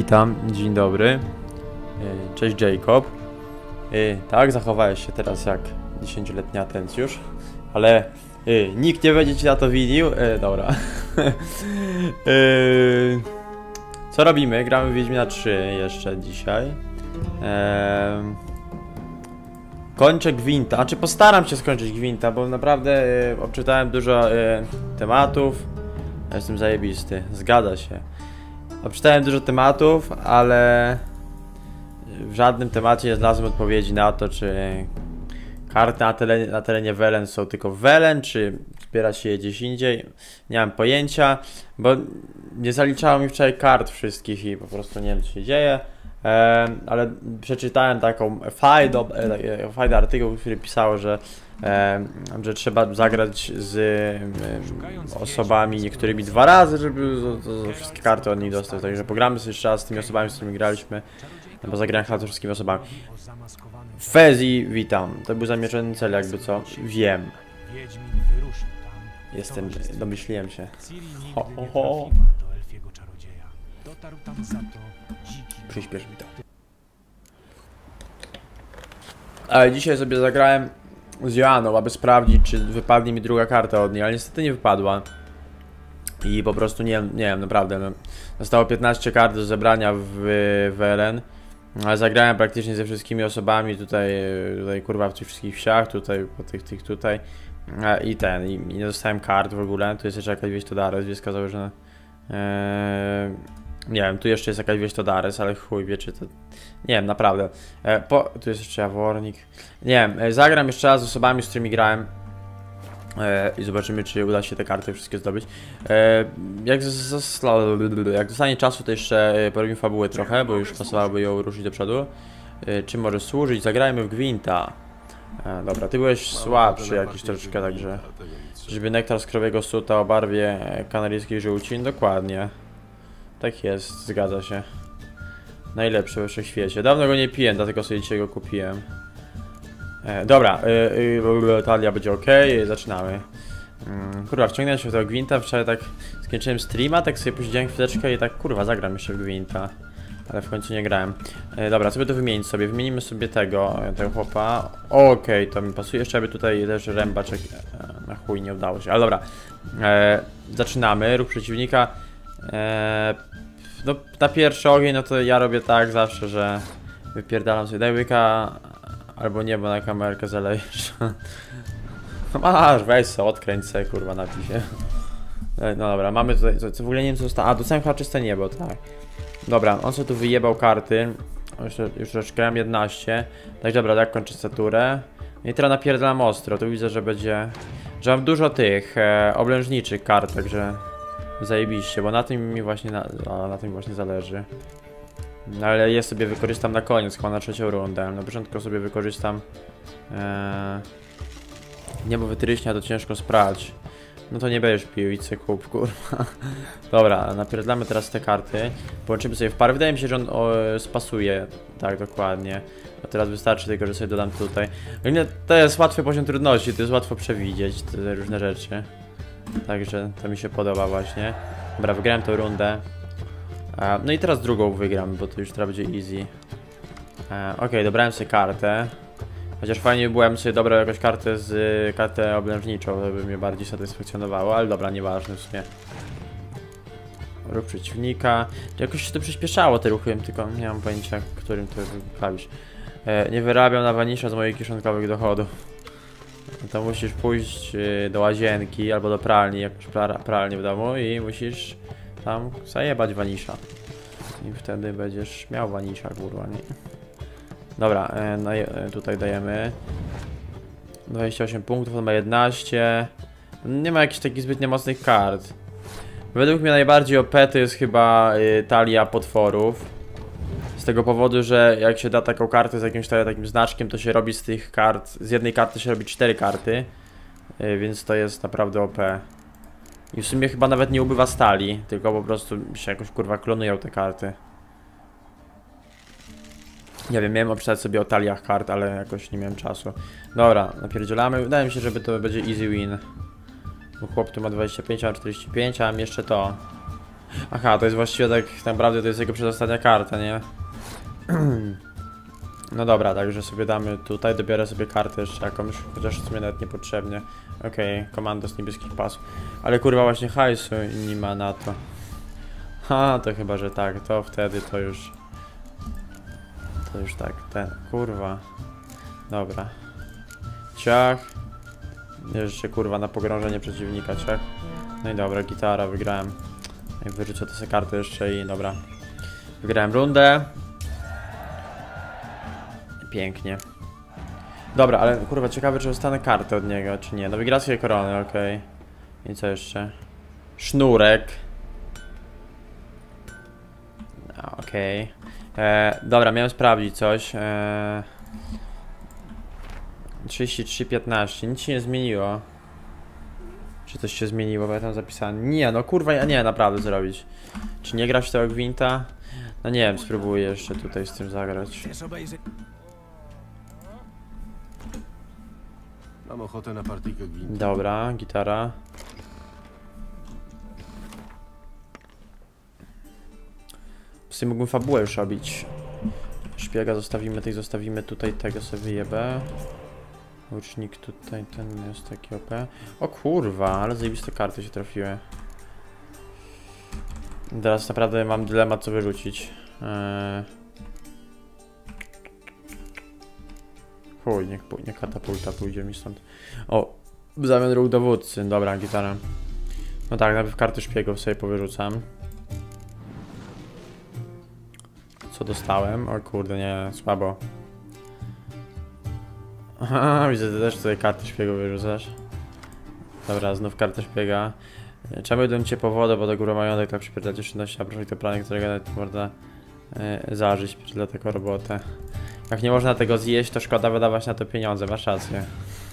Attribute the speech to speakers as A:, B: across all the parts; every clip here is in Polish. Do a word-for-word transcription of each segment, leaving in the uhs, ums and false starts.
A: Witam, dzień dobry. Cześć Jacob. Tak, zachowałeś się teraz jak dziesięcioletni atencjusz, ale nikt nie będzie ci na to winił. Dobra. Co robimy? Gramy w Wiedźmina trzy jeszcze dzisiaj. Kończę Gwinta, znaczy postaram się skończyć Gwinta, bo naprawdę obczytałem dużo tematów. Jestem zajebisty, zgadza się. Obczytałem dużo tematów, ale w żadnym temacie nie znalazłem odpowiedzi na to, czy karty na terenie, na terenie Welen są tylko w Welen, czy zbiera się je gdzieś indziej. Nie mam pojęcia, bo nie zaliczało mi wczoraj kart wszystkich i po prostu nie wiem, co się dzieje. E, ale przeczytałem taką fajną, e, fajny artykuł, który pisało, że, e, że trzeba zagrać z e, osobami niektórymi dwa razy, żeby to, to wszystkie karty od nich dostać. Także pogramy sobie jeszcze raz z tymi osobami, z którymi graliśmy, bo zagrałem z wszystkimi osobami. Fezi, witam. To był zamierzony cel, jakby co. Wiem. Jestem, domyśliłem się. Ho, ho, ho. Przyspiesz mi to. Ale dzisiaj sobie zagrałem z Joanną, aby sprawdzić, czy wypadnie mi druga karta od niej, ale niestety nie wypadła. I po prostu nie wiem, nie wiem, naprawdę. No, zostało piętnaście kart do zebrania w Welen. Ale zagrałem praktycznie ze wszystkimi osobami tutaj, tutaj kurwa w tych wszystkich wsiach, tutaj po tych, tych tutaj. I ten, i, i nie dostałem kart w ogóle. Tu jest jeszcze jakaś wieść to Dares, jest założona. Eee, nie wiem, tu jeszcze jest jakaś wieść to Dares, ale chuj wie czy to... Nie wiem, naprawdę. Eee, po, tu jest jeszcze Jawornik. Nie wiem, e, zagram jeszcze raz z osobami, z którymi grałem. E, I zobaczymy, czy uda się te karty wszystkie zdobyć. E, jak, z, jak zostanie czasu, to jeszcze e, porobimy fabułę trochę, bo już pasowałoby ją ruszyć do przodu. E, czym może służyć? Zagrajmy w Gwinta. E, dobra, ty byłeś słabszy jakiś troszeczkę, także... Żeby nektar z krowiego suta o barwie kanaryjskiej żółci? Dokładnie. Tak jest, zgadza się. Najlepszy we wszechświecie. Dawno go nie piłem, dlatego sobie dzisiaj go kupiłem. E, dobra, y, y, talia będzie ok, zaczynamy. Mm, kurwa, wciągnąłem się w tego Gwinta, wczoraj tak skończyłem streama, tak sobie posiedziałem chwileczkę i tak kurwa, zagram jeszcze w Gwinta. Ale w końcu nie grałem. E, dobra, sobie to wymienić sobie, wymienimy sobie tego, tego chłopa. Okej, okay, to mi pasuje, jeszcze aby tutaj też rębaczek, e, na chuj nie udało się, ale dobra. E, zaczynamy, ruch przeciwnika. E, no, na pierwszy ogień, no to ja robię tak zawsze, że wypierdalam sobie dajłyka. Albo nie, bo na kamerkę zalejesz. Masz, weź se, odkręć se, kurwa, napij się. No dobra, mamy tutaj, co, co w ogóle nie wiem co zostało. A, dostałem chyba czyste niebo, tak. Dobra, on sobie tu wyjebał karty. Już, już troszkę mam jedenaście. Tak, dobra, tak kończę staturę. I teraz napierdalam ostro, tu widzę, że będzie... Że mam dużo tych e, oblężniczych kart, także... Zajebiście, bo na tym mi właśnie, na, a, na tym właśnie zależy. Ale je sobie wykorzystam na koniec, chyba na trzecią rundę. Na początku sobie wykorzystam ee, niebo wytryśnia, to ciężko sprać. No to nie będziesz pił, idź se kup, kurwa. Dobra, napierdlamy teraz te karty. Połączymy sobie w parę. Wydaje mi się, że on o, spasuje. Tak, dokładnie. A teraz wystarczy tylko, że sobie dodam tutaj. To jest łatwy poziom trudności, to jest łatwo przewidzieć te różne rzeczy. Także to mi się podoba właśnie. Dobra, wygrałem tę rundę. No i teraz drugą wygram, bo to już teraz będzie easy. Okej, okay, dobrałem sobie kartę. Chociaż fajnie by było, jakbym sobie dobrał jakąś kartę z kartę oblężniczą, to by mnie bardziej satysfakcjonowało, ale dobra, nieważne w sumie. Ruch przeciwnika. Jakoś się to przyspieszało te ruchy, tylko nie mam pojęcia, którym to klawisz. E, nie wyrabiam na wanisza z moich kieszonkowych dochodów. To musisz pójść do łazienki albo do pralni, jakąś pralnię w domu i musisz tam zajebać wanisza. I wtedy będziesz miał wanisza, kurwa, nie? Dobra, e, no, e, tutaj dajemy dwadzieścia osiem punktów, on ma jedenaście. Nie ma jakichś takich zbytnio mocnych kart. Według mnie najbardziej O P to jest chyba y, talia potworów. Z tego powodu, że jak się da taką kartę z jakimś takim znaczkiem, to się robi z tych kart, z jednej karty się robi cztery karty. Y, więc to jest naprawdę O P. I w sumie chyba nawet nie ubywa stali, tylko po prostu się jakoś kurwa klonują te karty. Nie wiem, miałem opisać sobie o taliach kart, ale jakoś nie miałem czasu. Dobra, napierdzielamy. Wydaje mi się, że to będzie easy win. Bo chłop tu ma dwadzieścia pięć, a czterdzieści pięć, a mam jeszcze to.
B: Aha, to jest właściwie tak naprawdę to jest jego przedostatnia karta, nie? No dobra, także sobie damy tutaj, dobiorę sobie kartę jeszcze jakąś, chociaż w sumie nawet niepotrzebnie. Okej, okay, komando z niebieskich pasów. Ale kurwa właśnie hajsu nie ma na to. Ha, to chyba, że tak, to wtedy to już... To już tak, ten, kurwa. Dobra. Ciach. Jeszcze kurwa na pogrążenie przeciwnika, ciach. No i dobra, gitara, wygrałem. I wyrzucę te karty jeszcze i dobra. Wygrałem rundę. Pięknie. Dobra, ale kurwa ciekawe, czy dostanę kartę od niego, czy nie. Nawigację korony, okej. Okay. I co jeszcze? Sznurek. Okej. Okay. Dobra, miałem sprawdzić coś. E... trzydzieści trzy piętnaście. Nic się nie zmieniło. Czy coś się zmieniło, bo ja tam zapisałem. Nie, no kurwa, ja nie, naprawdę zrobić. Czy nie grać w tego gwinta? No nie wiem, spróbuję jeszcze tutaj z tym zagrać.
C: Mam ochotę na partyjkę gwinta.
B: Dobra, gitara. Z tym mógłbym fabułę już robić. Szpiega zostawimy, tej zostawimy tutaj, tego sobie wyjebę. Łucznik tutaj, ten jest taki O P. O kurwa, ale zajebiste karty się trafiły. Teraz naprawdę mam dylemat, co wyrzucić. Eee... Chuj, niech, niech katapulta pójdzie mi stąd. O, w zamian ruch dowódcy. Dobra, gitara. No tak, najpierw karty szpiegów sobie powyrzucam. Co dostałem? O kurde, nie, słabo. Aha, widzę, ty też tutaj karty szpiegów wyrzucasz. Dobra, znów kartę szpiega. Czemu bym cię po wodę, bo do góry majątek tak przypierdać oszczędności, a proszę to plany, którego nawet można yy, zażyć dla taką robotę. Jak nie można tego zjeść, to szkoda wydawać na to pieniądze, masz rację.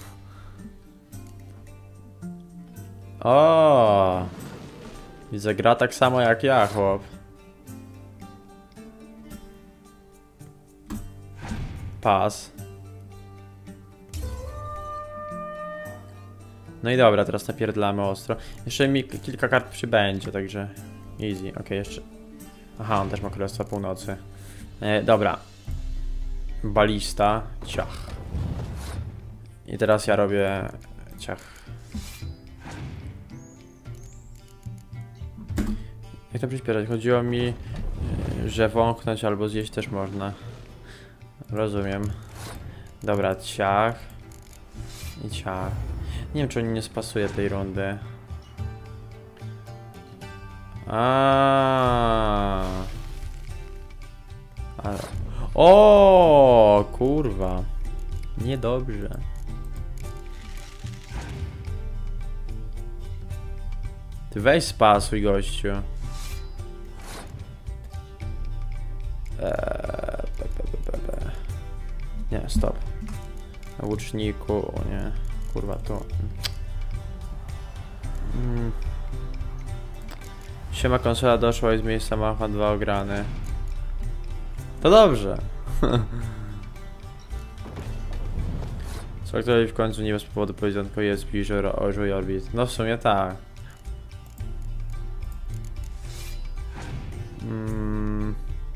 B: O, widzę, gra tak samo jak ja, chłop. Pas. No i dobra, teraz napierdlamy ostro. Jeszcze mi kilka kart przybędzie, także easy. Ok, jeszcze. Aha, on też ma Królestwo Północy. E, dobra. Balista. Ciach. I teraz ja robię ciach. Jak to przyspieszać? Chodziło mi, że wąchnąć albo zjeść też można. Rozumiem. Dobra, ciach. I ciach. Nie wiem, czy on nie spasuje tej rundy. A. Ale... O, kurwa. Niedobrze. Ty weź spasuj, gościu. Eee, be, be, be, be. Nie, stop. Na łuczniku, o nie. Kurwa, to... Mm. Siema, konsola doszła i z miejsca ma dwa ograny. To dobrze. Co której w końcu nie bez powodu powiedzonko jest bliżej Orzeł i Orbit. No w sumie tak. Mm.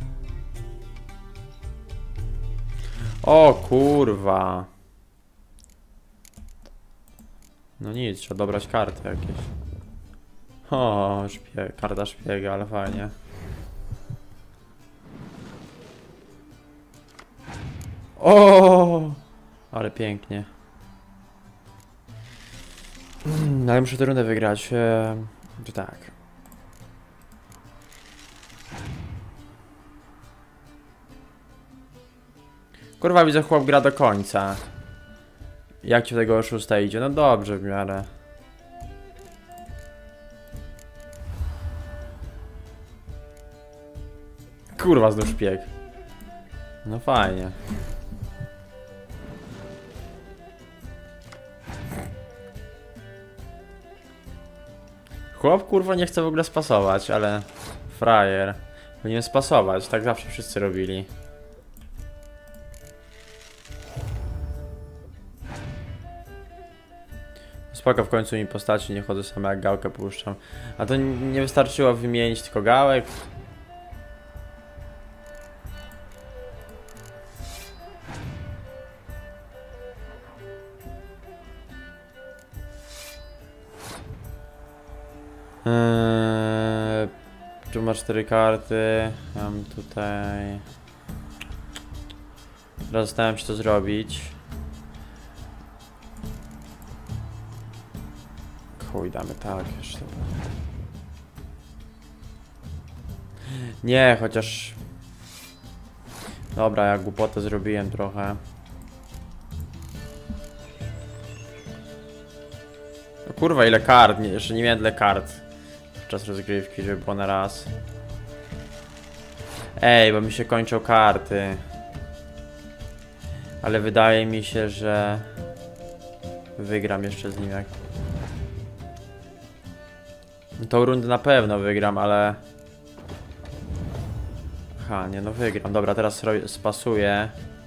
B: O kurwa. No nic, trzeba dobrać karty jakieś. O, szpieg, karta szpiega, ale fajnie. O, ale pięknie. Hmm, ale muszę tę rundę wygrać. Eee, tak. Kurwa, widzę, chłop gra do końca. Jak ci tego oszusta idzie? No dobrze w miarę. Kurwa, znów szpieg. No fajnie. Chłop kurwa nie chce w ogóle spasować, ale frajer. Powinien spasować, tak zawsze wszyscy robili.
A: Spoko, w końcu mi postaci nie chodzę sama, jak gałkę puszczam. A to nie wystarczyło wymienić tylko gałek? Eee, tu masz cztery karty. Mam tutaj. Teraz zastanawiam się, co zrobić. Chuj, damy tak jeszcze. Nie, chociaż. Dobra, ja głupotę zrobiłem trochę. No kurwa, ile kart? Nie, jeszcze nie miałem tyle kart. Czas rozgrywki, żeby było na raz. Ej, bo mi się kończą karty. Ale wydaje mi się, że wygram jeszcze z nim jak... Tą rundę na pewno wygram, ale... Aha, nie no wygram. Dobra, teraz spasuję.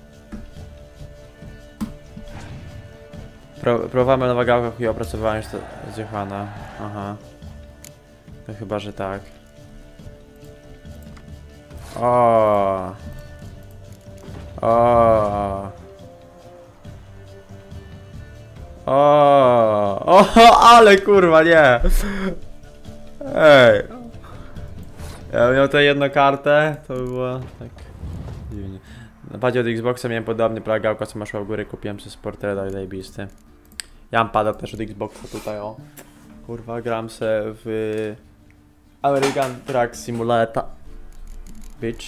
A: Pro, próbowamy na wagałkach i opracowałem już to z Johana. Aha. To chyba, że tak. O. O. O. O, ale kurwa nie. Ej. Ja miał tę jedną kartę, to by było tak dziwnie. Na padzie od Xboxa miałem podobny plagałka, co masz u góry, kupiłem przez Portreda i zajebisty. Ja mam pada też od Xboxa tutaj, o. Kurwa, gram se w American Truck Simulator. Bitch.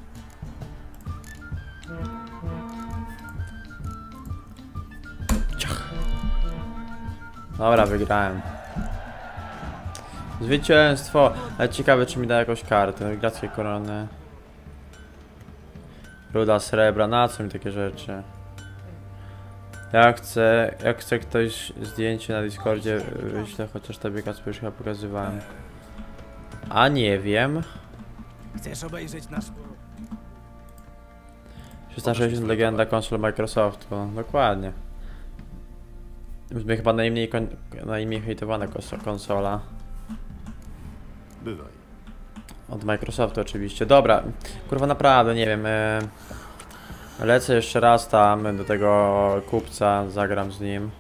A: Ciach. Dobra, wygrałem. Zwycięstwo! Ale ciekawe, czy mi da jakąś kartę. Gratkie korony. Ruda srebra, na co mi takie rzeczy? Ja chcę, jak chce ktoś zdjęcie na Discordzie, wyślę, chociaż tobie Kacper już chyba pokazywałem. A nie wiem.
D: Chcesz obejrzeć nasz...
A: trzysta sześćdziesiąt legenda konsol Microsoftu, dokładnie. Brzmi chyba najmniej, najmniej hejtowana konsola.
C: Bywaj.
A: Od Microsoftu oczywiście. Dobra, kurwa naprawdę nie wiem. Yy, lecę jeszcze raz tam do tego kupca, zagram z nim.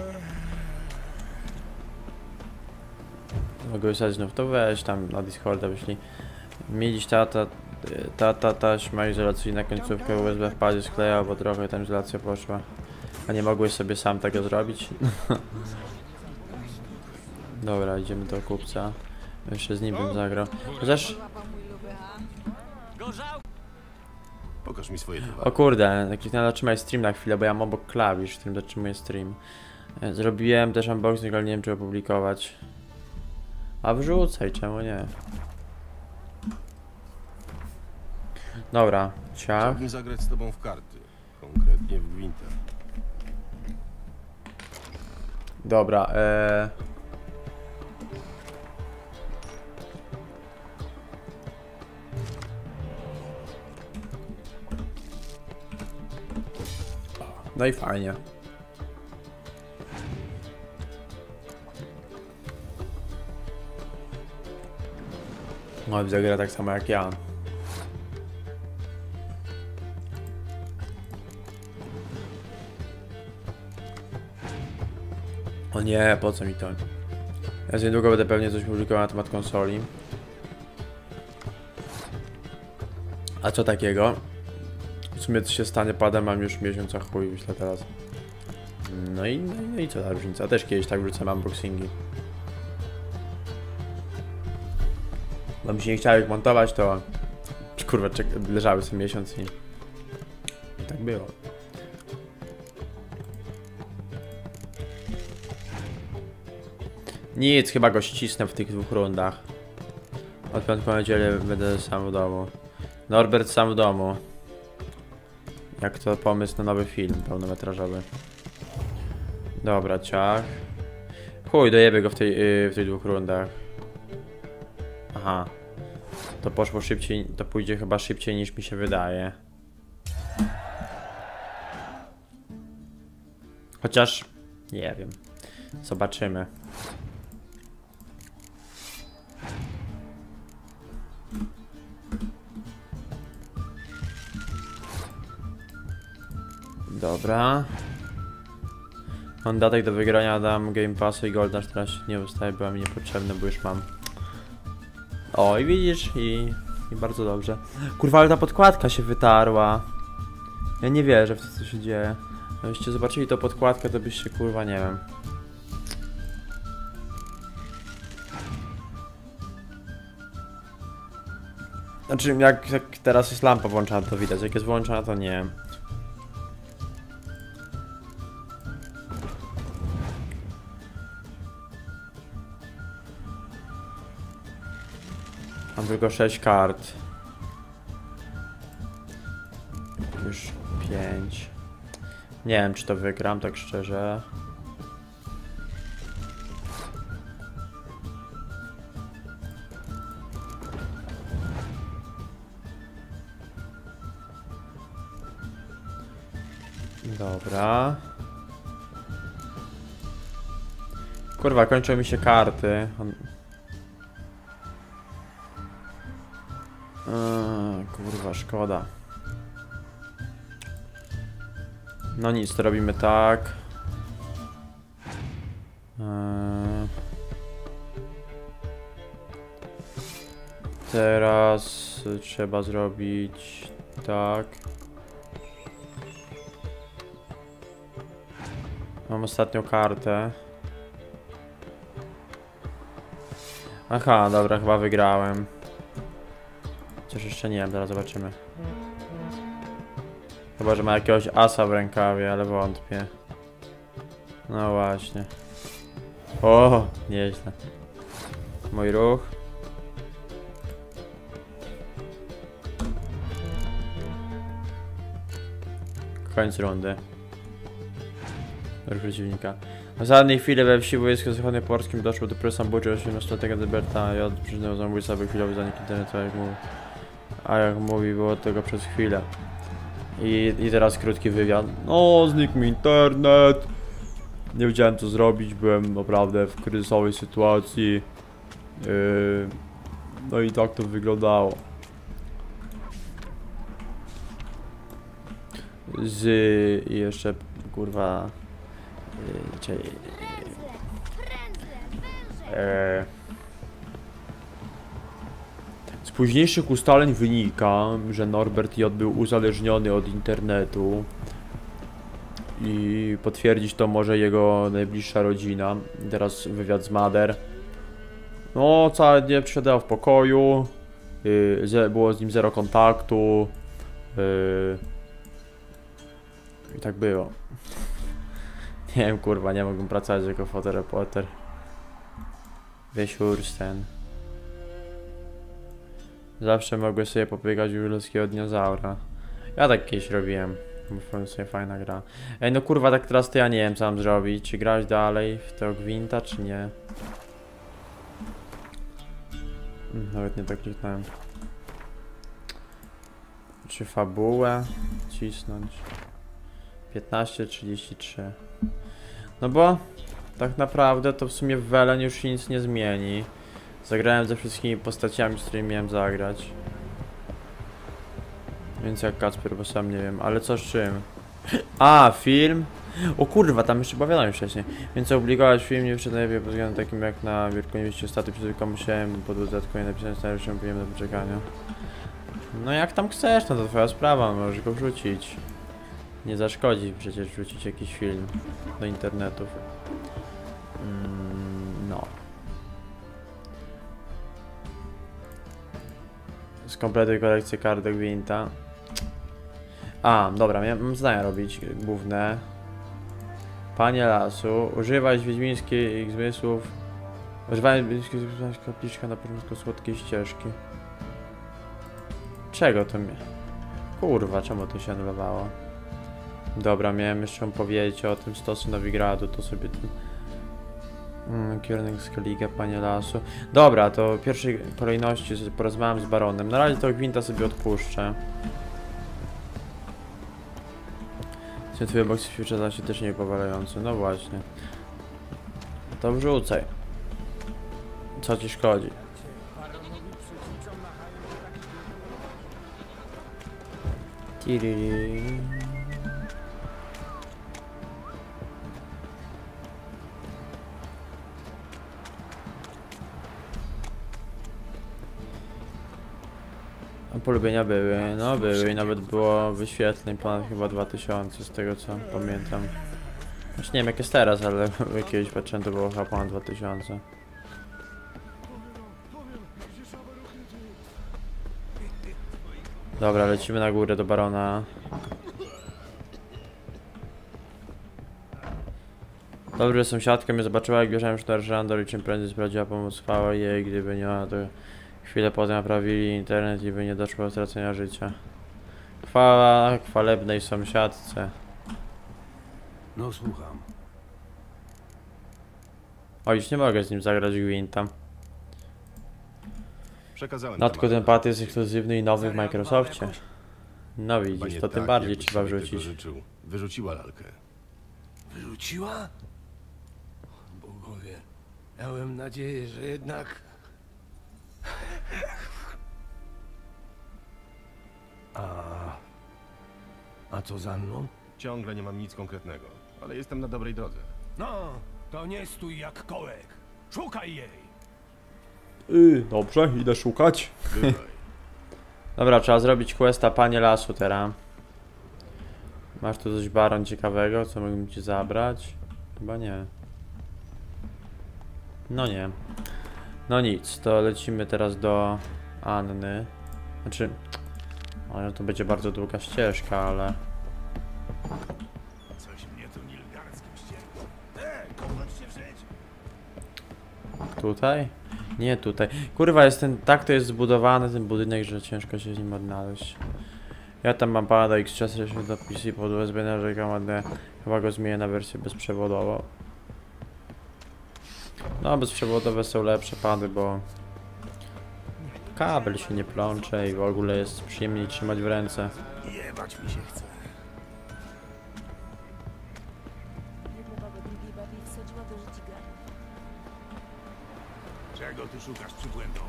A: Mogę wysłać znów, to weź tam na Discorda wyślij. Mieliś tata, tata taśma izolacyjna końcówkę U S B w padzie sklejał, bo trochę tam izolacja poszła. A nie mogłeś sobie sam tego zrobić? Dobra, idziemy do kupca. Jeszcze z nim bym zagrał. Chociaż...
C: Pokaż mi swoje towary.
A: O kurde, kliknę zatrzymaj stream na chwilę, bo ja mam obok klawisz, w którym zatrzymuję stream. Zrobiłem też unboxing, ale nie wiem, czy opublikować. A wrzucaj, czemu nie? Dobra, ciach.
C: Chciałbym zagrać z tobą w karty. Konkretnie w Gwinta.
A: Dobra, eee... No i fajnie. No, zagra tak samo jak ja. O nie, po co mi to? Ja za niedługo będę pewnie coś publikował na temat konsoli. A co takiego? W sumie co się stanie, padem, mam już miesiąc, a chuj, myślę teraz. No i, no i, no i co ta różnica? Też kiedyś tak wrzucam unboxingi. Bo mi się nie chciało ich montować, to... Kurwa, leżały sobie miesiąc i... I tak było. Nic, chyba go ścisnę w tych dwóch rundach. Od piątku niedzielę będę sam w domu. Norbert sam w domu. Jak to pomysł na nowy film pełnometrażowy. Dobra, ciach. Chuj, dojebię go w, tej, yy, w tych dwóch rundach. Aha. To poszło szybciej, to pójdzie chyba szybciej niż mi się wydaje. Chociaż... Nie wiem. Zobaczymy. Dobra. Mandatek do wygrania dam Game Passa i Golda, teraz się nie ustaje, była mi niepotrzebna, bo już mam. O, i widzisz, i, i bardzo dobrze. Kurwa, ale ta podkładka się wytarła. Ja nie wierzę w to, co się dzieje. Gdybyście zobaczyli tą podkładkę, to byście, kurwa, nie wiem. Znaczy, jak, jak teraz jest lampa włączona, to widać, jak jest włączona, to nie. Mam tylko sześć kart. Już pięć. Nie wiem, czy to wygram, tak szczerze. Dobra. Kurwa, kończą mi się karty. On... Eee, kurwa, szkoda. No nic, to robimy tak. Eee... Teraz trzeba zrobić tak. Mam ostatnią kartę. Aha, dobra, chyba wygrałem. Chociaż jeszcze nie wiem, zaraz zobaczymy. Chyba, że ma jakiegoś asa w rękawie, ale wątpię. No właśnie. O, nieźle. Mój ruch. Koniec rundy. Ruch przeciwnika. W ostatniej chwili we wsi wojsko zachodnie polskim doszło do presa samobójczej osiemnastoletniego Deberta i przyznał samobójstwa by chwilowy zanik internetu, jak mówi. A jak mówi, było tego przez chwilę. I, I teraz krótki wywiad. No, znikł mi internet. Nie wiedziałem co zrobić, byłem naprawdę w kryzysowej sytuacji. Yy, no i tak to wyglądało. Z i jeszcze kurwa. Yy, czyli, yy, z późniejszych ustaleń wynika, że Norbert J. był uzależniony od internetu i potwierdzić to może jego najbliższa rodzina. Teraz wywiad z Mother. No, całe dnie przesiadał w pokoju, yy, było z nim zero kontaktu yy, i tak było. Nie wiem, kurwa, nie mogłem pracować jako fotoreporter. Wiesiursten. Zawsze mogłem sobie pobiegać u ludzkiego dinozaura. Ja tak kiedyś robiłem. Bo sobie fajna gra. Ej, no kurwa, tak teraz to ja nie wiem co mam zrobić. Czy grać dalej w tego gwinta, czy nie? Nawet nie tak kliknąłem. Czy fabułę cisnąć? piętnaście trzydzieści trzy. No bo tak naprawdę to w sumie w Welen już się nic nie zmieni. Zagrałem ze wszystkimi postaciami, z którymi miałem zagrać. Więc jak Kacper, bo sam nie wiem, ale co z czym? A, film? O kurwa, tam jeszcze powiadałem wcześniej. Więc obligować film nie wyszedł najlepiej pod względem takim jak na wielkoniewiście staty, przeciwko musiałem pod dodatkowo napisać scenariuszem, powiem do poczekania. No jak tam chcesz, no to twoja sprawa, możesz go wrzucić. Nie zaszkodzi przecież wrzucić jakiś film do internetów. Mm, no. Skompletuj kolekcję kart do Gwinta. A, dobra, mam zadania robić główne. Panie lasu, używaj wiedźmińskich zmysłów. Używaj wiedźmińskich zmysłów kapliczka na początku słodkiej ścieżki. Czego to mnie? Kurwa, czemu to się anulowało? Dobra, miałem jeszcze powiedzieć o tym stosu Nowigradu, to sobie tu... Mm, kierunek Skellige, panie lasu. Dobra, to w pierwszej kolejności porozmawiam z baronem. Na razie to Gwinta sobie odpuszczę. Twoje boksy w się też nie powalający, no właśnie. to wrzucaj. Co ci szkodzi? Tiriri. A polubienia były, no były i nawet było wyświetleń ponad chyba dwa tysiące z tego co pamiętam. Już nie wiem jak jest teraz, ale jakiegoś patrzyłem to było chyba ponad dwa tysiące. Dobra, lecimy na górę do barona. Dobrze, sąsiadka mnie zobaczyła, jak wjeżdżałem już na Randor i czym prędzej sprawdziła pomoc. Chwała jej, gdyby nie ona, to chwilę potem naprawili internet i by nie doszło do stracenia życia. Chwała chwalebnej sąsiadce.
C: No słucham.
A: O, już nie mogę z nim zagrać Gwinta.
C: Przekazałem
A: Natko
C: temat.
A: ten pad jest ekskluzywny i nowy w Microsoftie. No
C: Chyba
A: widzisz,
C: nie
A: to tym
C: tak,
A: bardziej
C: jakbyś
A: trzeba
C: sobie tego
A: wrzucić.
C: życzył. Wyrzuciła lalkę.
D: Wyrzuciła? Bogowie, miałem nadzieję, że jednak... A... A co za mną?
C: Ciągle nie mam nic konkretnego, ale jestem na dobrej drodze.
D: No, to nie stój jak kołek. Szukaj jej!
A: Yy, dobrze, idę szukać.
C: Bywaj.
A: Dobra, trzeba zrobić questa Panie Lasu teraz. Masz tu coś baron ciekawego, co mógłbym ci zabrać? Chyba nie. No nie. No nic, to lecimy teraz do Anny. Znaczy, ale to będzie bardzo długa ścieżka, ale...
D: Coś mnie tu nilgarskim ścierło. E, kochać się wrzeć!
A: Tutaj? Nie tutaj. Kurwa, jest ten, tak to jest zbudowany ten budynek, że ciężko się z nim odnaleźć. Ja tam mam pada X sześćdziesiąt do P C pod U S B, narzekam ładne. Chyba go zmienię na wersję bezprzewodową. No, bezprzewodowe są lepsze pady, bo kabel się nie plącze i w ogóle jest przyjemniej trzymać w ręce.
D: Jebać mi się chce.
E: Jedna baba drugiej babie wsadziła do życia gar.
D: Czego ty szukasz, przybłędą?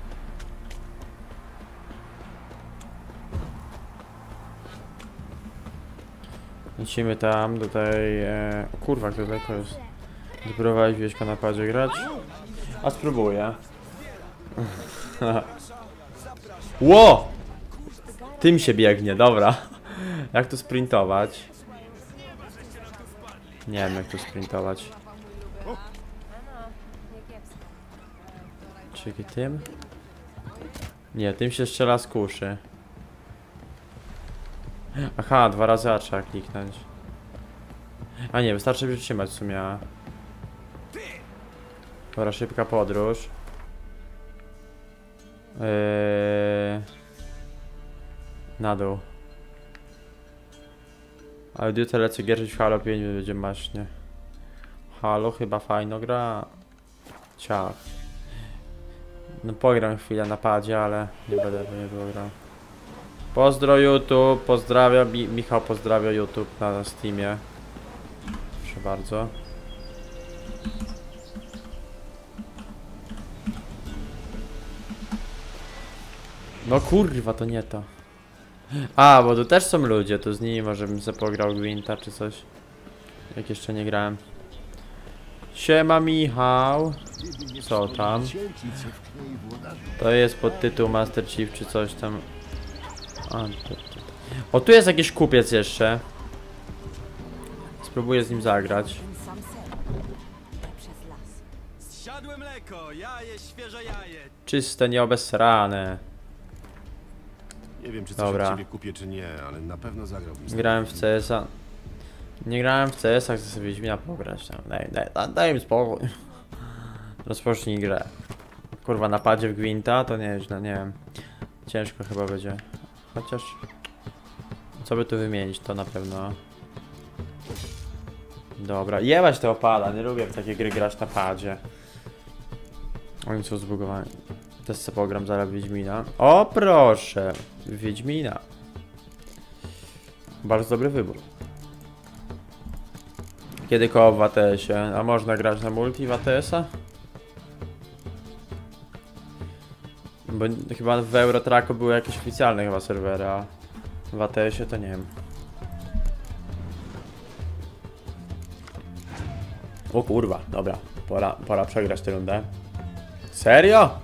A: Lecimy tam, do tej... E... O kurwa, jak to daleko jest. Próbowałeś wieśka na padzie grać? A spróbuję. Ło! Tym się biegnie, dobra. Jak to sprintować? Nie wiem jak to sprintować. Czekaj, tym? Nie, tym się strzela z kuszy. Aha, dwa razy A trzeba kliknąć. A nie, wystarczy wytrzymać w sumie. Dobra, szybka podróż. Eee... Na dół. Audio lecę gierzyć w Halo pięć, będzie maśnie. Halo chyba fajno gra. Ciach. No pogram chwilę na padzie, ale nie będę nie było grał. Pozdro YouTube, pozdrawia Mi Michał, pozdrawia YouTube na Steamie. Proszę bardzo. No kurwa, to nie to. A, bo tu też są ludzie, to z nimi może bym sobie pograł Gwinta czy coś. Jak jeszcze nie grałem. Siema Michał. Co tam? To jest pod tytuł Master Chief czy coś tam. A, to, to. O, tu jest jakiś kupiec jeszcze. Spróbuję z nim zagrać.
E: Ten sam sen. Przez las.
F: Zsiadłe mleko, jaje, świeże jaje.
A: Czyste, nieobesrane.
C: Nie wiem, czy coś
A: Dobra.
C: od ciebie kupię, czy nie, ale na pewno zagrałbym. z
A: Grałem w
C: tobą.
A: C S a. Nie grałem w C S a, chcę sobie Wiedźmina pograć. Tam. Daj, daj, daj, daj mi spokój. Rozpocznij grę. Kurwa, na padzie w Gwinta to nieźle, nie wiem. Ciężko chyba będzie. Chociaż... Co by tu wymienić, to na pewno... Dobra, jebać to opada, nie lubię w takie gry grać na padzie. Oni są zbugowani. Też sobie pogram zaraz Wiedźmina. O proszę! Wiedźmina. Bardzo dobry wybór. Kiedy koło w A T S-ie? A można grać na multi w A T S-a? Bo chyba w Eurotracku były jakieś oficjalne chyba serwery, a w A T S-ie to nie wiem. O kurwa, dobra, pora, pora przegrać tę rundę. Serio?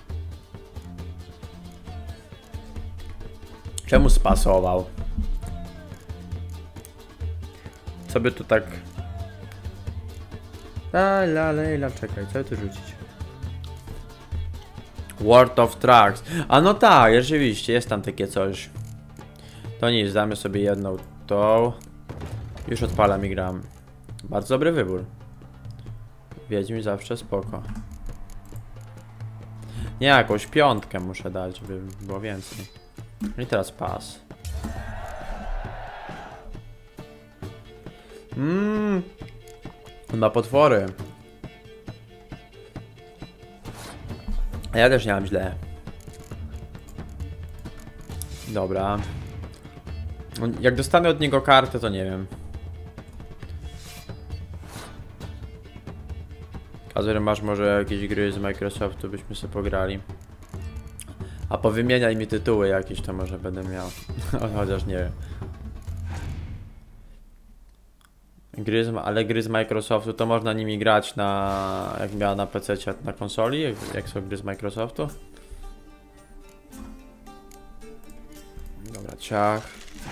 A: Czemu spasował? Co by tu tak... La la la, czekaj, co tu rzucić? World of Trucks. A no tak, rzeczywiście, jest tam takie coś. To nic, damy sobie jedną tą. Już odpalam i gram. Bardzo dobry wybór. Wiedźmin zawsze spoko. Nie, jakąś piątkę muszę dać, żeby było więcej. I teraz pas. Mmm. Ma potwory. A ja też nie mam źle. Dobra. Jak dostanę od niego kartę, to nie wiem. Kazer, masz może jakieś gry z Microsoftu, byśmy sobie pograli. A powymieniaj mi tytuły jakieś, to może będę miał. Chociaż nie wiem. Gry z, ale gry z Microsoftu to można nimi grać na... jak miała na P C, na konsoli, jak, jak są gry z Microsoftu. Dobra, ciach.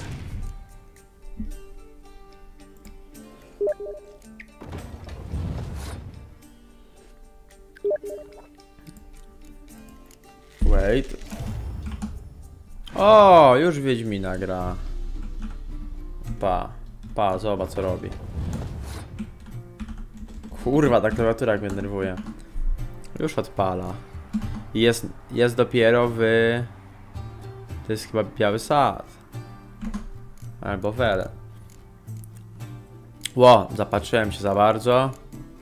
A: Wait. O, już Wiedźmina gra. Pa. Pa, zobacz co robi. Kurwa, ta klawiatura jak mnie denerwuje. Już odpala. I jest, jest dopiero w... To jest chyba Biały Sad. Albo Wele. Ło, zapatrzyłem się za bardzo.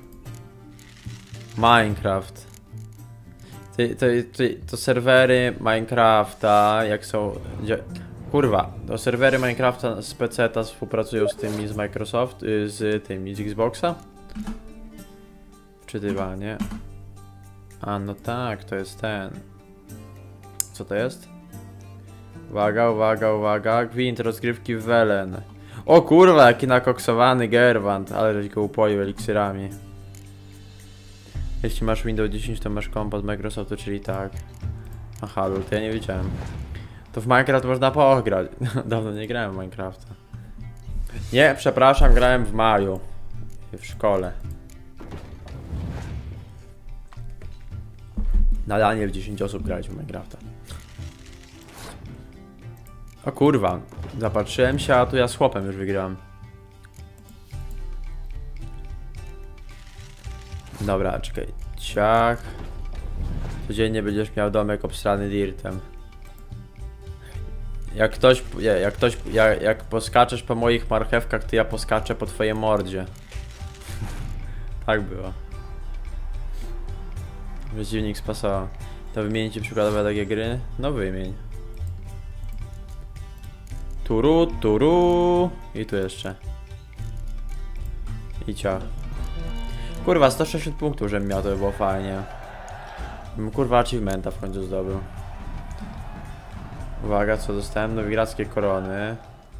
A: Minecraft. To, to, to, to serwery Minecrafta, jak są... Kurwa, to serwery Minecrafta z peceta współpracują z tymi z Microsoft, z tymi z Xboxa? Wczytywanie. A no tak, to jest ten. Co to jest? Uwaga, uwaga, uwaga. Gwint, rozgrywki w Welen. O kurwa, jaki nakoksowany Gerwant, ale żeś go upoił eliksirami. Jeśli masz Windows dziesięć, to masz kompa z Microsoftu, czyli tak. Aha, lul, to ja nie wiedziałem. To w Minecraft można pograć. Dawno nie grałem w Minecrafta. Nie, przepraszam, grałem w maju. W szkole. Na lanie w dziesięć osób grać w Minecrafta. O kurwa, zapatrzyłem się, a tu ja z chłopem już wygrałem. Dobra, czekaj. Ciach. Codziennie będziesz miał domek obstrany dirtem. Jak ktoś, jak ktoś, jak, jak poskaczesz po moich marchewkach, to ja poskaczę po twojej mordzie. Tak było. Przeciwnik spasował. To wymienicie przykładowe takie gry? No wymień. Turu, turu. I tu jeszcze. I ciach. Kurwa, sto sześćdziesiąt punktów, żebym miał, to by było fajnie. Bym kurwa achievementa w końcu zdobył. Uwaga, co dostałem? Nowigradzkie korony.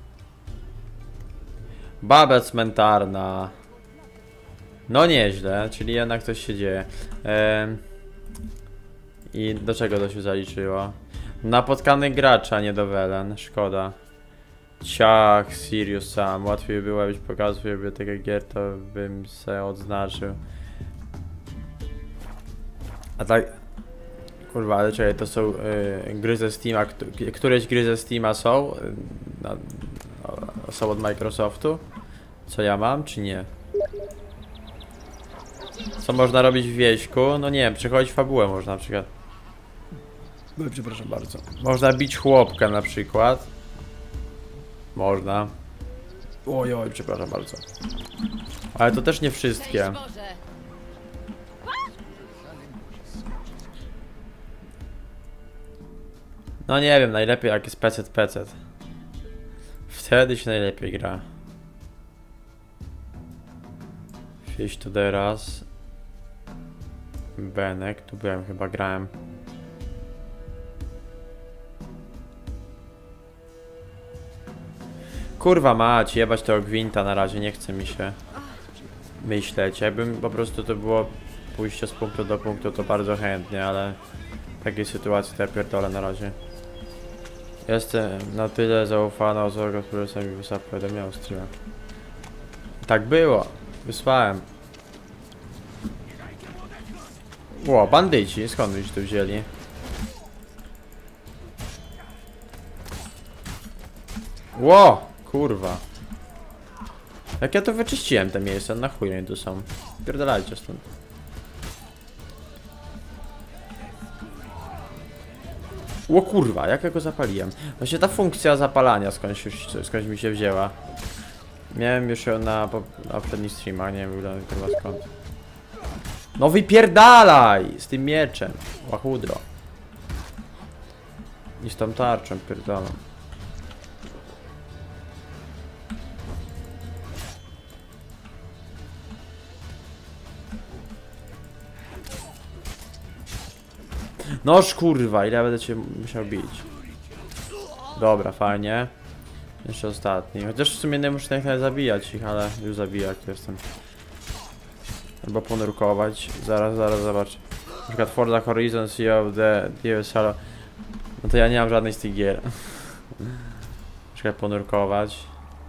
A: Baba cmentarna. No nieźle, czyli jednak coś się dzieje. Ehm. I do czego to się zaliczyło? Napotkany gracza, nie do Welen. Szkoda. Ciach, Sirius sam. Łatwiej by było, jakbyś pokazał bibliotekę gier, to bym se odznaczył. A tak... Kurwa, ale czekaj, to są yy, gry ze Steama, któreś gry ze Steama są? Yy, no, no, są od Microsoftu? Co ja mam, czy nie? Co można robić w wieśku? No nie wiem, przechodzić fabułę można na przykład. No przepraszam bardzo. Można bić chłopka na przykład. Można. Oj, oj, przepraszam bardzo. Ale to też nie wszystkie. No nie wiem, najlepiej jak jest pecet, pecet. Wtedy się najlepiej gra. Kiedyś to teraz. Benek, tu byłem, chyba grałem. Kurwa mać, jebać tego gwinta na razie, nie chce mi się myśleć. Jakbym po prostu to było pójście z punktu do punktu, to bardzo chętnie, ale w takiej sytuacji to ja pierdolę na razie. Jestem na tyle zaufana osobą, która sobie wysłała powiadomienia o streamie. Tak było, wysłałem. Ło, bandyci, skąd już tu wzięli? Ło, kurwa. Jak ja to wyczyściłem te miejsca, na chuj oni tu są. Pierdolajcie stąd. Ło kurwa, jak ja go zapaliłem? Właśnie ta funkcja zapalania skądś już skądś mi się wzięła. Miałem już ją na, na poprzednich streamach, nie wiem kurwa skąd. No wypierdalaj z tym mieczem, łachudro. I z tą tarczą pierdolą. Noż kurwa, ile ja będę cię musiał bić. Dobra, fajnie. Jeszcze ostatni. Chociaż w sumie nie muszę najchętniej zabijać ich, ale już zabiję jak to jestem. Albo ponurkować. Zaraz, zaraz zobacz. Na przykład Forza Horizon Sea of the Devil's Hollow. No to ja nie mam żadnej z tych gier. Na przykład ponurkować.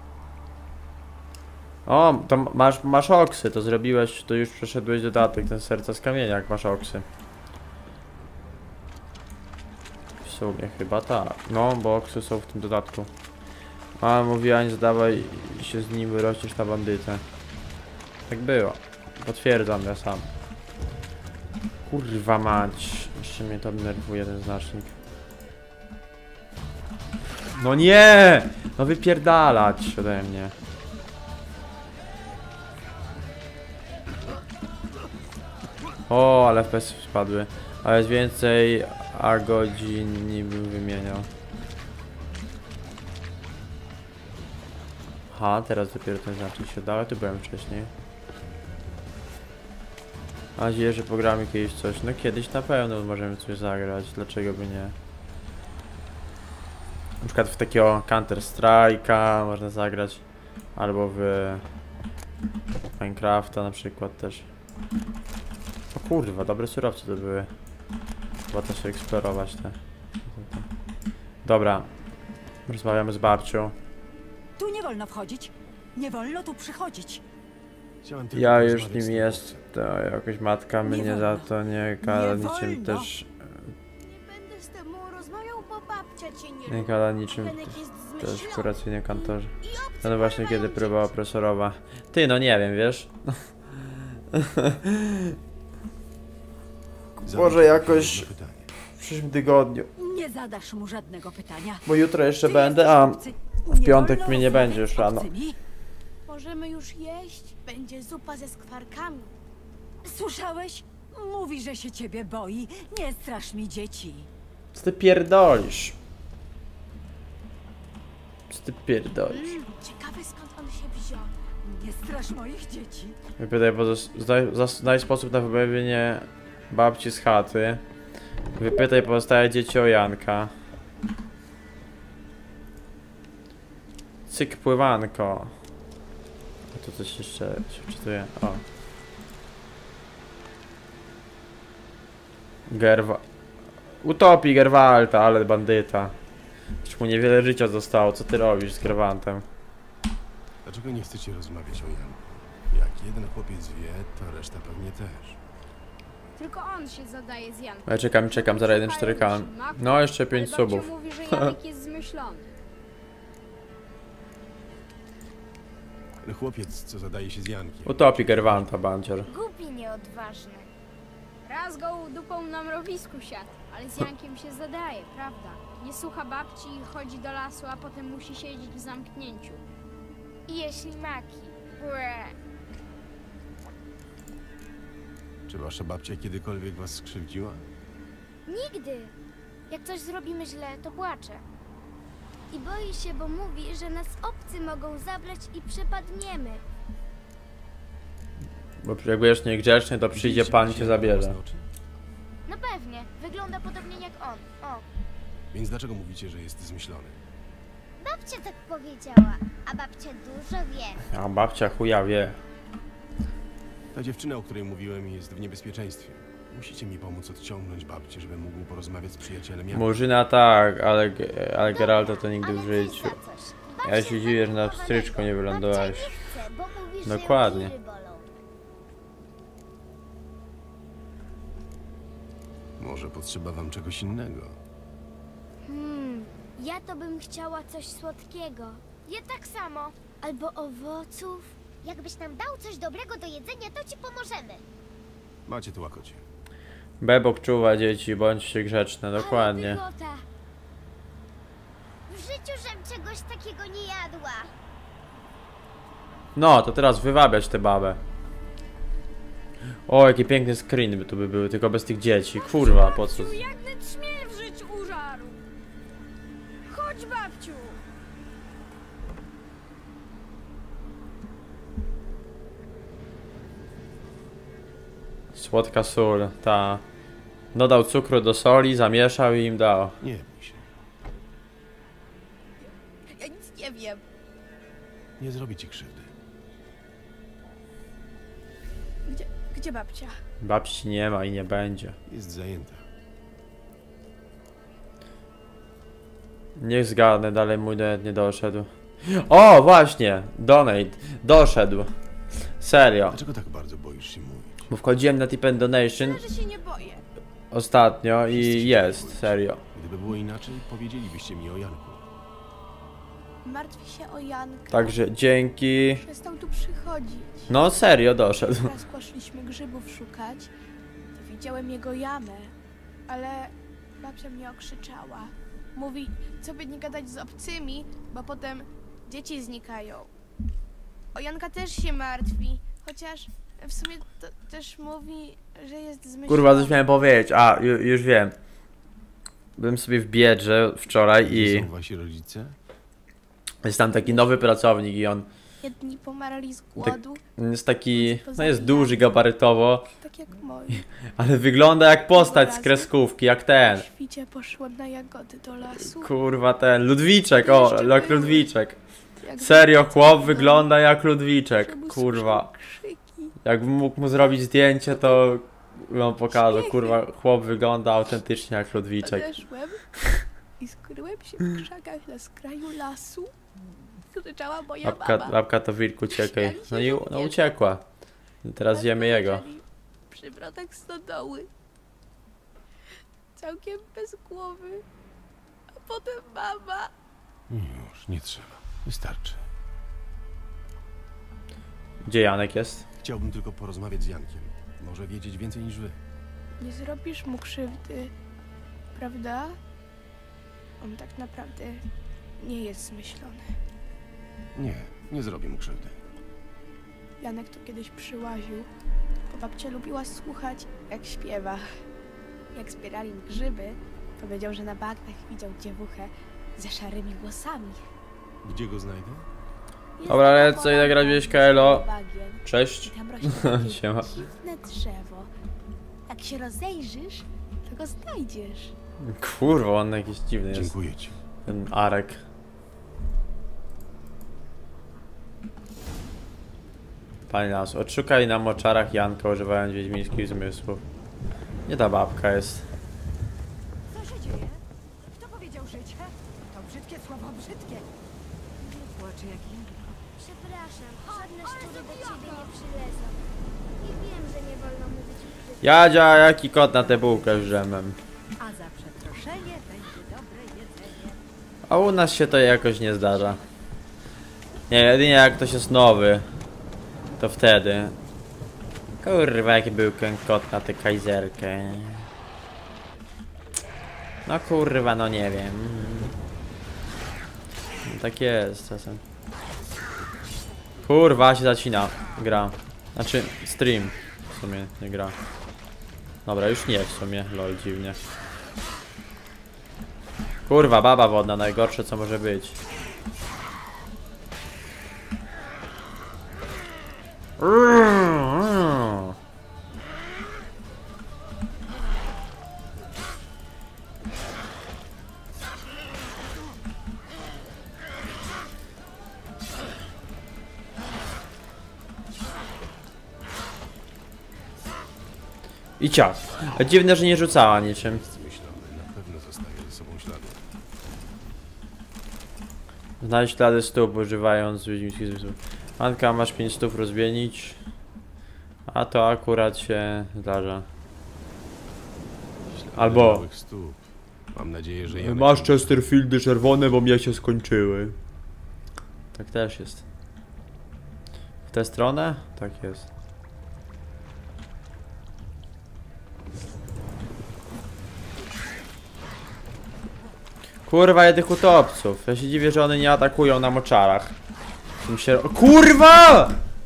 A: O, to masz, masz oksy, to zrobiłeś, to już przeszedłeś dodatek, ten serca z kamienia, jak masz oksy. W sumie chyba tak. No, bo oksy są w tym dodatku. A, mówiła, nie zadawaj się z nim, wyrośniesz na bandytę. Tak było. Potwierdzam ja sam. Kurwa mać. Jeszcze mnie to denerwuje ten znacznik. No nie! No wypierdalać ode mnie. O, ale F P S spadły. A jest więcej, a godzin nie bym wymieniał. Aha, teraz dopiero ten znacznik się dał, tu byłem wcześniej. Mam nadzieję, że pogramy kiedyś coś. No kiedyś na pewno możemy coś zagrać, dlaczego by nie? Na przykład w takiego Counter Strike'a można zagrać. Albo w Minecrafta na przykład też. O kurwa, dobre surowce to były. Chyba to się eksplorować te. Dobra. Rozmawiamy z Barcią.
G: Tu nie wolno wchodzić. Nie wolno tu przychodzić.
C: Chciałem tylko
A: Ja już
C: porozmawiać z
A: nim
C: tobą.
A: jest, to jakoś matka mnie
G: Nie
A: za
G: wolno.
A: to nie kara
G: Nie
A: niczym
G: wolno.
A: też.
H: Nie będę z tobą rozmawiał, bo babcia cię nie
A: Nie
H: lubi.
A: kara niczym
H: Benek jest
A: też
H: zmyślony.
A: kuracyjnie kantorze.
H: I obcy
A: No, no właśnie
H: porywają
A: kiedy próbowała
H: dzieci.
A: profesorowa. Ty no nie wiem, wiesz?
C: Zadam
A: Może
C: ci
A: jakoś-
C: jedno pytanie.
A: W przyszłym tygodniu.
G: Nie zadasz mu żadnego pytania.
A: Bo jutro jeszcze
G: Ty
A: będę,
G: jesteś
A: a
G: obcy.
A: w
G: Nie
A: piątek
G: wolno
A: mnie nie
G: rozmawiać
A: będzie już
G: z
A: rano.
G: obcymi.
H: Możemy już jeść. Będzie zupa ze skwarkami.
G: Słyszałeś? Mówi, że się ciebie boi. Nie strasz mi dzieci.
A: Co ty pierdolisz? Co ty pierdolisz?
H: Mm, ciekawe skąd on się wziął.
G: Nie strasz moich dzieci.
A: Wypytaj, bo zas- znaj, zas- znaj sposób na wybawienie babci z chaty. Wypytaj pozostałe dzieci o Janka. Cyk pływanko. A tu coś jeszcze się wczytuje. O. Gerwa. Utopii Gerwalta, ale bandyta. Już mu niewiele życia zostało. Co ty robisz z Gerwantem?
C: Dlaczego nie chcecie rozmawiać o Janku? Jak jeden chłopiec wie, to reszta pewnie też.
I: Tylko on się zadaje z Jankiem.
A: Ja czekam, czekam, zaraz jeden cztery K. No, jeszcze pięć
I: Ale babcia
A: subów.
I: mówi, że Janek jest zmyślony.
C: Ale chłopiec, co zadaje się z Jankiem.
A: Utopii Gerwanta, bancior.
I: Głupi, nieodważny. Raz go dupą na mrowisku siadł, ale z Jankiem się zadaje, prawda? Nie słucha babci i chodzi do lasu, a potem musi siedzieć w zamknięciu.
H: I jeśli maki. Bre.
C: Czy wasza babcia kiedykolwiek was skrzywdziła?
H: Nigdy. Jak coś zrobimy źle, to płacze. I boi się, bo mówi, że nas obcy mogą zabrać i przepadniemy.
A: Bo jak będziesz niegrzeczny, to przyjdzie pan i cię zabierze.
H: No pewnie, wygląda podobnie jak on. O,
C: Więc dlaczego mówicie, że jest zmyślony?
H: babcia tak powiedziała, a babcia dużo wie.
A: A babcia chuja wie.
C: Ta dziewczyna, o której mówiłem, jest w niebezpieczeństwie. Musicie mi pomóc odciągnąć babcię, żebym mógł porozmawiać z przyjacielem Jankiem.
A: Murzyna tak, ale, ale Geralta to nigdy
H: Ale
A: w
H: weź
A: życiu.
H: za coś.
A: Ja
H: Babcia
A: się dziwię, że na
H: zakochanego.
A: pstryczku nie wylądowałeś.
H: Babcia nie chce, bo mówi, że ją
A: Dokładnie.
H: giry bolą.
C: Może potrzeba wam czegoś innego.
H: Hmm, ja to bym chciała coś słodkiego. Ja tak samo. Albo owoców. Jakbyś nam dał coś dobrego do jedzenia, to ci pomożemy.
C: Macie tu łakocie.
A: Bebok czuwa dzieci, bądźcie grzeczne, dokładnie.
H: Ale pychota. W życiu żem czegoś takiego nie jadła.
A: No, to teraz wywabiać tę babę. O, jaki piękny screen by tu by były, tylko bez tych dzieci. Kurwa, po co?
I: Babciu, jak net śmie w życiu użaru. Chodź, babciu.
A: Słodka sól, ta. Dodał cukru do soli, zamieszał i im dał.
C: Nie bój się.
I: Ja nic nie wiem.
C: Nie zrobi ci krzywdy.
I: Gdzie, gdzie babcia?
A: Babci nie ma i nie będzie.
C: Jest zajęta.
A: Niech zgadnę, dalej mój donate nie doszedł. O, właśnie! Donate. Doszedł. Serio.
C: Dlaczego tak bardzo boisz się mówić?
A: Bo wchodziłem na Tip and Donation
I: Że się nie boję.
A: ostatnio i jest, serio.
C: Gdyby było inaczej, powiedzielibyście mi o Janku.
I: Martwi się o Janka.
A: Także dzięki.
I: Przestał tu przychodzić.
A: No serio, doszedł.
I: Raz poszliśmy grzybów szukać, to widziałem jego jamę, ale babcia mnie okrzyczała. Mówi, co by nie gadać z obcymi, bo potem dzieci znikają. O Janka też się martwi, chociaż w sumie to też mówi, że jest zmyślony.
A: Kurwa, coś miałem powiedzieć. A, ju, już wiem. Byłem sobie w Biedrze wczoraj
C: Gdzie
A: i
C: są wasi rodzice?
A: jest tam taki nowy pracownik i on
I: Jedni pomarli z głodu,
A: jest taki, no jest duży gabarytowo,
I: tak jak moi.
A: ale wygląda jak postać z kreskówki, jak ten.
I: W świcie poszłam na jagody do lasu.
A: Kurwa, ten Ludwiczek, o, jak Ludwiczek.
I: Jak
A: Serio,
I: wracam
A: chłop
I: do
A: wygląda jak
I: domu,
A: Ludwiczek,
I: żeby
A: kurwa.
I: usłyszał krzyki.
A: Jakbym mógł mu zrobić zdjęcie, to wam pokażę, kurwa, chłop wygląda autentycznie jak Ludwiczek.
I: Odeszłem i skryłem się w krzakach na skraju lasu. Krzyczała moja
A: Babka,
I: mama.
A: babka to wilk uciekaj.
I: Śmiali się,
A: No i
I: że
A: no,
I: mnie-
A: uciekła. I teraz zjemy jego.
I: Leżeli przy wrotach stodoły. Całkiem bez głowy. A potem mama.
C: Już, nie trzeba. Wystarczy.
A: Gdzie Janek jest?
C: Chciałbym tylko porozmawiać z Jankiem. Może wiedzieć więcej niż wy.
I: Nie zrobisz mu krzywdy, prawda? On tak naprawdę nie jest zmyślony.
C: Nie, nie zrobię mu krzywdy.
I: Janek tu kiedyś przyłaził, bo babcia lubiła słuchać, jak śpiewa. Jak zbierali grzyby, powiedział, że na bagnach widział dziewuchę ze szarymi włosami.
C: Gdzie go znajdę?
I: Jest
A: Dobra,
I: taka
A: lecę,
I: polanka
A: jak robiłeś
I: blisko
A: Kaelo.
I: bagien. I
A: Cześć.
I: tam rośnie takie
A: Siema.
I: dziwne drzewo. Jak się rozejrzysz, to go znajdziesz.
A: Kurwa, on jakiś dziwny jest.
C: Dziękuję ci.
A: Ten Arek. Panie nas, odszukaj na moczarach Janka, używając wiedźmińskich zmysłów. Nie ta babka jest.
G: Co się dzieje? Kto powiedział życie? To brzydkie słowo, brzydkie. Nie płacz jak Janko.
H: Przepraszam, żadne szczury do ciebie nie przylezą. I wiem, że nie wolno mówić brzydko.
A: Jadzia, jaki kot na tę bułkę z dżemem.
G: A za przeproszenie będzie dobre jedzenie.
A: A u nas się to jakoś nie zdarza. Nie, jedynie jak ktoś jest nowy, to wtedy. Kurwa, jaki był ten kot na tę kajzerkę. No kurwa, no nie wiem. No, tak jest czasem. Kurwa, się zacina gra. Znaczy, stream w sumie nie gra. Dobra, już nie w sumie, lol, dziwnie. Kurwa, baba wodna, najgorsze co może być. I cios. Dziwne, że nie rzucała niczym.
C: Myślony, na pewno zostaje ze sobą ślady.
A: Znaleźć ślady stóp używając wiedźmińskich zmysłów. Anka, masz pięć stóp rozmienić. A to akurat się zdarza.
C: Ślady
A: Albo-
C: małych stóp. Mam nadzieję, że Janek...
A: Masz Chesterfieldy czerwone, bo mnie się skończyły. Tak też jest. W tę stronę? Tak jest. Kurwa, ja tych utopców. Ja się dziwię, że one nie atakują na moczarach. Tym się... O, kurwa!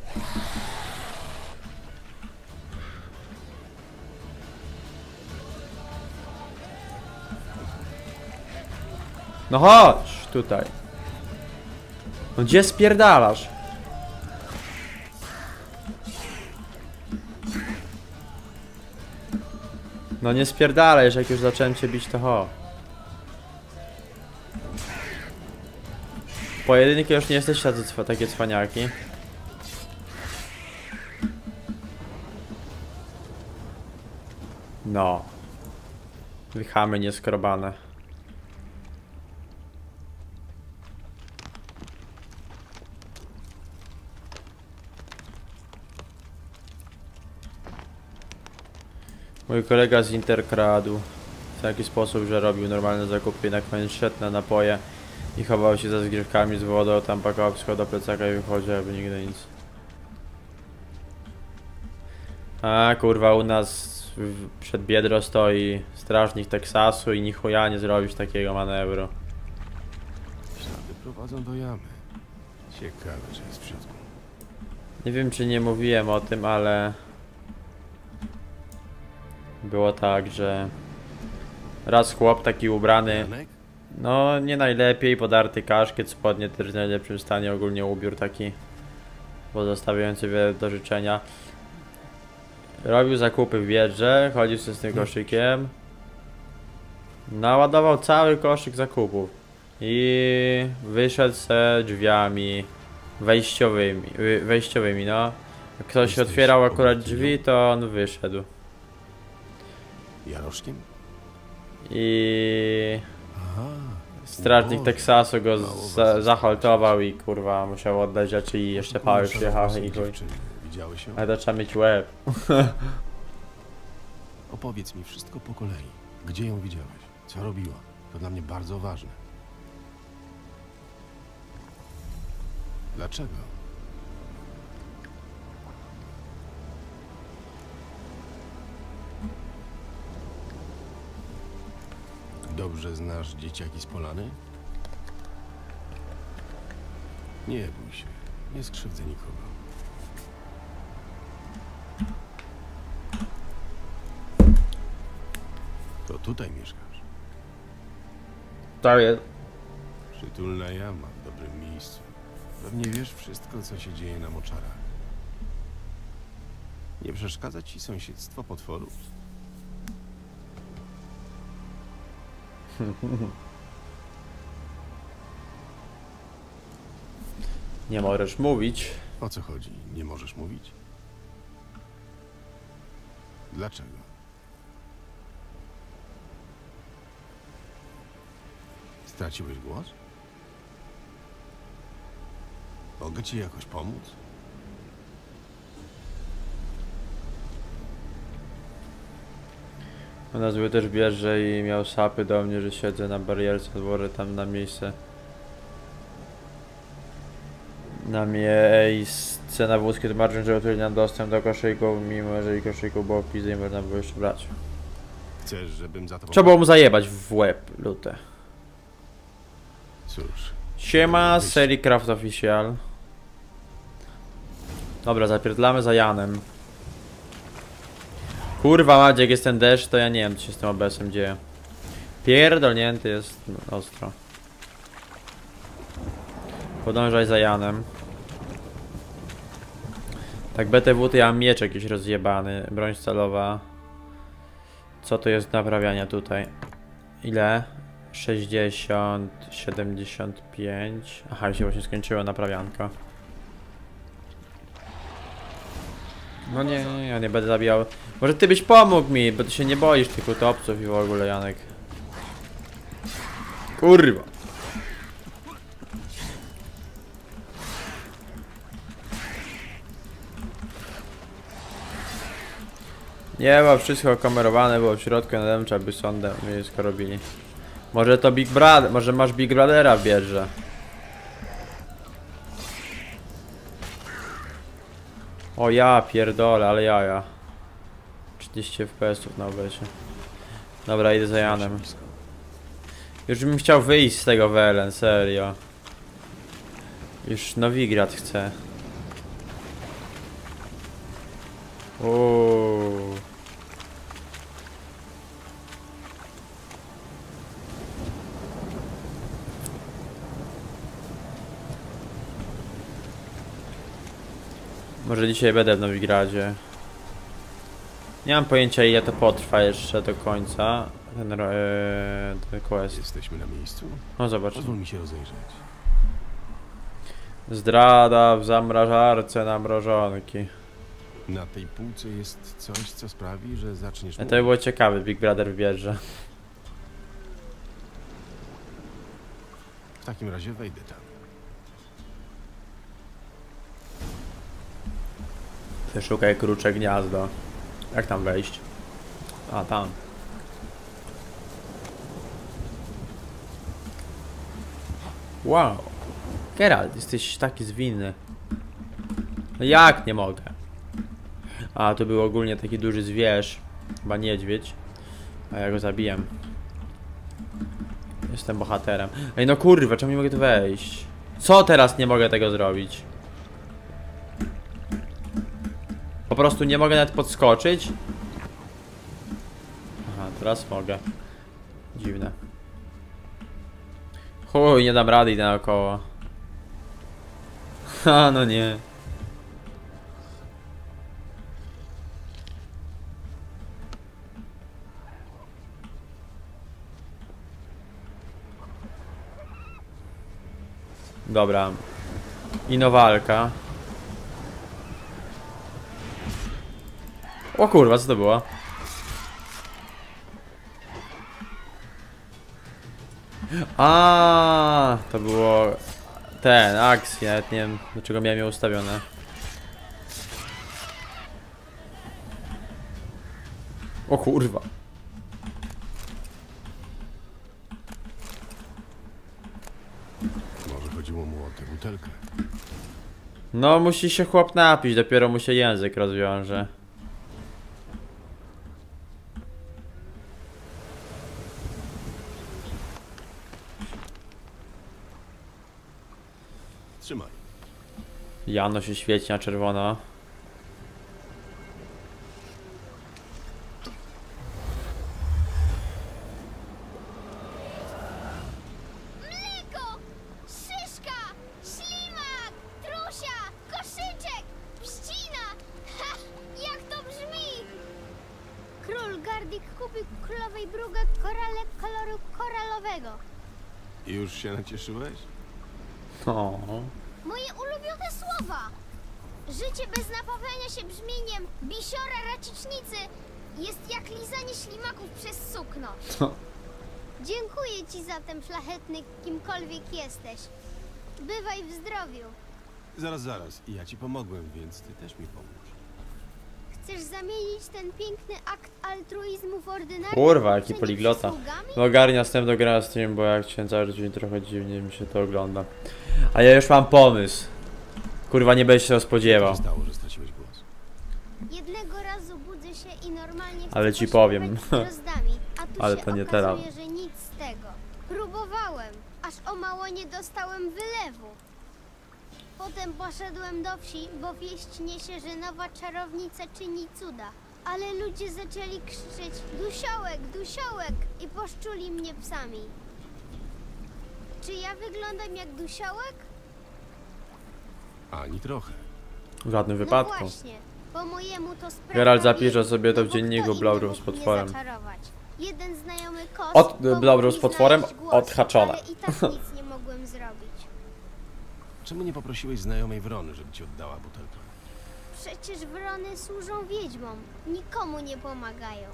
A: No chodź tutaj. No gdzie spierdalasz? No nie spierdalaj, że jak już zacząłem cię bić, to ho. Pojedynki już nie jesteś tacy cwa, takie cwaniaki. No. Wychamy nieskrobane. Mój kolega z Inter kradł w taki sposób, że robił normalne zakupy, na koniec szedł na napoje i chował się za zgrzewkami z wodą, tam pakował wszystko do plecaka i wychodził, aby nigdy nic. A kurwa, u nas w, przed Biedro stoi strażnik Teksasu i ni chuja nie zrobisz takiego manewru.
C: Ślady prowadzą do jamy. Ciekawe, że jest w środku.
A: Nie wiem, czy nie mówiłem o tym, ale było tak, że raz chłop taki ubrany,
C: Janek?
A: no nie najlepiej, podarty kaszkiet, spodnie też w najlepszym stanie, ogólnie ubiór taki pozostawiający wiele do życzenia. Robił zakupy w Biedrze, chodził sobie z tym koszykiem, naładował cały koszyk zakupów i wyszedł se drzwiami wejściowymi, wy- wejściowymi, no. Jak ktoś
C: Jesteś
A: otwierał akurat
C: obytnią?
A: drzwi, to on wyszedł.
C: Jaroszkiem?
A: I
C: Aha.
A: strażnik
C: Boże.
A: Teksasu go
C: Mało was
A: za
C: jest.
A: zahaltował i kurwa musiał oddać rzeczy i jeszcze pały
C: Muszę
A: przyjechały
C: zobaczyć
A: i chuj.
C: dziewczyny. Widziałeś ją?
A: Ale to trzeba mieć łeb.
C: Opowiedz mi wszystko po kolei. Gdzie ją widziałeś? Co robiła? To dla mnie bardzo ważne. Dlaczego? Dobrze znasz dzieciaki z Polany? Nie bój się. Nie skrzywdzę nikogo. To tutaj mieszkasz.
A: Tak jest.
C: Przytulna jama w dobrym miejscu. Pewnie wiesz wszystko, co się dzieje na moczarach. Nie przeszkadza ci sąsiedztwo potworów?
A: Nie możesz mówić.
C: O co chodzi? Nie możesz mówić? Dlaczego? Straciłeś głos? Mogę ci jakoś pomóc?
A: U nas był też bierze i miał sapy do mnie, że siedzę na barierce, dwory tam na miejsce. Na miejsce na wózkie tłumaczą, że utrudniam dostęp do koszyków, mimo że i koszyków było pizzy i można było jeszcze brać.
C: Chcesz, żebym za to
A: Trzeba było mu zajebać w łeb, lutę.
C: Cóż.
A: Siema,
C: Wyjść.
A: serii Craft Official. Dobra, zapierdlamy za Janem. Kurwa Madzie, jak jest ten deszcz, to ja nie wiem, co się z tym O B S-em dzieje. Pierdolnięty jest no, ostro. Podążaj za Janem. Tak, B T W to ja mam miecz jakiś rozjebany. Broń stalowa. Co to jest naprawiania tutaj? Ile? sześćdziesiąt, siedemdziesiąt pięć. Aha, już się właśnie skończyło naprawianka. No nie, nie, ja nie będę zabijał. Może ty byś pomógł mi, bo ty się nie boisz tych utopców i w ogóle, Janek. Kurwa. Nie, bo wszystko kamerowane było w środku, na dem trzeba by sądem wszystko robili. Może to Big Brother, może masz Big Brothera w bierze. O ja pierdolę, ale jaja. trzydzieści F P S-ów na obecie. Dobra, idę za Janem. Już bym chciał wyjść z tego W L N, serio. Już Nowigrad chcę. Uuu. Może dzisiaj będę w Nowigradzie. Nie mam pojęcia, ile to potrwa jeszcze do końca. Ten, ee, ten quest.
C: Jesteśmy na miejscu?
A: No zobacz.
C: Pozwól mi się rozejrzeć.
A: Zdrada w zamrażarce na mrożonki.
C: Na tej półce jest coś, co sprawi, że zaczniesz
A: To by było ciekawe, Big Brother w bierze.
C: W takim razie wejdę tam.
A: Przeszukaj krucze gniazdo. Jak tam wejść? A, tam. Wow. Geralt, jesteś taki zwinny. No jak nie mogę? A, to był ogólnie taki duży zwierz. Chyba niedźwiedź. A ja go zabiłem. Jestem bohaterem. Ej, no kurwa, czemu nie mogę tu wejść? Co teraz nie mogę tego zrobić? Po prostu nie mogę nawet podskoczyć? Aha, teraz mogę. Dziwne. Chuj, nie dam rady, idę naokoło. Ha, no nie. Dobra. Ino walka. O kurwa, co to było? A, to było ten, akcja, nawet nie wiem dlaczego miałem je ustawione. O kurwa.
C: Może chodziło mu o tę butelkę.
A: No musi się chłop napić, dopiero mu się język rozwiąże.
C: Trzymaj.
A: Jano się świeci na czerwono.
H: Mleko! Szyszka! Ślimak! Trusia! Koszyczek! Pścina! Ha! Jak to brzmi? Król Gardik kupił królowej brugę korale koloru koralowego.
C: Już się nacieszyłeś?
A: O.
H: Moje ulubione słowa! Życie bez napawiania się brzmieniem bisiora racicznicy jest jak lizanie ślimaków przez sukno. Dziękuję ci zatem, szlachetny, kimkolwiek jesteś. Bywaj w zdrowiu.
C: Zaraz, zaraz. Ja ci pomogłem, więc ty też mi pomóż.
H: Chcesz zamienić ten piękny akt altruizmu w ordynarne
A: Kurwa, jaki
H: pouczenie
A: poliglota.
H: przysługami?
A: No ogarnia następną grę na stream, bo jak chciałem cały dzień trochę dziwnie mi się to ogląda. A ja już mam pomysł. Kurwa, nie będziesz się tego
C: Co
A: spodziewał.
C: się stało, że straciłeś głos?
H: Jednego razu budzę się i normalnie chcę
A: Ale ci
H: pośpiewać
A: powiem.
H: z gwiazdami, a tu
A: Ale
H: się
A: to nie
H: okazuje,
A: teraz.
H: że nic z tego. Próbowałem, aż o mało nie dostałem wylewu. Potem poszedłem do wsi, bo wieść niesie, że nowa czarownica czyni cuda. Ale ludzie zaczęli krzyczeć dusiołek, dusiołek i poszczuli mnie psami. Czy ja wyglądam jak dusiołek?
C: Ani trochę.
A: W żadnym
H: No
A: wypadku.
H: właśnie, po mojemu to sprawa
A: Geralt zapisze
H: biegu,
A: sobie to
H: no
A: w
H: bo
A: dzienniku
H: kto inny
A: Blaurów
H: mógł
A: z
H: mnie
A: potworem.
H: zaczarować? Jeden znajomy kos
A: Od-
H: pomógł
A: Blaurów
H: mi
A: z potworem
H: znaleźć głos,
A: odhaczone.
H: ale i tak nic nie mogłem zrobić.
C: Czemu nie poprosiłeś znajomej Wrony, żeby ci oddała butelkę?
H: Przecież wrony służą wiedźmom. Nikomu nie pomagają.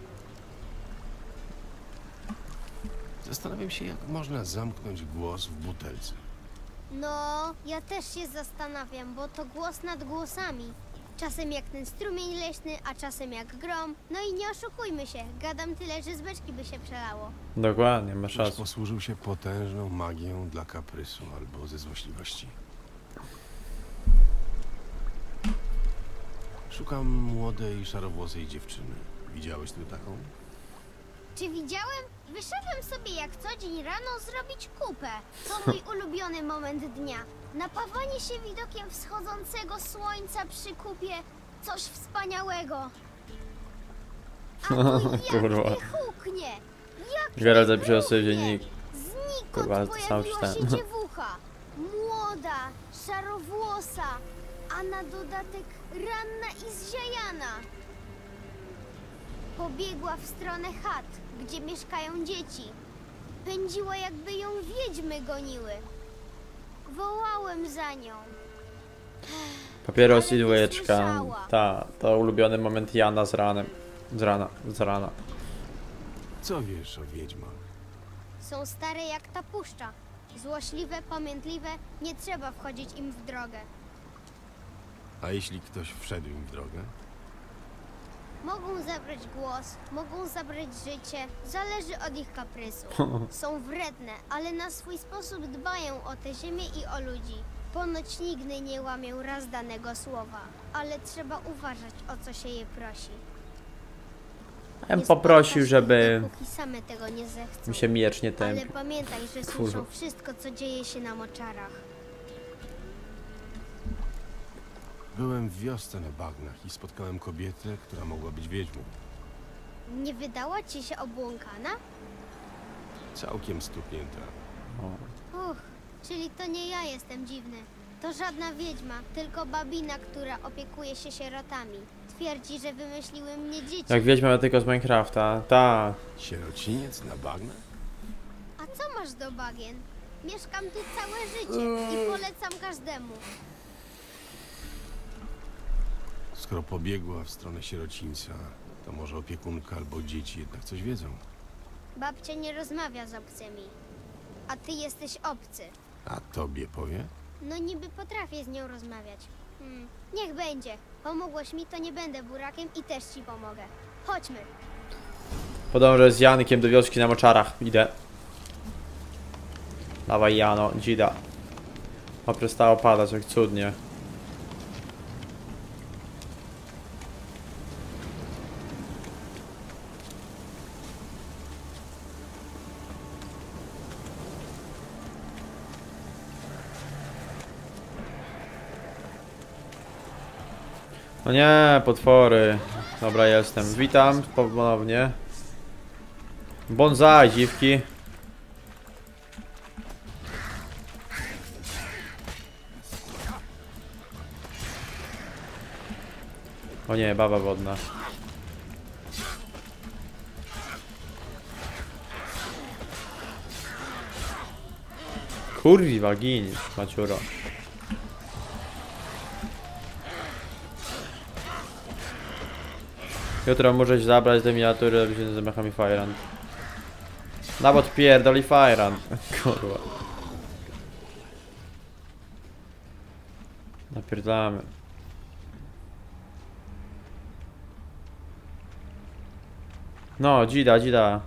C: Zastanawiam się, jak można zamknąć głos w butelce.
H: No, ja też się zastanawiam, bo to głos nad głosami. Czasem jak ten strumień leśny, a czasem jak grom. No i nie oszukujmy się, gadam tyle, że z beczki by się przelało.
B: Dokładnie, masz
C: Ktoś
B: rację.
C: posłużył się potężną magią dla kaprysu albo ze złośliwości. Szukam młodej, szarowłosej dziewczyny. Widziałeś tu taką?
H: Czy widziałem? Wyszedłem sobie jak co dzień rano zrobić kupę. To mój ulubiony moment dnia. Napawanie się widokiem wschodzącego słońca przy kupie. Coś wspaniałego. A tu jak
B: Kurwa.
H: mnie huknie. Jak
B: Geralt
H: mnie
B: zapisał sobie
H: huknie.
B: dziennik.
H: Znikąd
B: Kurwa, to samo
H: pojawiła
B: czytałem.
H: się dziewucha. Młoda, szarowłosa, a na dodatek ranna i zziajana. Pobiegła w stronę chat, gdzie mieszkają dzieci. Pędziła, jakby ją wiedźmy goniły. Wołałem za nią.
B: Papieros
H: Ale
B: i
H: nie
B: dwójeczka.
H: słyszała.
B: Ta, to ulubiony moment Jana z ranem. Z rana, z rana.
C: Co wiesz o wiedźmach?
H: Są stare jak ta puszcza. Złośliwe, pamiętliwe, nie trzeba wchodzić im w drogę.
C: A jeśli ktoś wszedł im w drogę?
H: Mogą zabrać głos, mogą zabrać życie, zależy od ich kaprysu. Są wredne, ale na swój sposób dbają o tę ziemię i o ludzi. Ponoć nigdy nie łamią raz danego słowa, ale trzeba uważać, o co się je prosi.
B: Ja bym
H: Nie
B: poprosił,
H: spotkasz
B: żeby
H: ich, dopóki same tego nie zechcą.
B: mi się miecz nie
H: Ale
B: tępił.
H: pamiętaj, że
B: Kurwa.
H: słyszą wszystko, co dzieje się na moczarach.
C: Byłem w wiosce na bagnach i spotkałem kobietę, która mogła być wiedźmą.
H: Nie wydała ci się obłąkana?
C: Całkiem stuknięta.
H: Uch, czyli to nie ja jestem dziwny. To żadna wiedźma, tylko babina, która opiekuje się sierotami. Twierdzi, że wymyśliły mnie dzieci.
B: Jak wiedźma tylko z Minecrafta. Ta.
C: Sierociniec na bagnach?
H: A co masz do bagien? Mieszkam tu całe życie i polecam każdemu.
C: Skoro pobiegła w stronę sierocińca, to może opiekunka albo dzieci jednak coś wiedzą.
H: Babcia nie rozmawia z obcymi. A ty jesteś obcy.
C: A tobie powie?
H: No niby potrafię z nią rozmawiać. Hmm, niech będzie. Pomogłeś mi, to nie będę burakiem i też ci pomogę. Chodźmy.
B: Podążę z Jankiem do wioski na moczarach. Idę. Dawaj Jano, dzida. O, przestało padać, jak cudnie. No nie, potwory. Dobra, jestem. Witam ponownie. Bonsai, dziwki. O nie, baba wodna. Kurwa, ginisz, maciuro. Jutro możesz zabrać te miniatury, żeby się nie zamachami Fajrand. Nawet pierdoli Fajrand. Kurwa. Napierdalamy. No, dzida, dzida.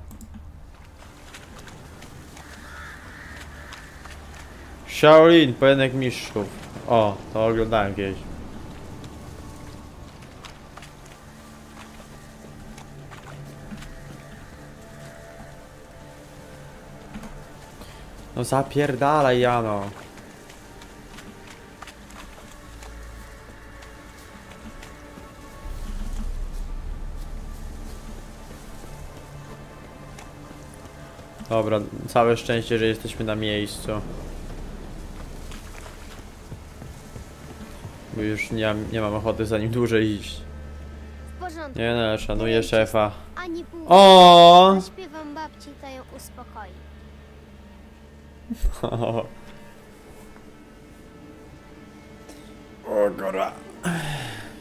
B: Shaolin, pojedynek mistrzów. O, to oglądałem kiedyś. No zapierdalaj, Jano. Dobra, całe szczęście, że jesteśmy na miejscu. Bo już nie, mam- nie mam ochoty za nim dłużej iść.
H: W porządku.
B: Nie no, szanuję szefa.
H: Ani pół.
B: O!
H: Zaśpiewam babci, to ją uspokoi.
B: O góra.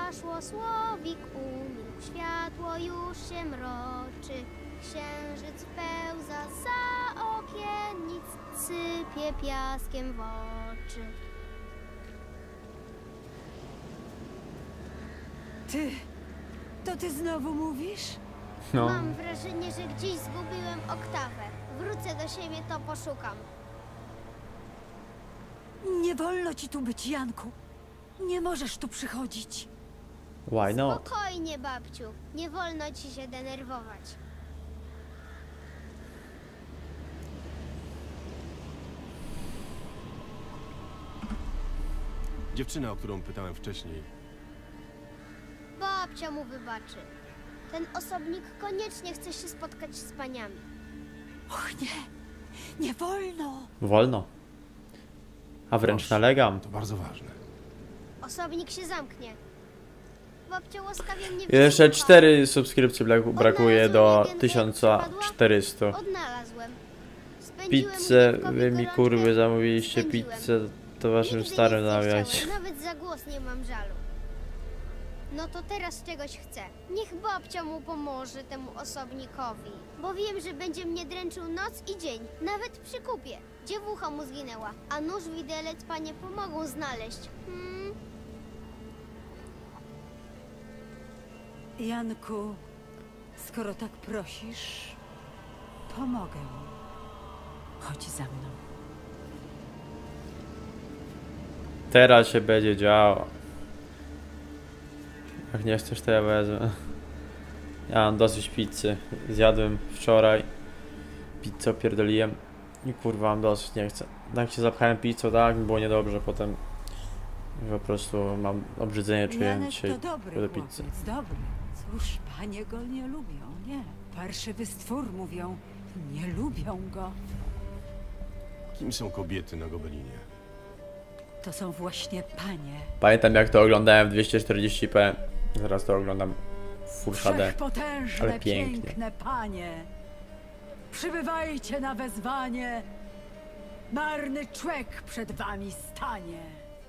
H: zaszło, słowik umilkł, światło już się mroczy. Księżyc pełza za okiennic, sypie piaskiem w oczy.
G: Ty, to ty znowu mówisz?
A: No.
H: Mam wrażenie, że gdzieś zgubiłem oktawę. Wrócę do siebie, to poszukam.
G: Nie wolno ci tu być, Janku. Nie możesz tu przychodzić.
A: Why not?
H: Spokojnie, babciu. Nie wolno ci się denerwować.
C: Dziewczyna, o którą pytałem wcześniej,
H: Babcia mu wybaczy. Ten osobnik koniecznie chce się spotkać z paniami.
G: Och nie, nie wolno.
A: Wolno. A wręcz
C: Proszę.
A: nalegam.
C: to bardzo ważne.
H: Osobnik się zamknie. Babcia łaskawie mnie
A: Jeszcze
H: wysłucha.
A: cztery subskrypcje brak- brakuje do tysiąc czterysta.
H: Odnalazłem. Spędziłem
A: Pizzę,
H: udziałkowi
A: wy mi
H: gorączkę.
A: kurwy zamówiliście
H: Spędziłem.
A: pizzę, to waszym
H: Nigdy
A: starym
H: nic nie
A: zamawiajcie.
H: chciałem, nawet za głos nie mam żalu. No to teraz czegoś chcę. Niech babcia mu pomoże, temu osobnikowi. Bo wiem, że będzie mnie dręczył noc i dzień, nawet przy kupie. Dziewucha mu zginęła, a nóż widelec panie pomogą znaleźć. Hmm?
G: Janku, skoro tak prosisz, pomogę. Chodź za mną.
A: Teraz się będzie działo. Jak nie chcesz, to ja wezmę. Ja mam dosyć pizzy. Zjadłem wczoraj. Pizzę opierdoliłem. I kurwa mam dosyć, nie chcę. Tak się zapchałem pizzą, tak mi było niedobrze, potem po prostu mam obrzydzenie, czuję
G: Janek
A: dzisiaj
G: to dobry
A: do
G: chłopiec,
A: pizzy.
G: dobry. Cóż, panie go nie lubią, nie. Parszywy stwór mówią, nie lubią go.
C: Kim są kobiety na Gobelinie?
G: To są właśnie panie.
A: Pamiętam jak to oglądałem w dwieście czterdzieści p. Teraz to oglądam w Full H D.
G: Wszechpotężne,
A: ale pięknie.
G: piękne panie. Przybywajcie na wezwanie. Marny człek przed wami stanie.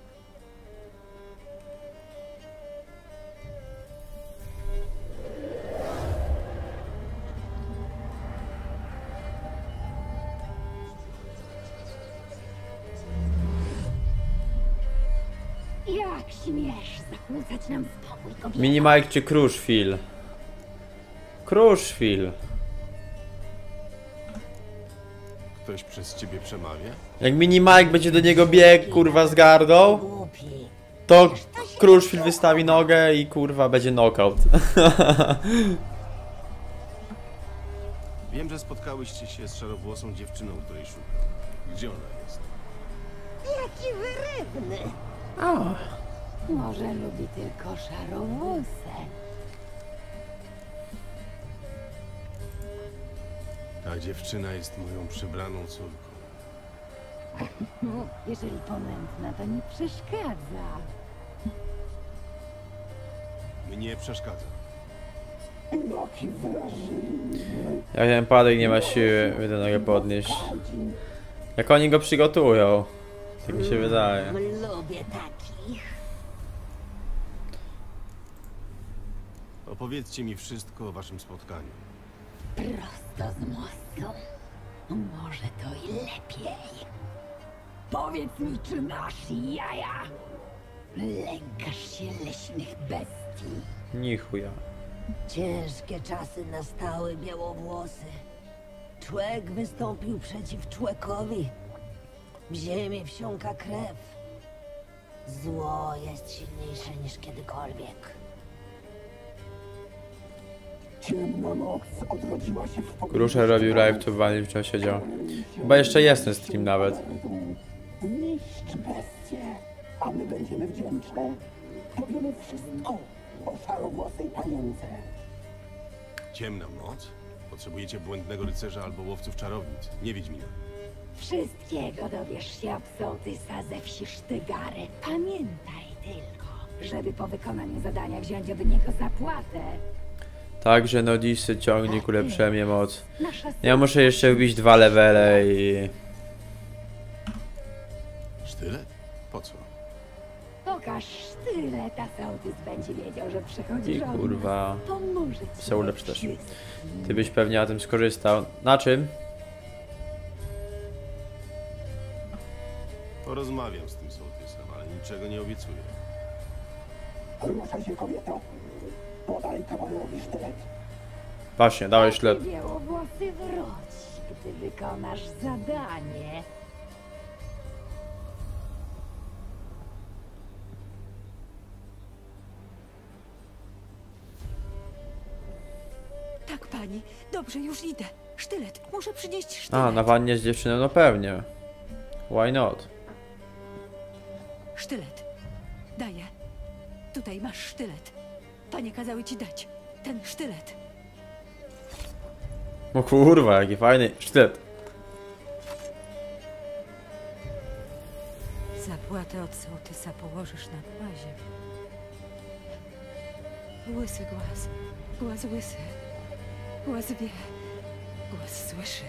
J: Jak śmiesz zakłócać nam spokój, kobieta?
A: Mini Mike czy Crushfield? Crushfield.
C: Ktoś przez ciebie przemawia?
A: Jak Mini Mike będzie do niego biegł, kurwa, z gardą,
J: Głupi.
A: to Crushfield wystawi nogę i kurwa będzie knockout.
C: Wiem, że spotkałyście się z szarowłosą dziewczyną, której szukam. Gdzie ona jest?
J: Jaki wyrywny. Może lubi tylko szarowłosę.
C: Ta dziewczyna jest moją przybraną córką.
J: No, jeżeli pomętna, to nie przeszkadza.
C: Mnie przeszkadza.
A: Jak ten padek nie ma siły, by tę nogę podnieść. Jak oni go przygotują? Tak mi się wydaje.
J: Lubię takich.
C: Opowiedzcie mi wszystko o waszym spotkaniu.
J: Prosto z mostu. Może to i lepiej. Powiedz mi, czy masz jaja? Lękasz się leśnych bestii.
A: Ni chuja.
J: Ciężkie czasy nastały, białowłosy. Człek wystąpił przeciw człekowi. W ziemi wsiąka krew. Zło jest silniejsze niż kiedykolwiek.
A: Krusher robił live, to Vanille wciąż siedział. Chyba jeszcze jest ten stream nawet.
K: Niszcz bestię, a my będziemy wdzięczne. Powiemy wszystko o szarowłosej panience.
C: Ciemna moc? Potrzebujecie błędnego rycerza albo łowców czarownic. Nie Wiedźmina.
J: Wszystkiego dowiesz się od sołtysa ze wsi Sztygary. Pamiętaj tylko, żeby po wykonaniu zadania wziąć od niego zapłatę.
A: Także Nodisy ciągnie ku lepszemie moc.
J: Nasza
A: Ja muszę jeszcze wbić dwa levele i...
C: Sztylet? Po co?
J: Pokaż sztylet. Tyle ta sołtys będzie wiedział, że przychodzi
A: I
J: żona.
A: kurwa.
J: Pomoże ci
A: Se ulepszy też.
J: wszystkim.
A: Ty byś pewnie na tym skorzystał. Na czym?
C: Porozmawiam z tym sołtysem, ale niczego nie obiecuję.
K: Ruszaj się, kobieto. Podaj kawalerowi sztylet.
A: Właśnie, dałeś ślep.
J: Białowłosy wróć, gdy wykonasz zadanie.
G: Tak, pani. Dobrze, już idę. Sztylet. Muszę przynieść sztylet.
A: A, na wannie z dziewczyną? No pewnie. Why not?
G: Sztylet. Daję. Tutaj masz sztylet. Panie kazały ci dać. Ten sztylet.
A: O kurwa, jaki fajny sztylet.
G: Zapłatę od sołtysa położysz na bazie. Łysy głaz. Głaz łysy. Głaz wie. Głaz słyszy.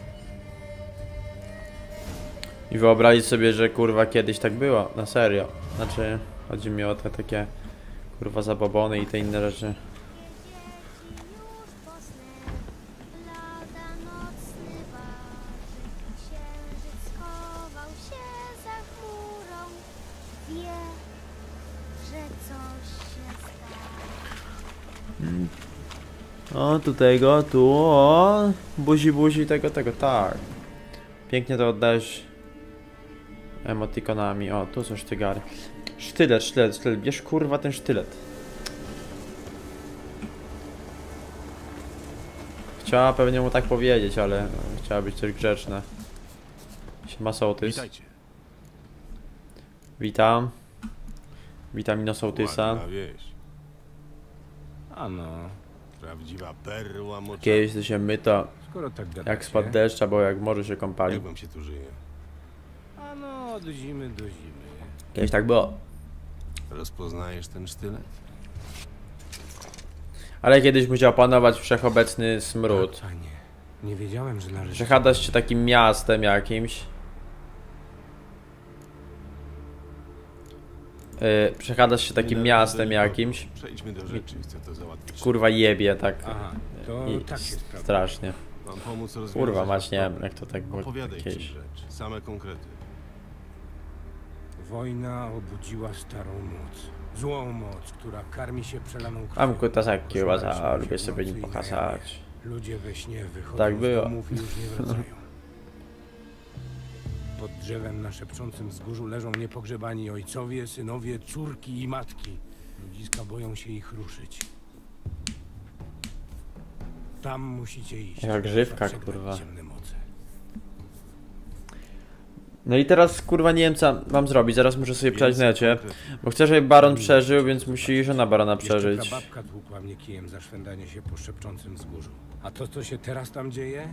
A: I wyobrazić sobie, że kurwa kiedyś tak było. Na serio. Znaczy, chodzi mi o te takie kurwa zabobony i te inne rzeczy.
H: Lada nocny waży, księżyc schował się za chmurą. Wie, że coś się stało.
A: O, tu tego, tu, o. Buzi, buzi, tego, tego, tak. Pięknie to oddałeś emotikonami. O, tu są sztygary. Sztylet, sztylet, sztylet. Bierz kurwa ten sztylet. Chciała pewnie mu tak powiedzieć, ale chciała być coś grzeczna. Siema sołtys.
C: Witajcie.
A: Witam. Witam ino sołtysa.
C: Ładna wieś. A no, prawdziwa perła moczarna.
A: Kiedyś to się myto
C: Skoro tak gadacie,
A: jak spod deszcz, albo jak w morzu się
C: jak
A: kąpali.
C: wam się tu żyje?
D: A no, od zimy do zimy.
A: Kiedyś tak było.
C: Rozpoznajesz ten sztylet?
A: Ale kiedyś musiał panować wszechobecny smród.
D: Panie, nie wiedziałem, że należy...
A: Przechadzasz się takim miastem jakimś. Yy, przechadzasz się takim miastem jakimś.
C: Przejdźmy do rzeczy, chcę to załatwić.
A: Kurwa jebie tak.
D: Aha, to
A: I
D: tak się sprawdza.
A: strasznie.
C: Mam pomóc rozwiązać.
A: Kurwa mać, nie wiem
C: problem.
A: jak to tak było
C: Opowiadaj
A: kiedyś.
C: rzecz, same konkrety.
D: Wojna obudziła starą moc. Złą moc, która karmi się przelaną krwią.
A: Mam kutasaki
D: Koszmarem
A: łaza,
D: się
A: lubię
D: w
A: sobie
D: nocy
A: nim
D: i na
A: pokazać.
D: jawie. Ludzie we śnie wychodzą
A: Tak
D: z
A: było.
D: domów i już nie wracają. Pod drzewem na szepczącym wzgórzu leżą niepogrzebani ojcowie, synowie, córki i matki. Ludziska boją się ich ruszyć. Tam musicie iść.
A: Jaka grzywka,
D: Przegnać
A: kurwa.
D: ciemne moce.
A: No i teraz kurwa nie wiem co mam zrobić, zaraz muszę sobie przejść w necie. Bo chcę, żeby baron przeżył, więc musi żona barona przeżyć.
D: Jeszcze babka tłukła mnie kijem za szwendanie się po szepczącym wzgórzu. A to, co się teraz tam dzieje?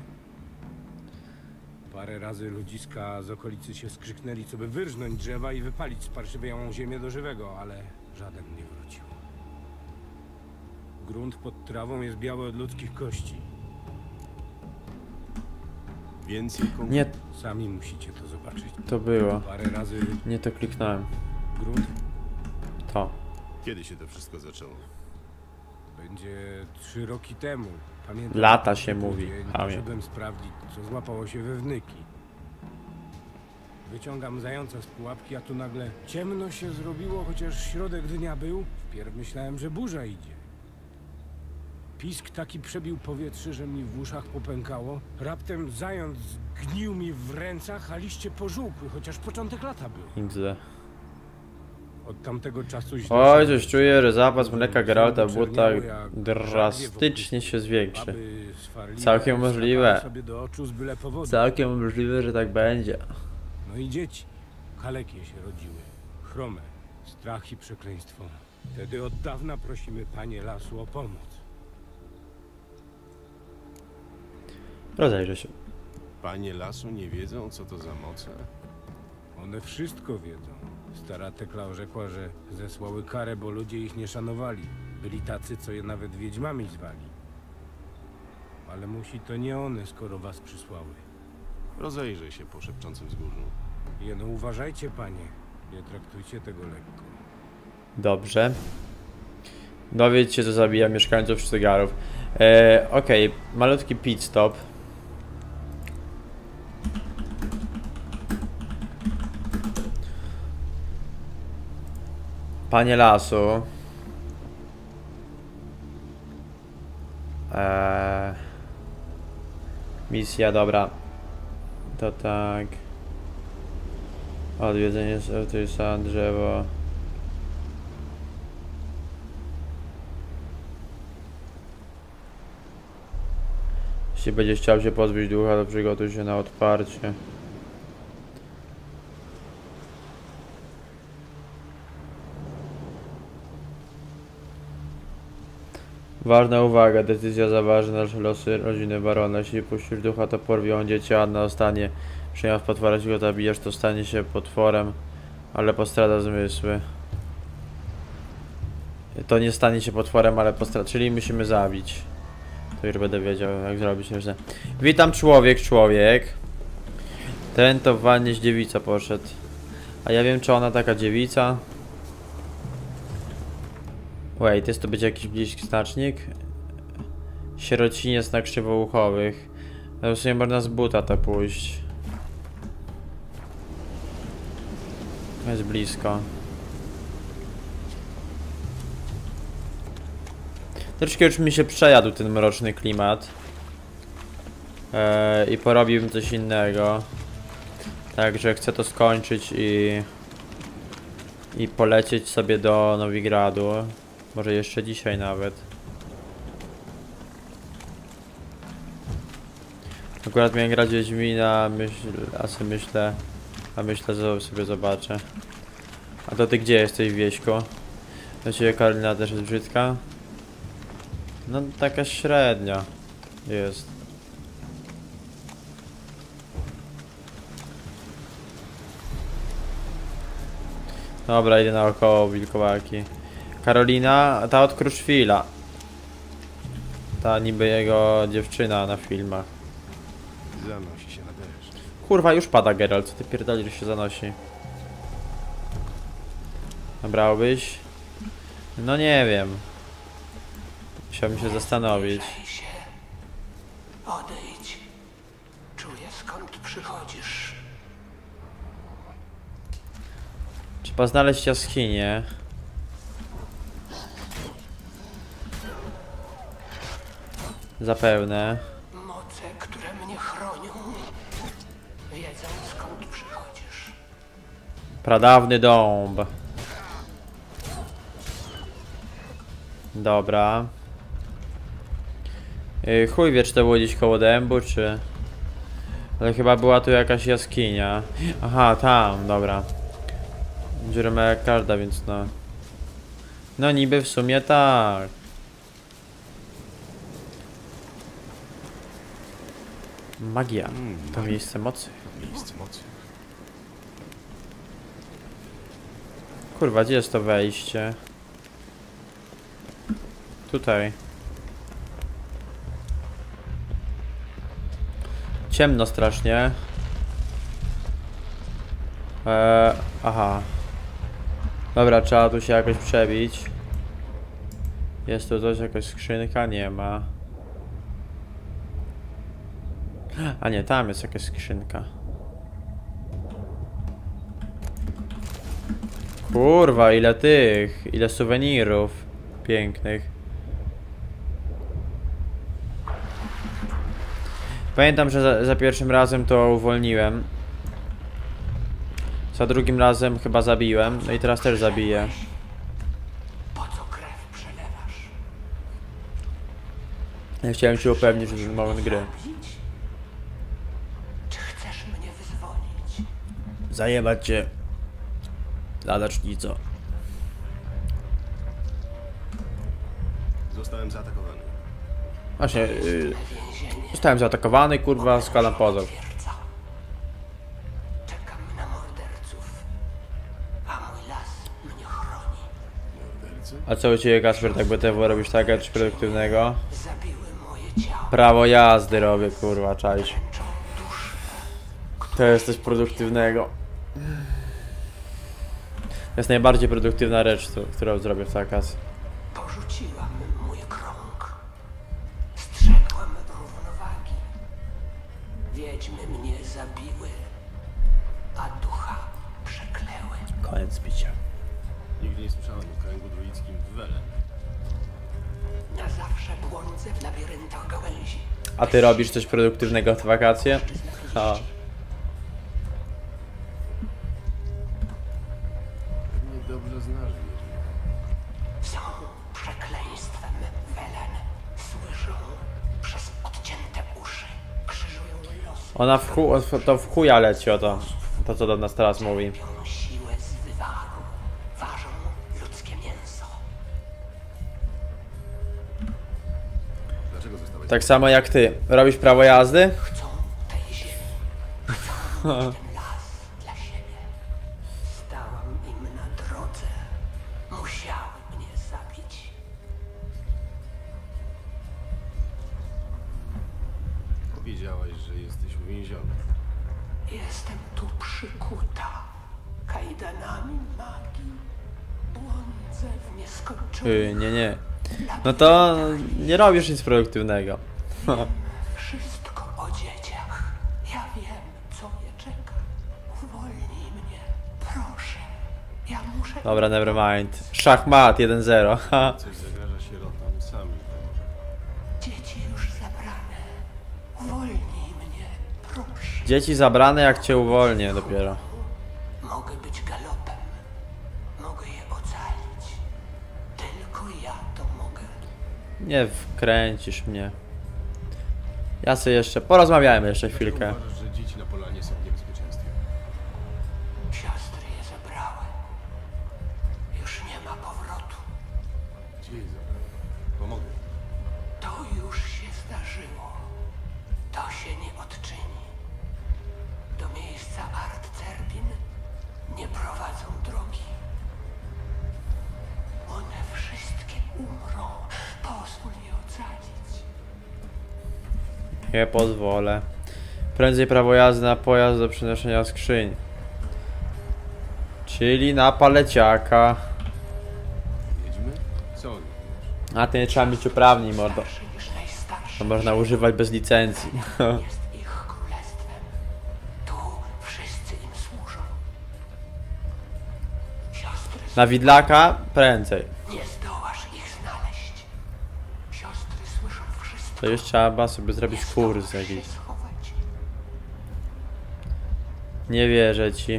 D: Parę razy ludziska z okolicy się skrzyknęli, co by wyrżnąć drzewa i wypalić sparszywiałą ziemię do żywego, ale żaden nie wrócił. Grunt pod trawą jest biały od ludzkich kości.
C: Więcej konkretów.
A: Nie,
D: Sami musicie to zobaczyć.
A: to było.
D: Parę razy
A: Nie to kliknąłem.
D: grunt
A: To.
C: Kiedy się to wszystko zaczęło?
D: będzie trzy roki temu. Pamiętam,
A: Lata się
D: ten
A: mówi,
D: dzień
A: chamie.
D: Poszedłem sprawdzić, co złapało się we wnyki. Wyciągam zająca z pułapki, a tu nagle ciemno się zrobiło, chociaż środek dnia był. Wpierw myślałem, że burza idzie. Pisk taki przebił powietrze, że mi w uszach popękało. Raptem zając zgnił mi w rękach, a liście pożółkły, chociaż początek lata był.
A: X D.
D: Od tamtego czasu źle
A: Oj,
D: się
A: coś czuję, że zapas mleka Geralta w
D: Znowu
A: butach
D: czerniało jak
A: drastycznie się zwiększy.
D: Baby swarliwe
A: Całkiem możliwe.
D: wstawały sobie do oczu z byle powodu.
A: Całkiem możliwe, że tak będzie.
D: No i dzieci. Kalekie się rodziły. Chrome. Strach i przekleństwo. Wtedy od dawna prosimy Panie Lasu o pomoc.
A: Rozejrzę się.
C: Panie lasu nie wiedzą, co to za moce?
D: One wszystko wiedzą. Stara Tekla orzekła, że zesłały karę, bo ludzie ich nie szanowali. Byli tacy, co je nawet wiedźmami zwali. Ale musi to nie one, skoro was przysłały.
C: Rozejrzyj się po szepczącym wzgórzu.
D: Jeno uważajcie, panie. Nie traktujcie tego lekko.
A: Dobrze. Dowiedz się, co zabija mieszkańców Sztygarów. E, Okej, okay. Malutki pit stop. Panie lasu. Eee, misja, dobra. To tak. Odwiedzenie sołtysa, drzewo. Jeśli będziesz chciał się pozbyć ducha, to przygotuj się na odparcie. Ważna uwaga, decyzja zaważy nasze losy rodziny barona. Jeśli puścisz ducha, to porwie on dzieci, a Anna zostanie przyjęła w potwora, jeśli go zabijesz, to stanie się potworem, ale postrada zmysły. To nie stanie się potworem, ale postrada, czyli musimy zabić. To już będę wiedział, jak zrobić resztę. Witam, człowiek, człowiek. Ten to w wannie z dziewica poszedł. A ja wiem, czy ona taka dziewica. Wait, jest to być jakiś bliski znacznik? Sierociniec na krzywouchowych. W sumie można z buta to pójść. Jest blisko. Troszkę już mi się przejadł ten mroczny klimat. Eee, I porobiłbym coś innego. Także chcę to skończyć i... I polecieć sobie do Nowigradu. Może jeszcze dzisiaj nawet. Akurat miałem grać Wiedźmina, myśl, a sobie myślę... A myślę, że sobie zobaczę. A to ty gdzie jesteś, Wieśku? Do ciebie Karolina też jest brzydka? No taka średnia jest. Dobra, idę naokoło wilkołaki. Karolina, ta od Kruszwila. Ta niby jego dziewczyna na filmach.
C: Zanosi się na deszcz.
A: Kurwa, już pada Geralt, co ty pierdolisz, że się zanosi? Nabrałbyś? No nie wiem. Musiałbym się zastanowić.
K: Odejdź. Czuję, skąd przychodzisz.
A: Trzeba znaleźć jaskinię. Zapewne.
K: Moce, które mnie chronią, wiedzą, skąd przychodzisz.
A: Pradawny dąb. Dobra. Yy, chuj wie, czy to było gdzieś koło dębu, czy... Ale chyba była tu jakaś jaskinia. Aha, tam, dobra. Dziurę ma jak każda, więc no... No niby w sumie tak. Magia. To miejsce mocy.
C: Miejsce mocy.
A: Kurwa, gdzie jest to wejście? Tutaj. Ciemno strasznie. Eee, aha. Dobra, trzeba tu się jakoś przebić. Jest tu coś, jakaś skrzynka? Nie ma. A nie, tam jest jakaś skrzynka. Kurwa, ile tych, ile suwenirów pięknych. Pamiętam, że za, za pierwszym razem to uwolniłem. Za drugim razem chyba zabiłem, no i teraz też zabiję.
K: Po co krew przelewasz?
A: Ja chciałem się upewnić, że ten moment gry.
K: Czy chcesz mnie wyzwolić?
A: Zajebać cię, ladacznico.
C: Zostałem zaatakowany.
A: Właśnie, yy, zostałem zaatakowany, kurwa, składam pozor.
K: Czekam na morderców, a mój las mnie chroni.
C: Mordercy?
A: A co u ciebie, Kasper, tak B T W robisz tak, czy produktywnego?
K: Zabiły moje ciało.
A: Prawo jazdy robię, kurwa, czaisz. To jest coś produktywnego. jest najbardziej produktywna rzecz, którą zrobię w wakacje.
K: Porzuciłam mój krąg. Strzegłam równowagi. Wiedźmy mnie zabiły, a ducha przekleły.
A: Koniec bicia.
C: Nigdy nie słyszałem o kręgu druickim w Welen.
K: Na zawsze błądzę w labiryntach gałęzi.
A: A ty robisz coś produktywnego w wakacje? Ha.
C: Pewnie dobrze znasz Wiedźmy.
K: Są przekleństwem Welen. Słyszą przez odcięte uszy. Krzyżują los.
A: Ona w chu, to w chuja leci o to. To co do nas teraz mówi.
K: Czerpią siłę z wywaru. Ważą ludzkie mięso.
C: Dlaczego zostałeś?
A: Tak samo jak ty. Robisz prawo jazdy?
K: Chcą tej ziemi. Chcą mieć ten las dla siebie. Stałam im na drodze. Musiały mnie zabić.
C: Powiedziałaś, że jesteś uwięziony.
K: Jestem tu przykuta kajdanami magii. Błądzę w nieskończonym.
A: Yy, nie, nie. No to nie robisz nic produktywnego.
K: Wszystko o dzieciach. Ja wiem, co je czeka. Uwolnij mnie, proszę. Ja muszę...
A: Dobra, nevermind. Szachmat jeden zero.
C: Coś zagraża sierotom, sami to.
K: Dzieci już zabrane. Uwolnij mnie, proszę.
A: Dzieci zabrane jak cię uwolnię dopiero.
K: Mogę być galopem. Mogę je ocalić. Tylko ja to mogę.
A: Nie wkręcisz mnie. Ja sobie jeszcze porozmawiajmy jeszcze chwilkę.
C: Dlaczego uważasz, że dzieci na polanie są w niebezpieczeństwie?
K: Siostry je zabrały. Już nie ma powrotu.
C: Gdzie je zabrać? Pomogę.
K: To już się zdarzyło. To się nie odczyni. Do miejsca Ardcerpin nie prowadzą drogi. One wszystkie umrą. Pozwól je ocalić.
A: Nie pozwolę. Prędzej prawo jazdy na pojazd do przenoszenia skrzyń. Czyli na paleciaka.
C: Wiedźmy? Co oni?
A: A ty nie trzeba mieć uprawnień, mordo.
K: Starszy niż najstarszy.
A: To można używać bez licencji.
K: Jest ich królestwem. Tu wszyscy im służą. Siostry
A: Na widlaka prędzej.
K: nie zdołasz ich znaleźć. Siostry słyszą wszystko.
A: To już trzeba sobie zrobić kurs jakiś.
K: Się schować.
A: Nie wierzę ci.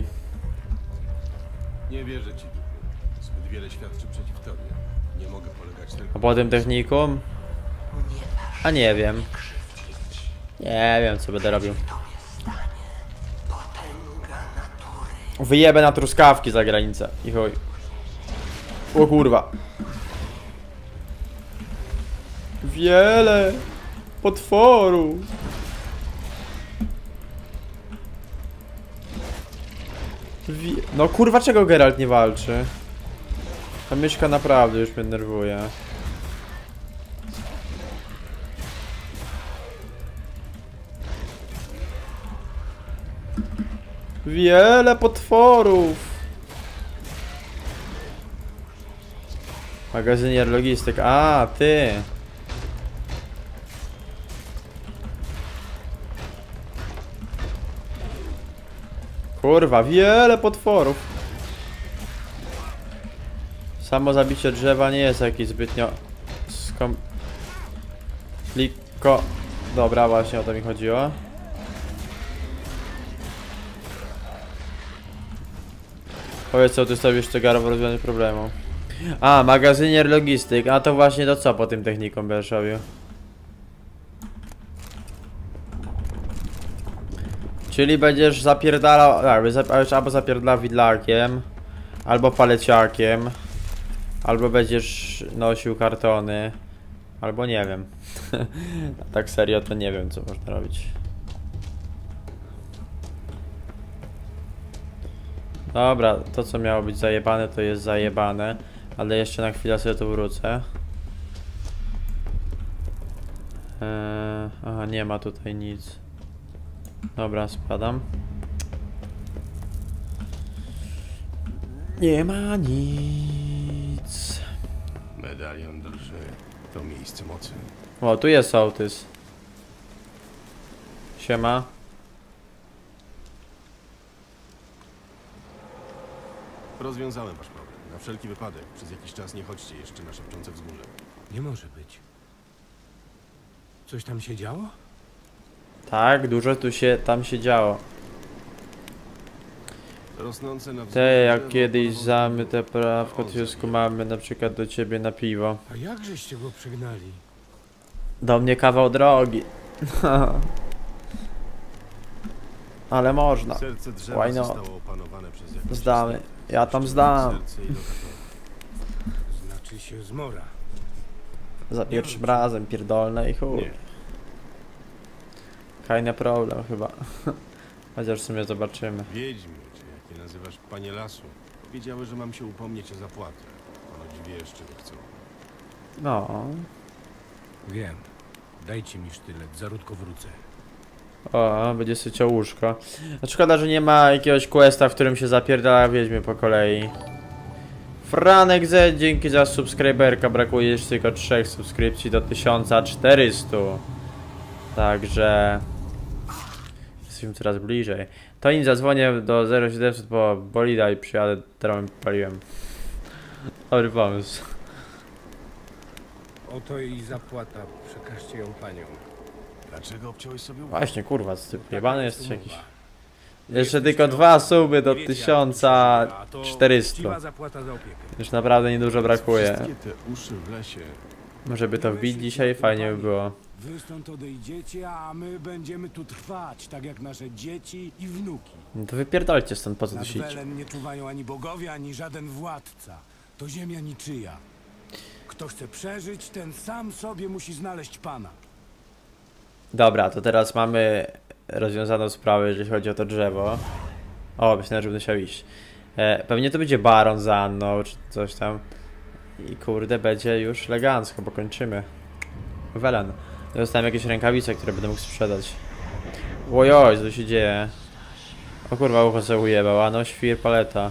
C: Nie wierzę ci, duchu. Zbyt wiele świadczy przeciw tobie. Nie mogę polegać tylko...
A: A po tym technikum?
K: Nie dasz
A: A nie wiem.
K: krzywdzić.
A: Nie wiem co będę robił.
K: Tobie stanie potęga natury.
A: Wyjebę na truskawki za granicę. I chuj. O kurwa. Wiele potworów. Wie... No kurwa, czego Geralt nie walczy? Ta myszka naprawdę już mnie nerwuje. Wiele potworów. Magazynier logistyk. A, ty. Kurwa, wiele potworów. Samo zabicie drzewa nie jest jakieś zbytnio skom... Kliko... Dobra, właśnie o to mi chodziło. Powiedz co ty sobie jeszcze garo w rozwiązaniu problemu. A, magazynier logistyk. A to właśnie to co po tym technikom będziesz robił? Czyli będziesz zapierdalał, tak, albo zapierdalał widlakiem, albo paleciakiem, albo będziesz nosił kartony, albo nie wiem. Tak serio to nie wiem co można robić. Dobra, to co miało być zajebane to jest zajebane, ale jeszcze na chwilę sobie tu wrócę. Eee, aha, nie ma tutaj nic. Dobra, spadam. Nie ma nic.
C: Medalion drży. To miejsce mocy.
A: O, tu jest sołtys. Siema.
C: Rozwiązałem wasz problem. Na wszelki wypadek, przez jakiś czas nie chodźcie jeszcze na szepczące wzgórze.
D: Nie może być. Coś tam się działo?
A: Tak, dużo tu się tam się działo.
C: Rosnące na
A: Te jak kiedyś zamyte praw w Kotwiusku mamy na przykład do ciebie na piwo.
D: A jak żeście go przygnali?
A: Do mnie kawał drogi. Ale można.
C: Serce drzewa
A: Why not?
C: zostało opanowane przez jakiś
A: Zdamy.
C: czas.
A: Ja tam zdam.
C: Serce i lokatora.
D: Znaczy się zmora.
A: Za pierwszym razem pierdolne i chuj.
C: Nie.
A: Kajny problem chyba. Chociaż w sumie zobaczymy.
C: Wiedźmy, czy jakie nazywasz panie lasu, powiedziały, że mam się upomnieć o zapłatę. Ponoć wiesz, czego chcą.
A: No.
D: Wiem. Dajcie mi sztylet, zaródko wrócę.
A: O, będzie sycio łóżko. A szkoda, że nie ma jakiegoś questa, w którym się zapierdala wiedźmy po kolei. Franek Z, dzięki za subskryberka. Brakuje jeszcze tylko trzech subskrypcji do tysiąc czterysta. Także jesteśmy coraz bliżej. To im zadzwonię do zero siedemset po bolida i przyjadę, teraz paliłem. Dobry pomysł.
D: Oto jej zapłata. Przekażcie ją panią.
C: Dlaczego obciąłeś sobie łeb?
A: Właśnie, kurwa, ty jebany jesteś jakiś.
D: Nie
A: Jeszcze
D: jesteście
A: tylko
D: o-
A: dwa suby do
D: Nie wiecie, jak
A: tysiąc
D: to się nazywa. To
A: czterysta.
D: uczciwa zapłata za opiekę.
A: Już naprawdę niedużo brakuje.
C: Wszystkie te uszy w lesie.
A: Może by to wbić dzisiaj, fajnie by było.
D: Wy stąd odejdziecie, a my będziemy tu trwać, tak jak nasze dzieci i wnuki.
A: No to wypierdolcie stąd, po co tu
D: Nad
A: siedzieć.
D: Welen nie czuwają ani bogowie, ani żaden władca. To ziemia niczyja. Kto chce przeżyć, ten sam sobie musi znaleźć pana.
A: Dobra, to teraz mamy rozwiązaną sprawę, jeżeli chodzi o to drzewo. O, myślałem, że będę musiał iść. E, pewnie to będzie baron za Anną, czy coś tam. I kurde, będzie już elegancko, bo kończymy. Welen. Dostałem jakieś rękawice, które będę mógł sprzedać. Ojoj, co tu się dzieje? O kurwa, ucho sobie ujebał, a no świr paleta.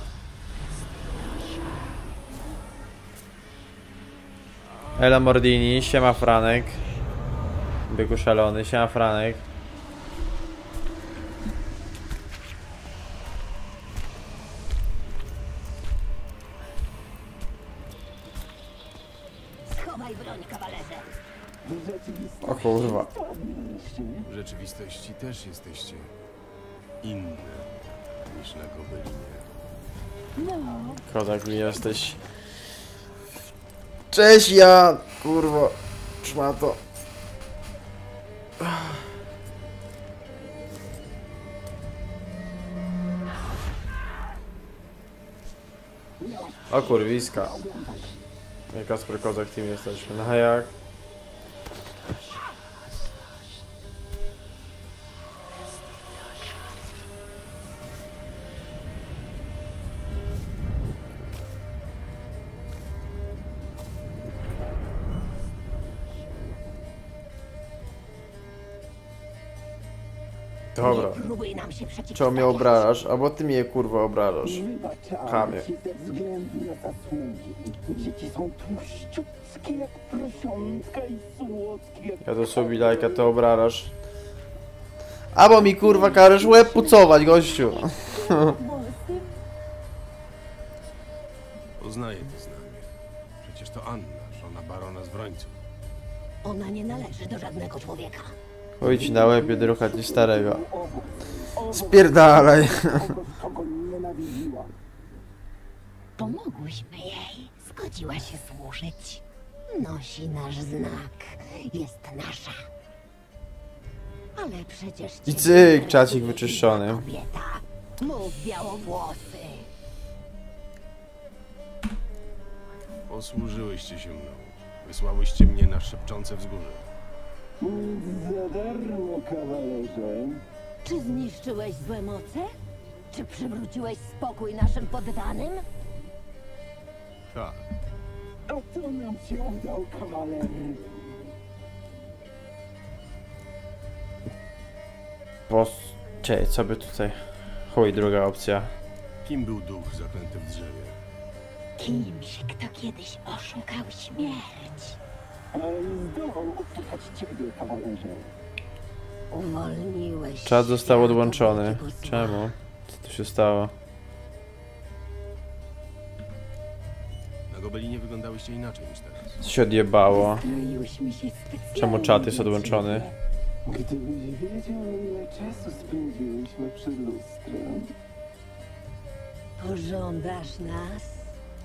A: Elo Mordini, siema Franek. Byku szalony, siema Franek.
J: Schowaj broń, kawalerze.
A: O kurwa.
C: W rzeczywistości też jesteście inne niż na Gobelinie.
J: No,
A: Kozak mi jesteś. Cześć ja! Kurwa. Szmato. O kurwiska. Jak Kasper Kozak team jesteśmy. No jak? Dobra.
J: nie próbuj nam się przeciwstawiać.
A: Czemu mnie obrażasz? Albo ty mnie kurwa obrażasz. Chamie.
K: Ze względu na zasługi. Dzieci są tłuściutkie jak prosiątka i słodkie jak...
A: Ja to sobie lajka, to obrażasz. Albo mi kurwa każesz łeb pucować, gościu.
C: Poznaję to znamię. Przecież to Anna, żona barona z Wrońców.
J: Ona nie należy do żadnego człowieka.
A: Chuj ci na łeb, drucha ci starego. Spierdalaj.
K: Kogo nienawidziła.
J: Pomogłyśmy jej. Zgodziła się służyć. Nosi nasz znak. Jest nasza. Ale przecież...
A: I cyk, czacik wyczyszczony.
J: Kobieta. Mów białowłosy.
C: Posłużyłyście się mną. Wysłałyście mnie na szepczące wzgórze.
K: Nic za darmo, kawalerze.
J: Czy zniszczyłeś złe moce? Czy przywróciłeś spokój naszym poddanym?
C: Tak.
K: A to nam się udał, kawaler.
A: Bo... Czekaj, co by tutaj... Chuj, druga opcja.
C: Kim był duch zaklęty w drzewie?
J: Kimś, kto kiedyś oszukał śmierć. Ale zdołał uczytać ciebie, kawalerze. Uwolniłeś
A: Czad został
J: świat
A: odłączony.
J: od tego zła.
A: Czemu? Co tu się stało?
C: Na Gobelinie wyglądałyście inaczej niż teraz.
A: Co się odjebało?
J: Stroiłyśmy się specjalnie
A: Czemu czat jest
J: dla
A: odłączony?
J: ciebie. Gdybyś wiedział, ile czasu spędziłyśmy przed lustrem. Pożądasz nas?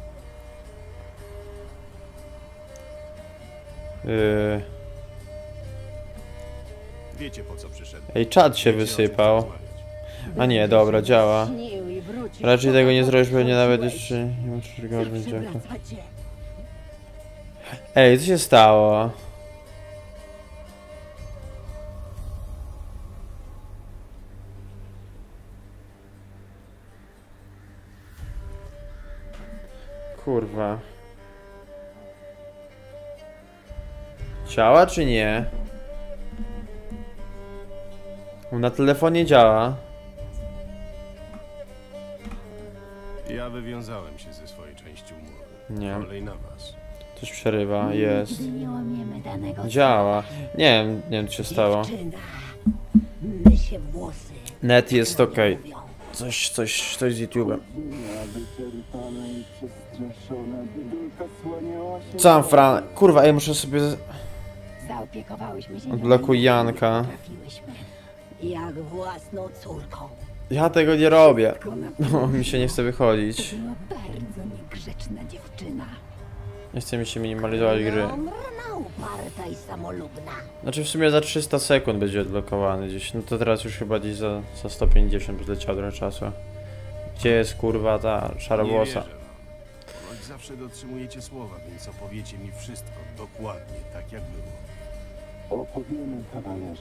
A: Yy...
C: Wiecie, po co przyszedł.
A: Ej, czat się
C: Wiecie, o czym
A: wysypał.
C: porozmawiać.
A: A nie, dobra, działa.
J: Śnił i wrócisz,
A: Raczej tego nie
J: po to
A: zrobisz, pewnie nawet
J: wróciłeś.
A: jeszcze nie muszę tego odbyć.
J: Przywracacie.
A: Ej, co się stało? Kurwa. Działa czy nie? Na telefonie działa.
C: Ja wywiązałem się ze swojej części umowy.
A: Nie.
C: Kolej na was.
A: Coś przerywa, jest.
J: Nigdy nie łamiemy danego
A: Działa. Nie wiem, nie wiem co się stało.
J: Dziewczyna, my się włosy.
A: Net jest ok.
J: Mówią.
A: Coś, coś, coś z YouTube'em. Co mam Fran? Kurwa, ej, muszę sobie...
J: Zaopiekowałyśmy się
A: Odblokuj Janka.
J: trafiłyśmy. Jak własną córką.
A: Ja tego nie robię. No, mi się nie chce wychodzić.
J: To była bardzo niegrzeczna dziewczyna.
A: Nie chce mi się minimalizować gry.
J: Mrna, uparta i samolubna.
A: Znaczy w sumie za trzysta sekund będzie odblokowany gdzieś. No to teraz już chyba gdzieś za, za sto pięćdziesiąt zleciało trochę czasu. Gdzie jest kurwa ta
C: Nie
A: szarowłosa?
C: wierzę wam. Choć zawsze dotrzymujecie słowa, więc opowiecie mi wszystko dokładnie tak, jak było.
L: Opowiemy, kawalerze.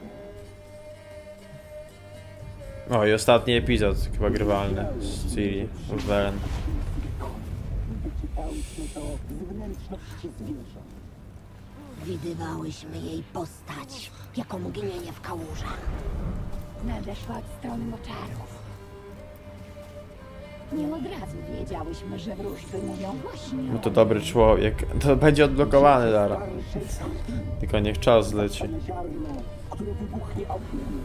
A: O, i ostatni epizod chyba grywalny z Ciri w Velen.
L: Wyczytałyśmy to z wnętrzności zwierząt.
J: Widywałyśmy jej postać, jako mgnienie w kałużach. Nadeszła od strony moczarów. Nie od razu wiedziałyśmy, że wróżby mówią właśnie
A: No
J: o
A: to dobry człowiek. To będzie odblokowany zaraz. Tylko niech czas zleci.
L: Ziarno, które wybuchnie ogniem.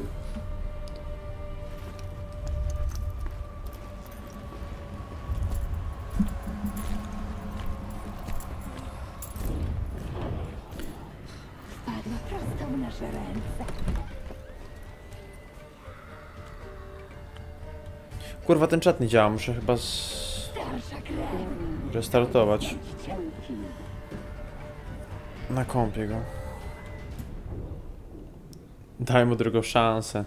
J: Wpadła prosto w nasze ręce.
A: Kurwa, ten czat nie działa, muszę chyba z...
J: Starsza krew.
A: restartować.
L: Cienki.
A: Na kompie go. Daj mu drugą szansę.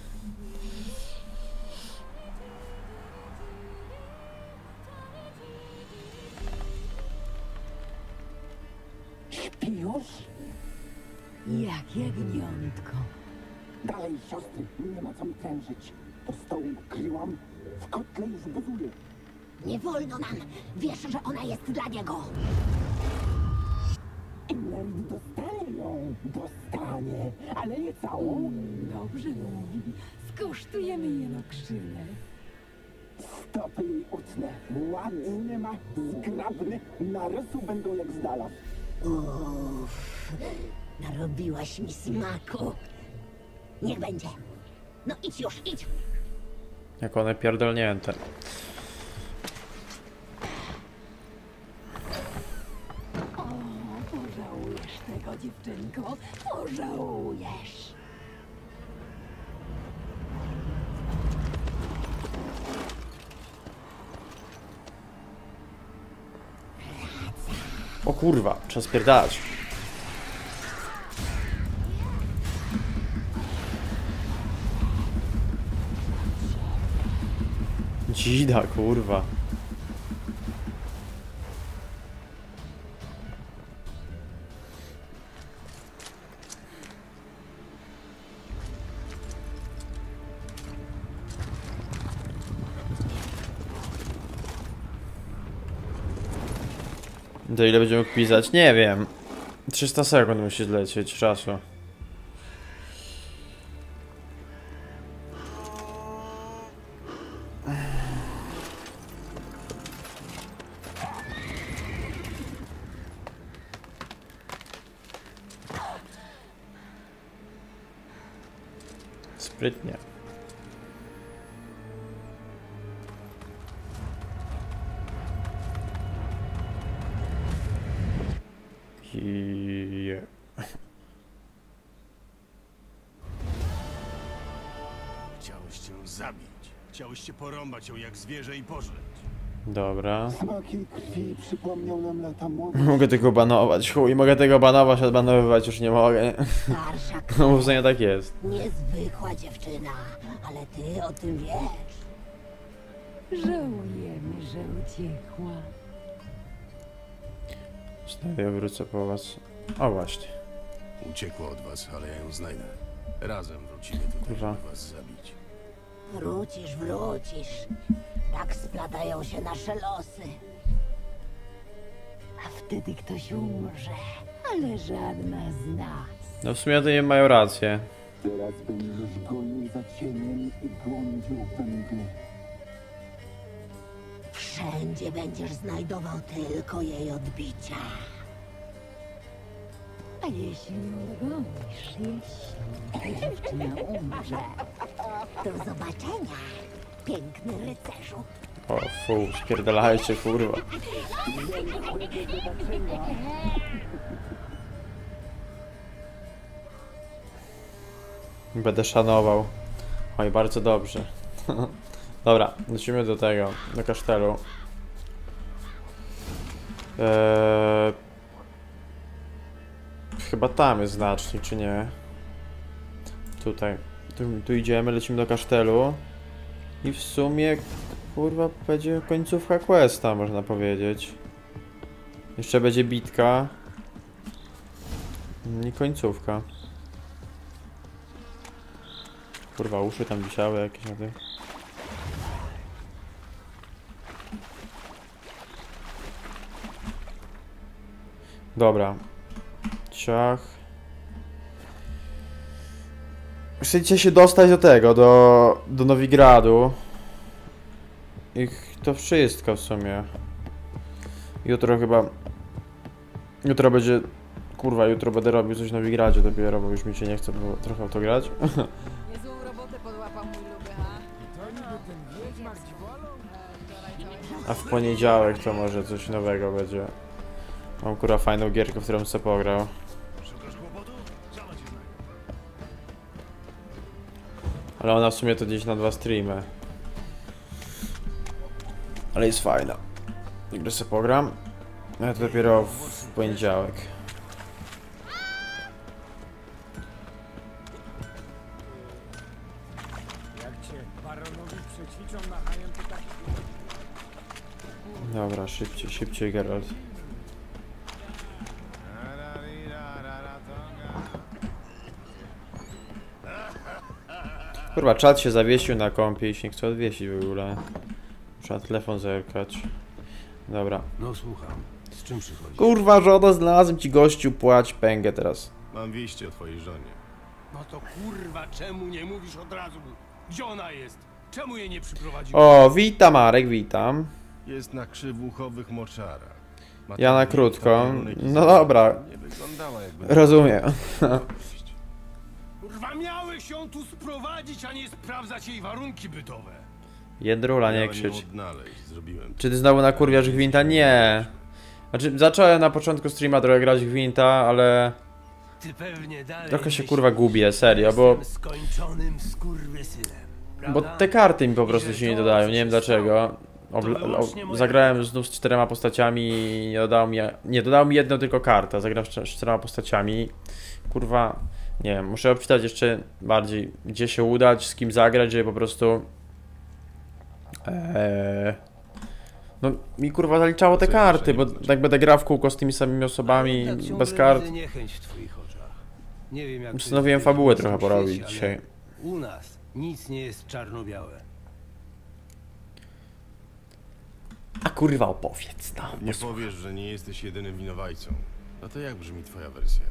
L: Śpi już?
J: Jak jagniątko.
L: Dalej, siostry, nie ma co mi prężyć. Do stołu kryłam, w kotle już gotuje.
J: Nie wolno nam. Wiesz, że ona jest dla niego.
L: Inland dostanie ją, dostanie, ale nie całą.
J: Dobrze mówi. Skosztujemy jenokrzynę.
L: Stopy jej utnę, ładny ma, zgrabny, narysu będą jak z dala.
J: Uff, narobiłaś mi smaku. Niech będzie. No idź już, idź.
A: Jak one pierdolnięte.
J: O, pożałujesz tego, dziewczynko. Pożałujesz.
A: O kurwa, trzeba spierdalać. Dzida, kurwa. Do ile będziemy mógł pisać? Nie wiem. trzysta sekund musi zlecieć czasu. Sprytnie. I...
C: Chciałeś ją zabić. Chciałeś się porąbać ją jak zwierzę i pożreć.
A: Dobra.
L: Smak jej krwi przypomniał nam lata młodości.
A: Mogę tego banować, chuj, mogę tego banować, odbanowywać już nie mogę.
J: Starsza
A: No bo w sumie tak jest.
J: Niezwykła dziewczyna, ale ty o tym wiesz. Żałujemy, że uciekła.
A: Wstaję, wrócę po was. O właśnie.
C: Uciekła od was, ale ja ją znajdę. Razem wrócimy tutaj,
A: Kurwa.
C: żeby was zabić.
J: Wrócisz, wrócisz. Tak splatają się nasze losy. A wtedy ktoś umrze, ale żadna z nas.
A: No w sumie to nie mają rację.
L: Teraz będziesz gonił za cieniem i błądził we mgle.
J: Wszędzie będziesz znajdował tylko jej odbicia. A jeśli uronisz, jeśli dziewczyna umrze, do zobaczenia, piękny rycerzu.
A: O fu, spierdalajcie, kurwa. Będę szanował. Oj, bardzo dobrze. Dobra, lecimy do tego, do kasztelu. Eee... Chyba tam jest znacznik, czy nie? Tutaj. Tu, tu idziemy, lecimy do kasztelu. I w sumie, kurwa, będzie końcówka questa, można powiedzieć. Jeszcze będzie bitka. I końcówka. Kurwa, uszy tam wisiały jakieś na tym. Dobra. Ciach. Chcecie się dostać do tego, do, do Nowigradu. I to wszystko w sumie. Jutro chyba... Jutro będzie... Kurwa, jutro będę robił coś w Nowigradzie dopiero, bo już mi się nie chce było trochę w to grać.
G: Niezłą robotę podłapał mój luby, ha?
A: A w poniedziałek to może coś nowego będzie. Mam kurwa fajną gierkę, w którą sobie pograł. Ale ona w sumie to gdzieś na dwa streamy. Ale jest fajna. Gdy sobie pogram. Ja to dopiero w poniedziałek.
D: Jak cię baronowi przećwiczą na hajem, to taki...
A: Dobra, szybciej, szybciej Geralt. Kurwa, czat się zawiesił na kompie i się nie chce odwiesić w ogóle. Muszę na telefon zerkać. Dobra.
C: No słucham. Z czym przychodzi?
A: Kurwa, żono, znalazłem ci gościu, płać pęgę teraz.
C: Mam wieści o twojej żonie.
D: No to kurwa, czemu nie mówisz od razu? Gdzie ona jest? Czemu jej nie przyprowadziłeś?
A: O, witam Marek, witam.
C: Jest na krzywuchowych moczarach. Ma
A: Ja na
C: tam
A: krótko.
C: kierunek i
A: No dobra.
C: Nie wyglądała jakby...
A: Rozumiem.
D: Kurwa, miałeś ją tu sprowadzić, a nie sprawdzać jej warunki bytowe.
A: Jędrula, nie
C: Miałem ją
A: krzycz.
C: odnaleźć, zrobiłem.
A: Czy ty znowu nakurwiasz Gwinta? Nie. Znaczy, zacząłem na początku streama trochę grać Gwinta, ale...
F: Ty pewnie dalej
A: Trochę się
F: myślisz,
A: kurwa gubię, serio, bo...
F: jestem skończonym skurwysynem,
A: Bo
F: prawda?
A: te karty mi po prostu się nie dodają, nie wiem dlaczego. Obla o, zagrałem znów z czterema postaciami i nie dodał mi, nie dodał mi jedną tylko kartę, zagrałem z czterema postaciami. Kurwa, nie wiem, muszę obczytać jeszcze bardziej, gdzie się udać, z kim zagrać, żeby po prostu... Eee, no mi kurwa zaliczało te karty, bo tak będę grał w kółko z tymi samymi osobami,
F: Ale tak
A: bez
F: ciągle
A: kart.
F: widzę niechęć w twoich oczach. Nie wiem jak to
A: Postanowiłem
F: jest w
A: fabułę
F: naszym
A: trochę porobić
F: świecie,
A: dzisiaj.
F: ale u nas nic nie jest czarno-białe.
A: A kurwa opowiedz no.
C: Nie powiesz, że nie jesteś jedynym winowajcą. No to jak brzmi twoja wersja?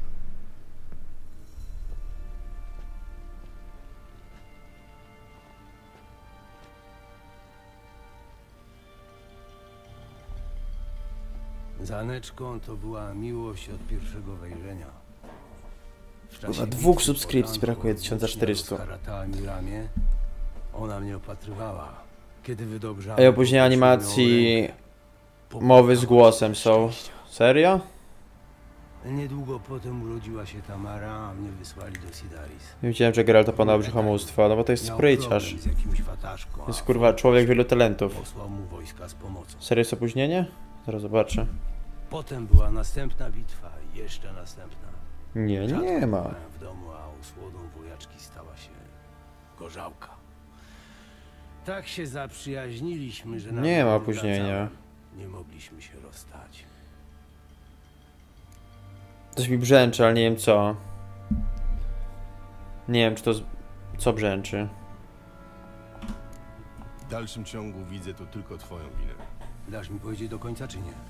F: Z Aneczką to była miłość od pierwszego wejrzenia. W
A: Kurwa,
F: czasie
A: dwóch
F: bitwy
A: subskrypcji
F: pod
A: brakuje,
F: Anką
A: tysiąc czterysta.
F: rozkaratała mi ramię. Ona mnie opatrywała. Kiedy wydobrzała...
A: Ej, opóźnienie animacji mowy z głosem są. Serio?
F: Niedługo potem urodziła się Tamara, a mnie wysłali do Sidaris.
A: Nie wiedziałem, że Geralt opanał brzuchomóstwo, no bo to jest
F: Miał
A: spryciarz.
F: problem z jakimś wataszką,
A: Jest
F: a
A: kurwa człowiek wielu talentów.
F: posłał mu wojska z pomocą.
A: Serio jest opóźnienie? Zaraz zobaczę.
F: Potem była następna bitwa i jeszcze następna.
A: Nie,
F: Rzadko
A: nie ma.
F: bywałem w domu, a usłodą wojaczki stała się gorzałka. Tak się zaprzyjaźniliśmy, że
A: Nie
F: nawet
A: ma
F: jak
A: opóźnienia.
F: wracałem, nie mogliśmy się rozstać.
A: Coś mi brzęczy, ale nie wiem co. Nie wiem, czy to... z- co brzęczy.
C: W dalszym ciągu widzę tu tylko twoją winę.
F: Dasz mi powiedzieć do końca, czy nie?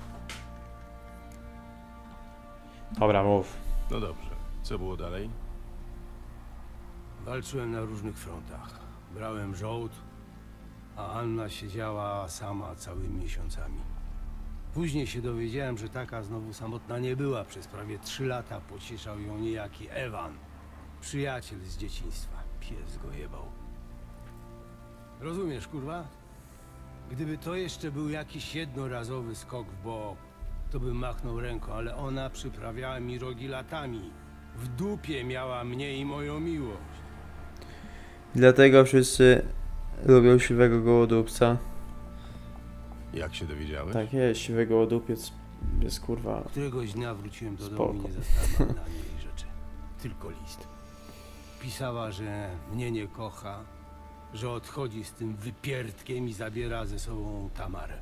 A: Dobra, mów.
C: No dobrze. Co było dalej?
F: Walczyłem na różnych frontach. Brałem żołd, a Anna siedziała sama całymi miesiącami. Później się dowiedziałem, że taka znowu samotna nie była. Przez prawie trzy lata pocieszał ją niejaki Ewan. Przyjaciel z dzieciństwa. Pies go jebał. Rozumiesz, kurwa? Gdyby to jeszcze był jakiś jednorazowy skok w bok, to bym machnął ręką, ale ona przyprawiała mi rogi latami. W dupie miała mnie i moją miłość.
A: Dlatego wszyscy lubią siwego gołodupca.
C: Jak się dowiedziałeś?
A: Tak jest, siwy gołodupiec jest kurwa.
F: Któregoś dnia wróciłem do
A: Spoko.
F: domu i nie zastałem na niej rzeczy. Tylko list. Pisała, że mnie nie kocha, że odchodzi z tym wypierdkiem i zabiera ze sobą Tamarę.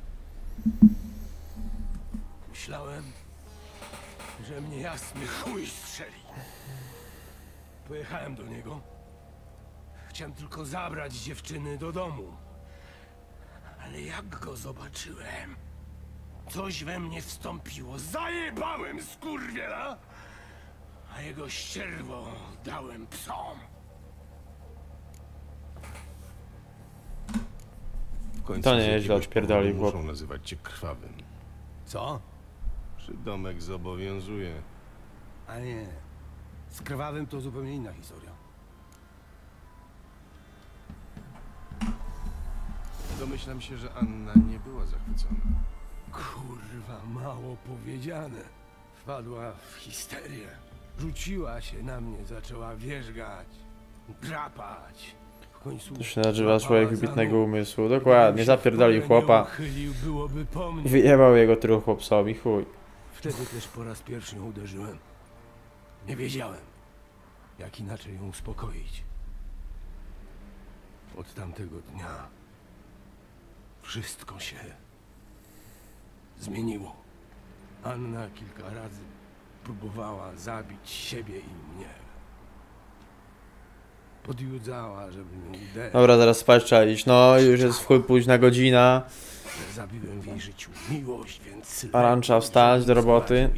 F: Myślałem, że mnie jasny chuj strzeli. Pojechałem do niego. Chciałem tylko zabrać dziewczyny do domu. Ale jak go zobaczyłem, coś we mnie wstąpiło. Zajebałem skurwiela, a jego ścierwo dałem psom.
C: W końcu
A: To nie
C: z
A: jest źle,
C: jakiegoś
A: odpierdolił,
C: powodu
A: chłop.
C: muszą nazywać cię krwawym.
F: Co?
C: Przydomek zobowiązuje.
F: A nie, z krwawym to zupełnie inna historia.
C: Domyślam się, że Anna nie była zachwycona.
F: Kurwa, mało powiedziane. Wpadła w histerię. Rzuciła się na mnie, zaczęła wierzgać, drapać. W końcu
A: To się nazywa
F: złapała
A: człowiek
F: za
A: wybitnego
F: nóg.
A: umysłu. Dokładnie,
F: Gdybym się
A: zapierdolił
F: w porę nie
A: chłopa.
F: uchylił, byłoby po mnie.
A: Wyjebał jego truchło psowi, chuj.
F: Wtedy też po raz pierwszy ją uderzyłem. Nie wiedziałem, jak inaczej ją uspokoić. Od tamtego dnia wszystko się zmieniło. Anna kilka razy próbowała zabić siebie i mnie. Podjudzała, żebym ją uderzył.
A: Dobra, zaraz spać trzeba iść. No, już jest w chuj późna godzina.
F: Zabiłem w jej życiu miłość, więc...
A: Aran trzeba wstać do roboty.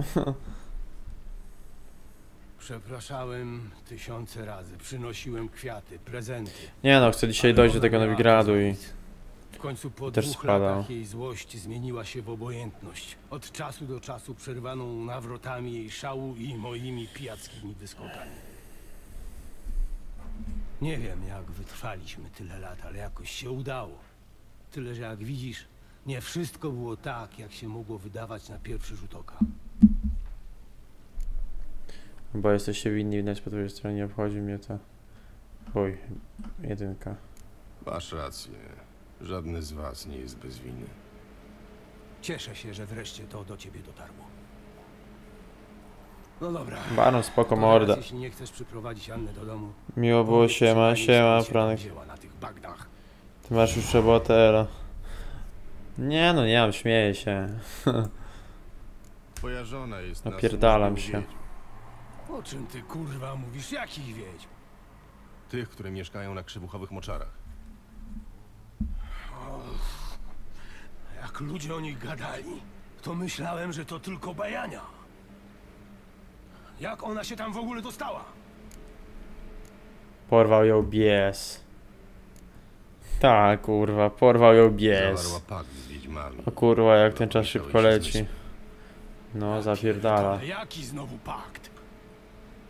F: Przepraszałem tysiące razy, przynosiłem kwiaty, prezenty.
A: Nie no, chcę dzisiaj dojść do tego Nowigradu i...
F: W końcu po
A: Też
F: dwóch
A: spadał.
F: latach jej złość zmieniła się w obojętność. Od czasu do czasu przerwaną nawrotami jej szału i moimi pijackimi wyskokami. Nie wiem, jak wytrwaliśmy tyle lat, ale jakoś się udało. Tyle, że jak widzisz, nie wszystko było tak, jak się mogło wydawać na pierwszy rzut oka.
A: Bo jesteście winni, widać po twojej stronie, nie obchodzi mnie to. Chuj, jedynka.
C: Masz rację. Żadny z was nie jest bez winy.
F: Cieszę się, że wreszcie to do ciebie dotarło. No dobra.
A: Baron, spoko
F: To
A: morda.
F: teraz, jeśli nie chcesz przyprowadzić Annę do domu,
A: Miło było,
F: powiedz
A: siema,
F: pani,
A: siema,
F: skąd się
A: Franek.
F: tam wzięła na tych bagdach.
A: Ty masz już robotę, elo. Nie no, nie mam, śmieję się.
C: Twoja żona jest na
A: Napierdalam
C: służbie
A: się.
C: wiedźm.
F: O czym ty kurwa mówisz? Jakich wiedźm?
C: Tych, które mieszkają na krzywuchowych moczarach.
F: O, jak ludzie o nich gadali, to myślałem, że to tylko bajania. Jak ona się tam w ogóle dostała?
A: Porwał ją bies. Tak, kurwa, porwał ją bies.
C: Zawarła pakt z wiedźmami.
A: O kurwa, jak ten czas
C: Musiałeś
A: szybko
C: się
A: leci.
C: zmysł.
A: No, zapierdala.
F: Ale jaki znowu pakt?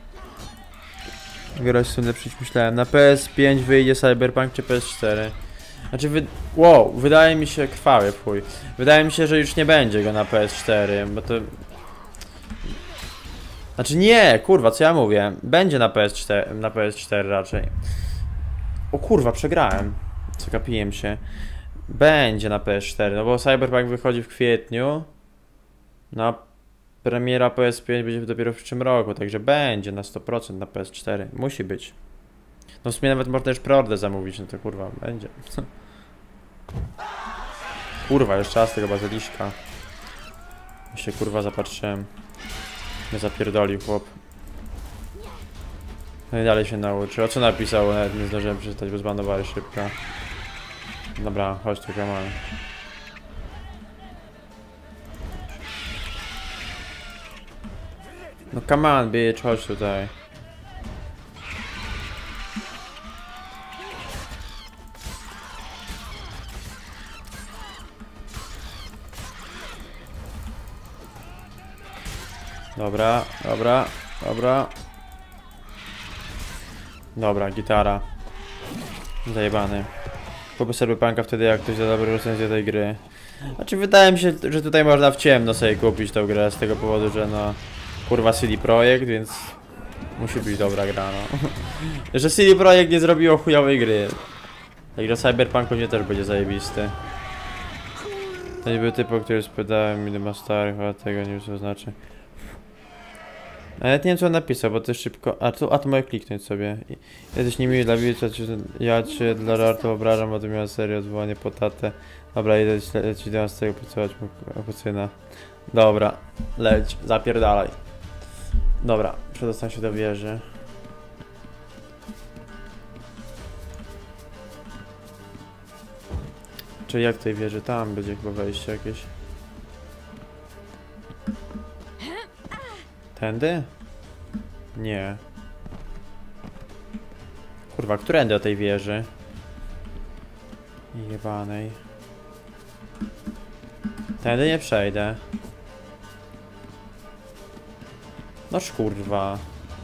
A: Grać są lepszy niż myślałem. Na P S pięć wyjdzie Cyberpunk czy P S cztery? Znaczy wy... Wow, wydaje mi się krwawy chuj. Wydaje mi się, że już nie będzie go na P S cztery, bo to... Znaczy nie, kurwa, co ja mówię? Będzie na P S cztery, na P S cztery raczej. O kurwa, przegrałem. Zagapiłem się. Będzie na P S cztery, no bo Cyberpunk wychodzi w kwietniu. Na premiera P S pięć będzie dopiero w przyszłym roku, także będzie na sto procent na P S cztery. Musi być. No w sumie nawet można też preorder zamówić, no to kurwa, będzie. Kurwa, jeszcze raz tego bazyliszka. Ja się kurwa zapatrzyłem. Nie zapierdolił chłop. No i dalej się nauczy. O co napisał? Nawet nie zdążyłem przeczytać, bo zbanowali szybko. Dobra, chodź tu, come on. No come on, bitch, chodź tutaj. Dobra, dobra, dobra. Dobra, gitara. Zajebany. Kupię Cyberpunka wtedy, jak ktoś da dobrą recenzję tej gry. Znaczy wydaje mi się, że tutaj można w ciemno sobie kupić tą grę z tego powodu, że no... Kurwa C D Projekt, więc... Musi być dobra gra, no. Że C D Projekt nie zrobiło chujowej gry. Także Cyberpunk pewnie też będzie zajebisty. To nie był typ, o którym spytałem, ile ma starych, a tego nie wiem co znaczy. Nawet nie wiem co on napisał, bo to szybko... A tu, a to mogę kliknąć sobie. Jesteś niemiły dla widza, ja cię dla żartu obrażam, bo to miała serio odwołanie po tatę. Dobra, idę ci do z tego pracować kucyna. Dobra, leć, zapierdalaj. Dobra, przedostanę się do wieży. Czy jak tej wieży? Tam będzie chyba wejście jakieś. Tędy? Nie. Kurwa, którędy o tej wieży? Jebanej. Tędy nie przejdę. Noż kurwa.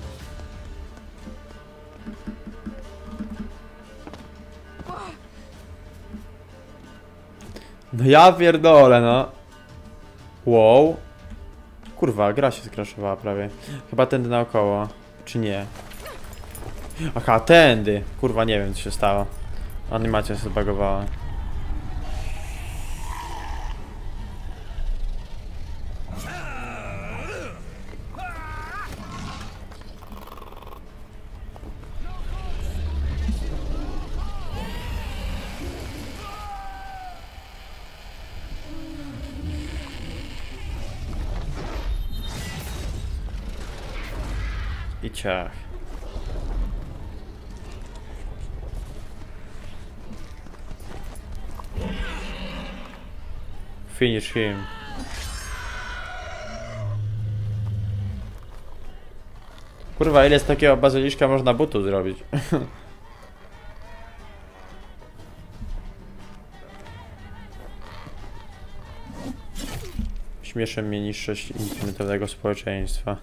A: No ja pierdolę, no. Wow. Kurwa, gra się skraszowała prawie. Chyba tędy naokoło. Czy nie? Aha, tędy. Kurwa, nie wiem co się stało. Animacja się zbagowała. I ciach. Finish him. Kurwa, ile z takiego bazyliszka można butu zrobić? Śmieszy mnie niższość internetowego społeczeństwa.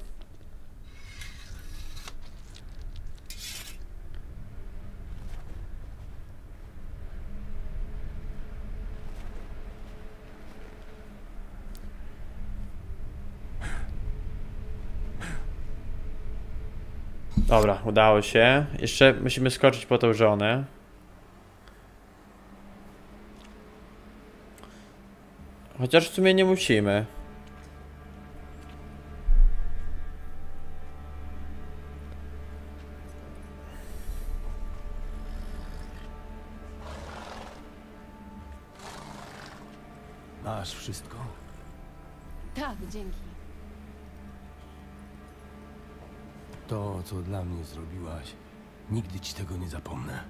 A: Dobra, udało się. Jeszcze musimy skoczyć po tą żonę. Chociaż w sumie nie musimy.
F: Masz wszystko?
E: Tak, dzięki.
F: To, co dla mnie zrobiłaś, nigdy ci tego nie zapomnę.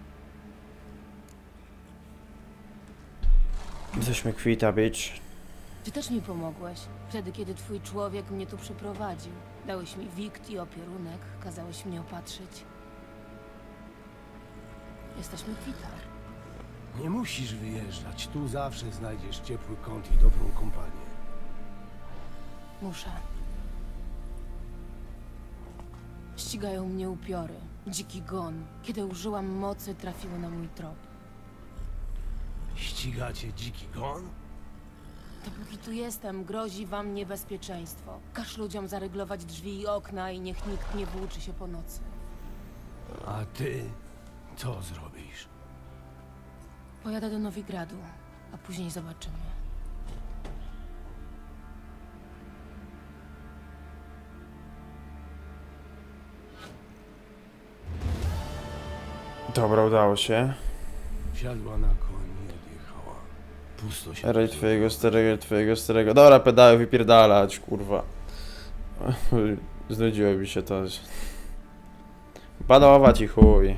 A: Jesteśmy kwita, bitch.
E: Ty też mi pomogłeś. Wtedy, kiedy twój człowiek mnie tu przyprowadził. Dałeś mi wikt i opierunek, kazałeś mnie opatrzyć. Jesteśmy kwita.
F: Nie musisz wyjeżdżać. Tu zawsze znajdziesz ciepły kąt i dobrą kompanię.
E: Muszę. Ścigają mnie upiory. Dziki gon. Kiedy użyłam mocy, trafiły na mój trop.
F: Ścigacie dziki gon?
E: Dopóki tu jestem, grozi wam niebezpieczeństwo. Każ ludziom zaryglować drzwi i okna i niech nikt nie włóczy się po nocy.
F: A ty co zrobisz?
E: Pojadę do Nowigradu, a później zobaczymy.
A: Dobra, udało się.
F: Wsiadła na koń i odjechała. Pusto się...
A: Rej twojego starego, twojego starego. Dobra, pedały wypierdalać, kurwa. Znudziło mi się to. Panować i chuj.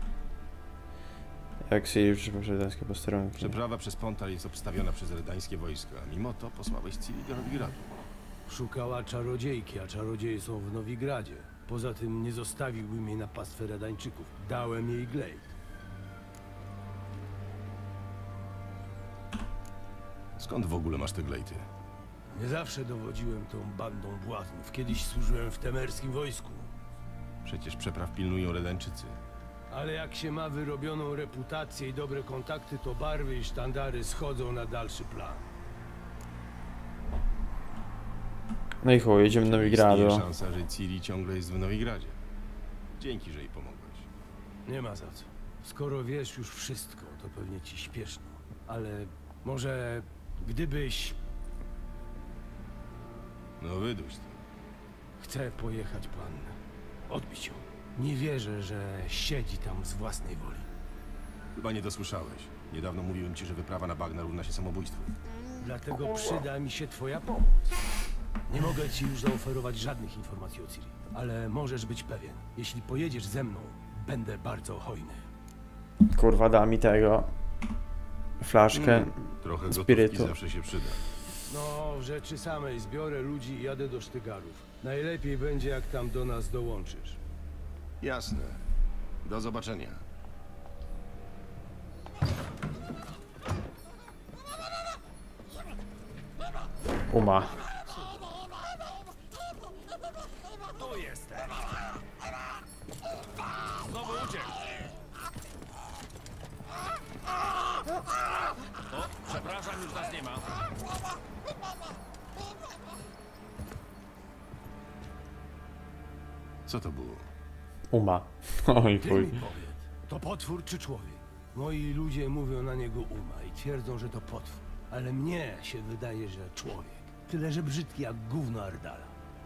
A: Jak Ciri przyszły redańskie posterunki.
C: Przeprawa przez Pontar jest obstawiona przez redańskie wojska. Mimo to posłałeś Ciri do Nowigradu.
F: Szukała czarodziejki, a czarodzieje są w Nowigradzie. Poza tym nie zostawiłbym jej na pastwę Redańczyków. Dałem jej glejt.
C: Skąd w ogóle masz te glejty?
F: Nie zawsze dowodziłem tą bandą błaznów. Kiedyś służyłem w temerskim wojsku.
C: Przecież przepraw pilnują Redańczycy.
F: Ale jak się ma wyrobioną reputację i dobre kontakty, to barwy i sztandary schodzą na dalszy plan.
A: No i chuj, jedziemy do Nowigradu.
C: Istnieje szansa, że Ciri ciągle jest w Nowigradzie. Dzięki, że jej pomogłeś.
F: Nie ma za co. Skoro wiesz już wszystko, to pewnie ci śpieszno. Ale może gdybyś...
C: No wyduś to.
F: Chcę pojechać po Annę. Odbić ją. Nie wierzę, że siedzi tam z własnej woli.
C: Chyba nie dosłyszałeś. Niedawno mówiłem ci, że wyprawa na bagna równa się samobójstwu.
F: Dlatego przyda mi się twoja pomoc. Nie mogę ci już zaoferować żadnych informacji o Ciri, ale możesz być pewien. Jeśli pojedziesz ze mną, będę bardzo hojny.
A: Kurwa, da mi tego. Flaszkę
C: Mm, trochę gotówki
A: spirytu.
C: zawsze się przyda.
F: No, w rzeczy samej zbiorę ludzi i jadę do Sztygarów. Najlepiej będzie, jak tam do nas dołączysz.
C: Jasne. Do zobaczenia.
A: Uma.
F: Tu jestem. Znowu uciekł. O, przepraszam, już nas nie ma.
C: Co to było?
A: Uma. Oj
F: Ty
A: chuj.
F: mi powiedz, to potwór czy człowiek? Moi ludzie mówią na niego Uma i twierdzą, że to potwór. Ale mnie się wydaje, że człowiek. Tyle, że brzydki jak gówno Ardala.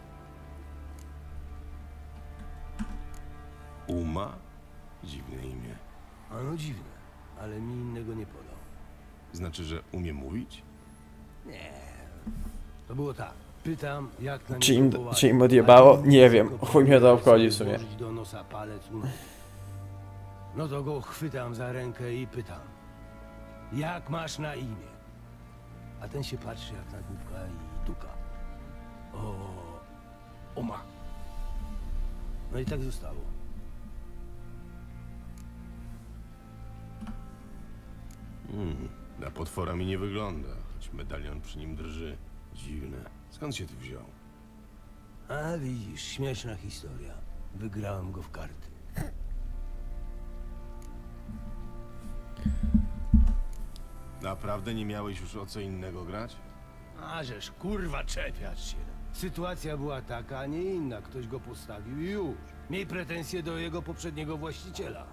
C: Uma? Dziwne imię.
F: Ano dziwne, ale mi innego nie podał.
C: Znaczy, że umie mówić?
F: Nie. To było tak. Pytam, jak na
A: Czy
F: niego
A: im,
F: wołali.
A: czy im odjebało?
F: A ten
A: Nie wiem.
F: tylko
A: Chuj mnie to obchodzi w
F: sobie
A: sumie.
F: włożyć do nosa palec u nogi. No to go chwytam za rękę i pytam. Jak masz na imię? A ten się patrzy jak na głupka i duka. O, Uma. No i tak zostało.
C: Hmm, na potwora mi nie wygląda, choć medalion przy nim drży. Dziwne. Skąd się tu wziął?
F: A widzisz, śmieszna historia. Wygrałem go w karty.
C: Naprawdę nie miałeś już o co innego grać?
F: A żeż kurwa czepiasz się. Sytuacja była taka, a nie inna. Ktoś go postawił i już. Miej pretensje do jego poprzedniego właściciela.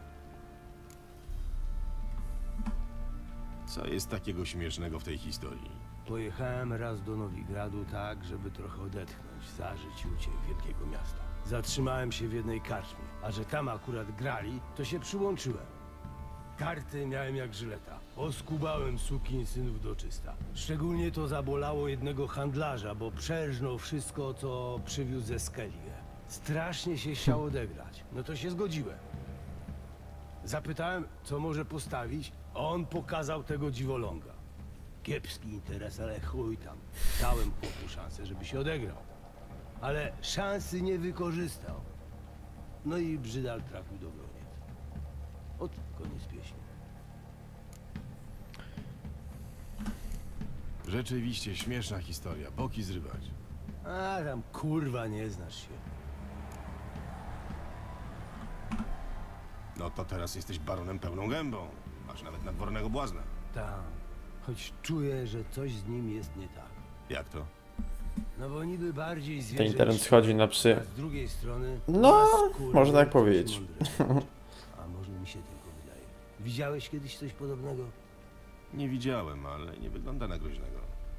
C: Co jest takiego śmiesznego w tej historii?
F: Pojechałem raz do Nowigradu tak, żeby trochę odetchnąć, zażyć uciech wielkiego miasta. Zatrzymałem się w jednej karczmie, a że tam akurat grali, to się przyłączyłem. Karty miałem jak żyleta. Oskubałem sukinsynów do czysta. Szczególnie to zabolało jednego handlarza, bo przerżnął wszystko, co przywiózł ze Skellige. Strasznie się chciał odegrać. No to się zgodziłem. Zapytałem, co może postawić, a on pokazał tego dziwoląga. Kiepski interes, ale chuj tam. Dałem chłopu szansę, żeby się odegrał. Ale szansy nie wykorzystał. No i brzydal trafił do broniec. Ot, koniec pieśni.
C: Rzeczywiście śmieszna historia. Boki zrywać.
F: A tam kurwa nie znasz się.
C: No to teraz jesteś baronem pełną gębą. Masz nawet nadwornego błazna.
F: Tam. Choć czuję, że coś z nim jest nie tak.
C: Jak to?
F: No bo niby bardziej
A: Ten
F: zwierzę
A: internet
F: niż-
A: schodzi na psy.
F: a z drugiej strony...
A: No,
F: ma skórę,
A: można tak
F: coś
A: powiedzieć.
F: mądre. A może mi się tylko wydaje. Widziałeś kiedyś coś podobnego?
C: Nie widziałem, ale nie wygląda na groźnego.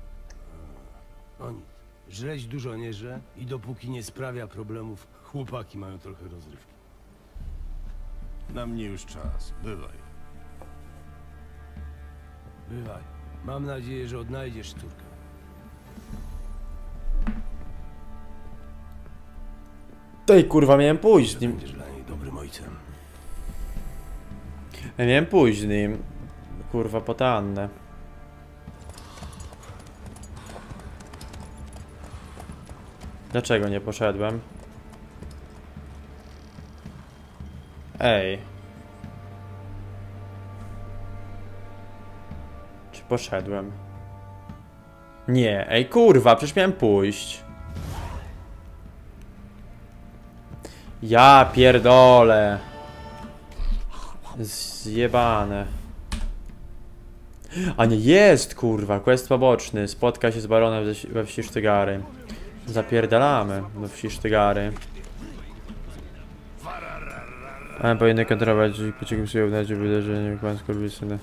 F: O nic. Żreć dużo nie żre i dopóki nie sprawia problemów, chłopaki mają trochę rozrywki.
C: Na mnie już czas. Bywaj.
F: Bywaj. Mam nadzieję, że odnajdziesz córkę.
A: Tej kurwa miałem pójść z nim.
F: Będziesz dla niej dobrym ojcem.
A: Ja miałem pójść z nim. Kurwa po tę Annę. Dlaczego nie poszedłem? Ej. Czy poszedłem? Nie, ej kurwa, przecież miałem pójść. Ja pierdolę. Zjebane. A nie, jest kurwa, quest poboczny. Spotka się z baronem we, we wsi Sztygary. Zapierdalamy do wsi Sztygary. A powinny kontrolować pociągiem sobie uznać wydarzenie pan skurwysyny.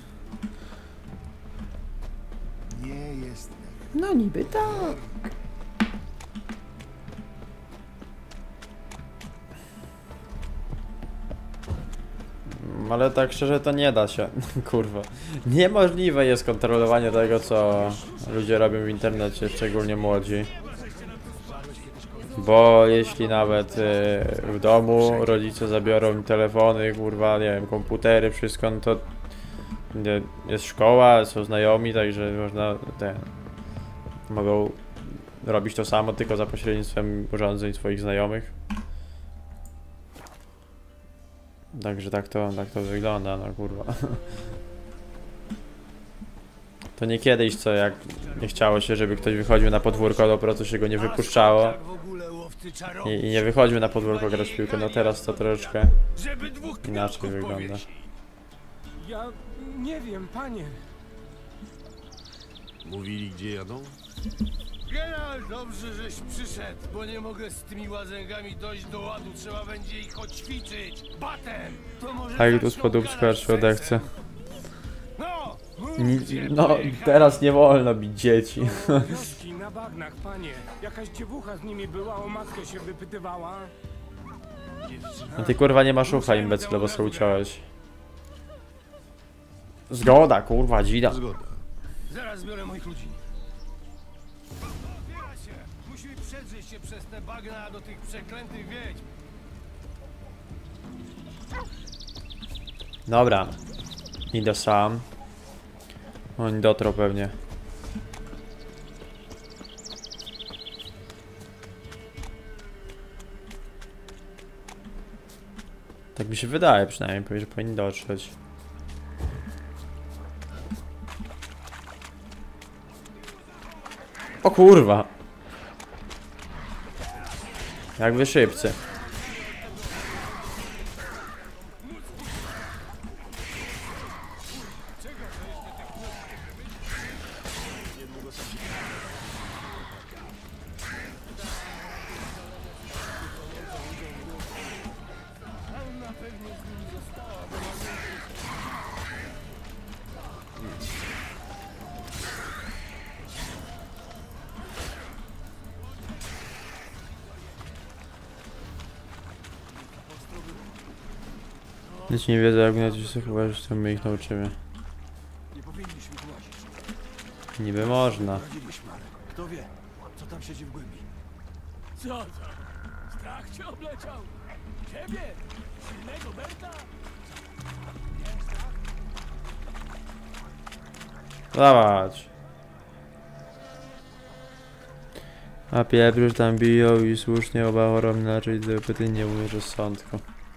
C: Nie jest.
A: No niby tak. Ale tak szczerze to nie da się, kurwa. Niemożliwe jest kontrolowanie tego, co ludzie robią w internecie, szczególnie młodzi. Bo jeśli nawet y, w domu rodzice zabiorą im telefony, kurwa, nie wiem, komputery, wszystko, no to nie, jest szkoła, są znajomi, także można, te, mogą robić to samo, tylko za pośrednictwem urządzeń swoich znajomych. Także tak to, tak to wygląda, no kurwa. To nie kiedyś, co jak nie chciało się, żeby ktoś wychodził na podwórko, to po prostu się go nie wypuszczało. I, i nie wychodził na podwórko grać w piłkę. No teraz to troszeczkę inaczej wygląda.
D: Ja nie wiem, panie.
C: Mówili, gdzie jadą?
F: Geralt, dobrze, żeś przyszedł, bo nie mogę z tymi łazęgami dojść do ładu. Trzeba będzie ich oćwiczyć. Batem! To może
A: Tak, tu spodóbsko aż się odechce. No, teraz nie wolno bić dzieci.
D: Wioski na bagnach, panie. Jakaś dziewucha z nimi była, o matkę się wypytywała.
A: No ty kurwa nie masz ucha, imbecyle, bo sobie uciąłeś. Zgoda, kurwa, dzida.
C: Zgoda.
F: Zaraz zbiorę moich ludzi. Zbiera się! Musimy przedrzeć się przez te bagna do tych przeklętych wiedźm.
A: Dobra. Idę sam. Oni dotrą pewnie. Tak mi się wydaje przynajmniej, że powinni dotrzeć. O kurwa! Jak wy szybcy. Nic nie wiedzą, jak na coś chyba już to my ich nauczymy.
F: Nie powinniśmy włazić.
A: Niby można.
F: Kto wie, co tam siedzi w głębi? Co to? Strach cię obleciał? Ciebie? Silnego Berta?
A: Dawać. A pieprz tam biją i słusznie oba chorą inaczej do pytań nie mówię rozsądku.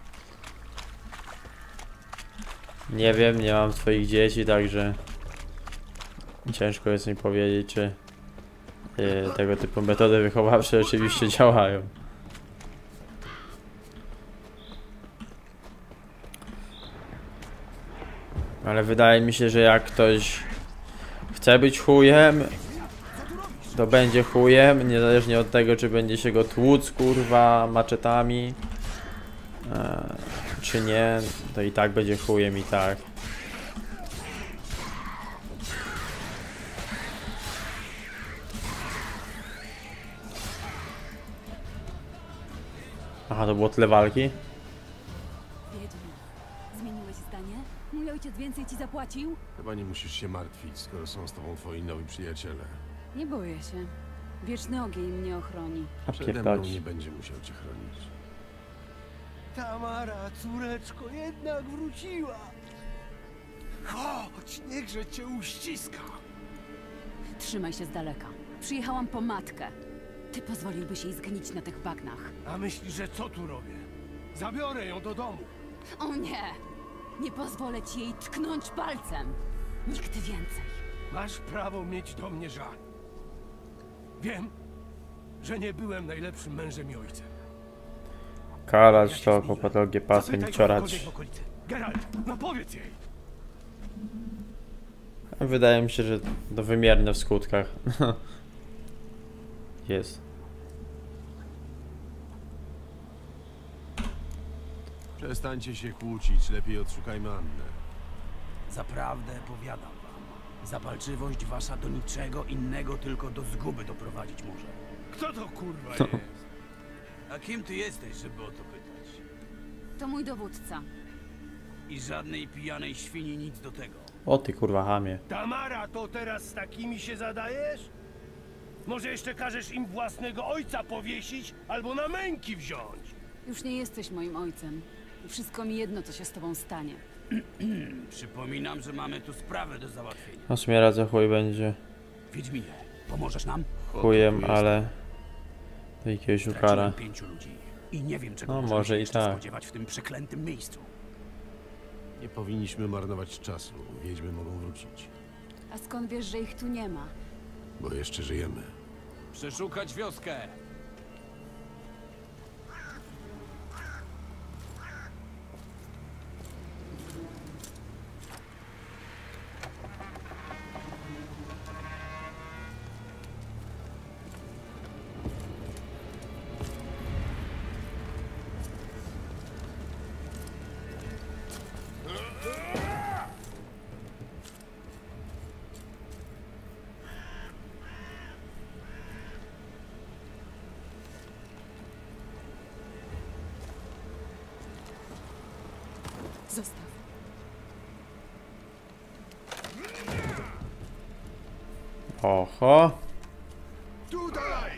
A: Nie wiem, nie mam swoich dzieci, także ciężko jest mi powiedzieć, czy yy, tego typu metody wychowawcze oczywiście działają. Ale wydaje mi się, że jak ktoś chce być chujem, to będzie chujem, niezależnie od tego, czy będzie się go tłuc, kurwa, maczetami, e, czy nie, to i tak będzie chujem i tak. Aha, to było tyle walki?
J: Wiedźmin, zmieniłeś zdanie? Mój ojciec więcej ci zapłacił?
C: Chyba nie musisz się martwić, skoro są z tobą twoi nowi przyjaciele.
J: Nie boję się. Wieczny ogień mnie ochroni.
A: A
C: Przede mną
A: pierdolić.
C: nie będzie musiał cię chronić.
F: Tamara, córeczko, jednak wróciła. Chodź, niechże cię uściska.
J: Trzymaj się z daleka. Przyjechałam po matkę. Ty pozwoliłbyś jej zgnić na tych bagnach.
F: A myślisz, że co tu robię? Zabiorę ją do domu.
J: O nie! Nie pozwolę ci jej tknąć palcem. Nigdy więcej.
F: Masz prawo mieć do mnie żal. Wiem, że nie byłem najlepszym mężem i ojcem.
A: Kalać to po patologię pasem i ciorać.
F: Geralt, no powiedz jej.
A: Wydaje mi się, że to wymierne w skutkach. Jest.
C: Przestańcie się kłócić, lepiej odszukajmy Annę.
M: Zaprawdę powiadam wam, zapalczywość wasza do niczego innego, tylko do zguby doprowadzić może.
F: Kto to kurwa
A: To-
F: jest?
M: A kim ty jesteś, żeby o to pytać?
J: To mój dowódca.
M: I żadnej pijanej świni nic do tego.
A: O ty kurwa chamie.
F: Tamara, to teraz z takimi się zadajesz? Może jeszcze każesz im własnego ojca powiesić albo na męki wziąć?
J: Już nie jesteś moim ojcem. I wszystko mi jedno, co się z tobą stanie.
M: Przypominam, że mamy tu sprawę do załatwienia.
A: No w sumie radzę chuj będzie
M: Wiedźminie, pomożesz nam?
A: chujem, ale do jakiegoś ukara.
M: Straciłem pięciu ludzi i nie wiem, czego
A: No,
M: możemy
A: może
M: się
A: i
M: jeszcze
A: tak.
M: spodziewać w tym przeklętym miejscu.
C: Nie powinniśmy marnować czasu. Wiedźmy mogą wrócić.
G: A skąd wiesz, że ich tu nie ma?
C: Bo jeszcze żyjemy.
M: Przeszukać wioskę!
G: Zostaw.
A: Oho.
C: Tutaj!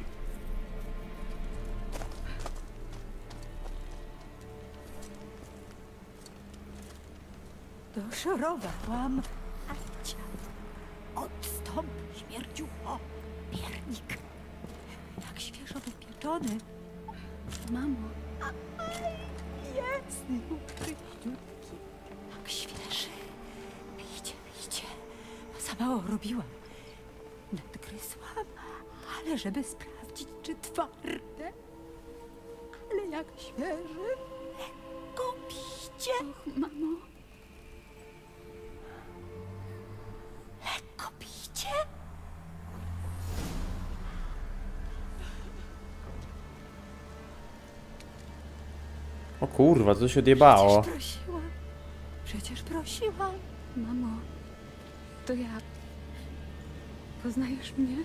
J: Doszorowałam. Acia. Odstąp, śmierdziucho. Piernik. Jak świeżo wypieczony. Mamo. Jasny, ukryciutki. Jak świeży. Pijcie, pijcie. Za mało robiłam. Nadgryzłam, ale żeby sprawdzić, czy twarde. Ale jak świeży. Lekko pijcie. Och, mamo. Lekko pijcie.
A: O kurwa, co się odjebało?
J: Przecież prosiłam. Przecież prosiłam. Mamo, to ja. Poznajesz mnie?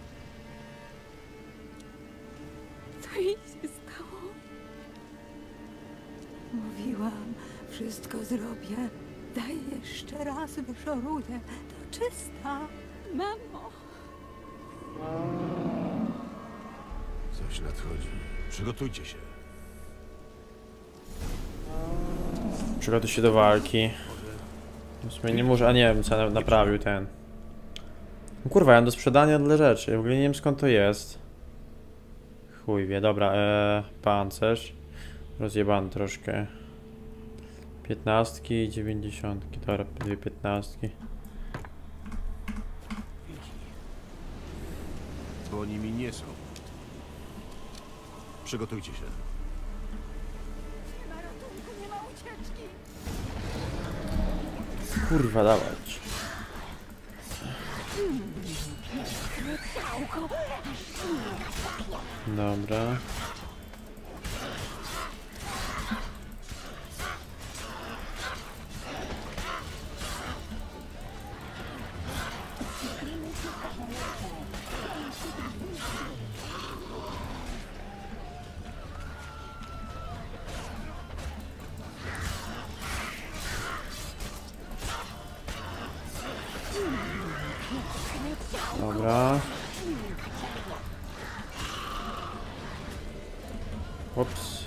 J: Co jej się stało? Mówiłam, wszystko zrobię. Daj jeszcze raz wyszoruję. To czysta. Mamo.
C: Coś nadchodzi. Przygotujcie się.
A: Przygotuj się do walki. W sumie nie muszę, a nie wiem co naprawił ten. No kurwa, ja mam do sprzedania dla rzeczy. W ogóle nie wiem skąd to jest. Chuj wie, dobra, eee, pancerz. Rozjebany troszkę. Piętnastki i dziewięćdziesiątki, dobra, dwie piętnastki.
C: Bo nimi nie są. Przygotujcie się.
J: Nie ma ratunku, nie ma ucieczki.
A: Kurwa, dawać. Dobra. Dobra. Ups.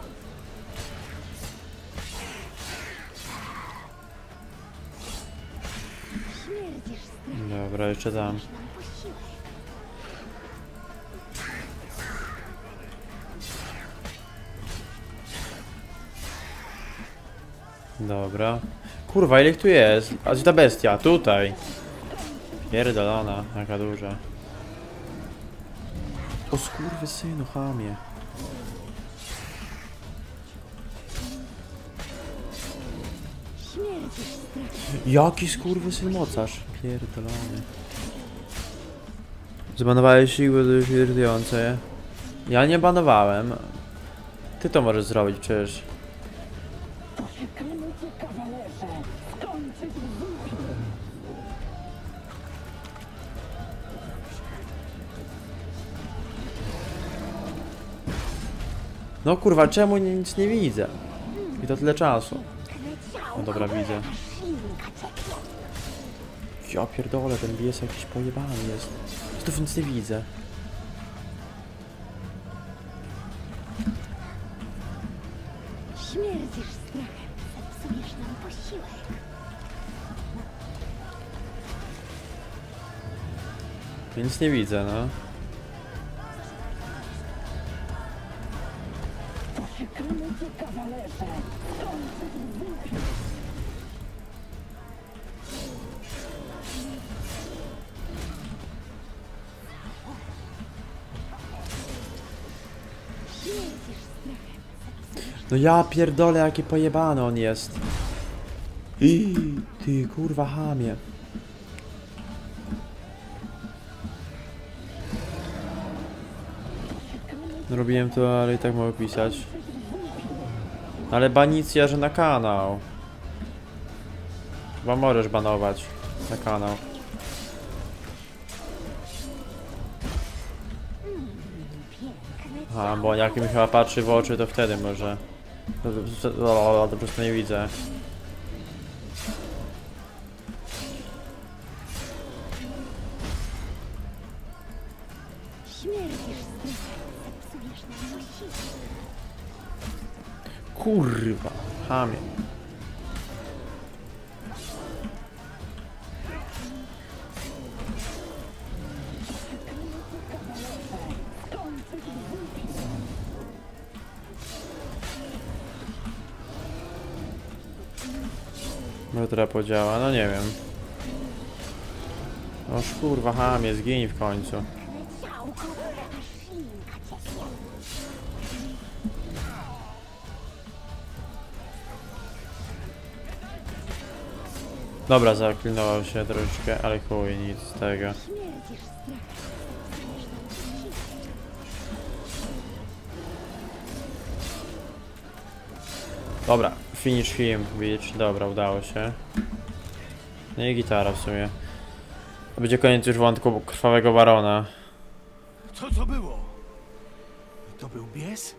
A: Dobra, jeszcze tam. Dobra. Kurwa, ile ich tu jest? A gdzie ta bestia? Tutaj. Pierdolona, jaka duża. O skurwysynu, chamie. Jaki skurwysyn mocarz? Pierdolony. Zbanowałeś siły, to już irytujące. Ja nie banowałem. Ty to możesz zrobić przecież. No kurwa, czemu nic nie widzę? I to tyle czasu. No dobra, widzę. Ja pierdolę, ten bies jakiś pojebany jest. Tu nic nie widzę.
J: Śmierdzisz strachem, zepsujesz nam posiłek.
A: Nic nie widzę, no. No ja pierdolę, jaki pojebany on jest. I ty kurwa chamie. Robiłem to, ale i tak mogę pisać. Ale banicja, że na kanał. Chyba możesz banować na kanał. A, bo jak mi chyba patrzy w oczy, to wtedy może. To, to, to, to po prostu nie widzę. Kurwa, chamie. Może teraz podziała, no nie wiem. No kurwa, chamie, zgiń w końcu. Dobra, zaklinował się troszeczkę, ale chuj, nic z tego. Dobra, finish him, bitch. Dobra, udało się. No i gitara w sumie. To będzie koniec już wątku krwawego barona.
F: Co to było? To był bies?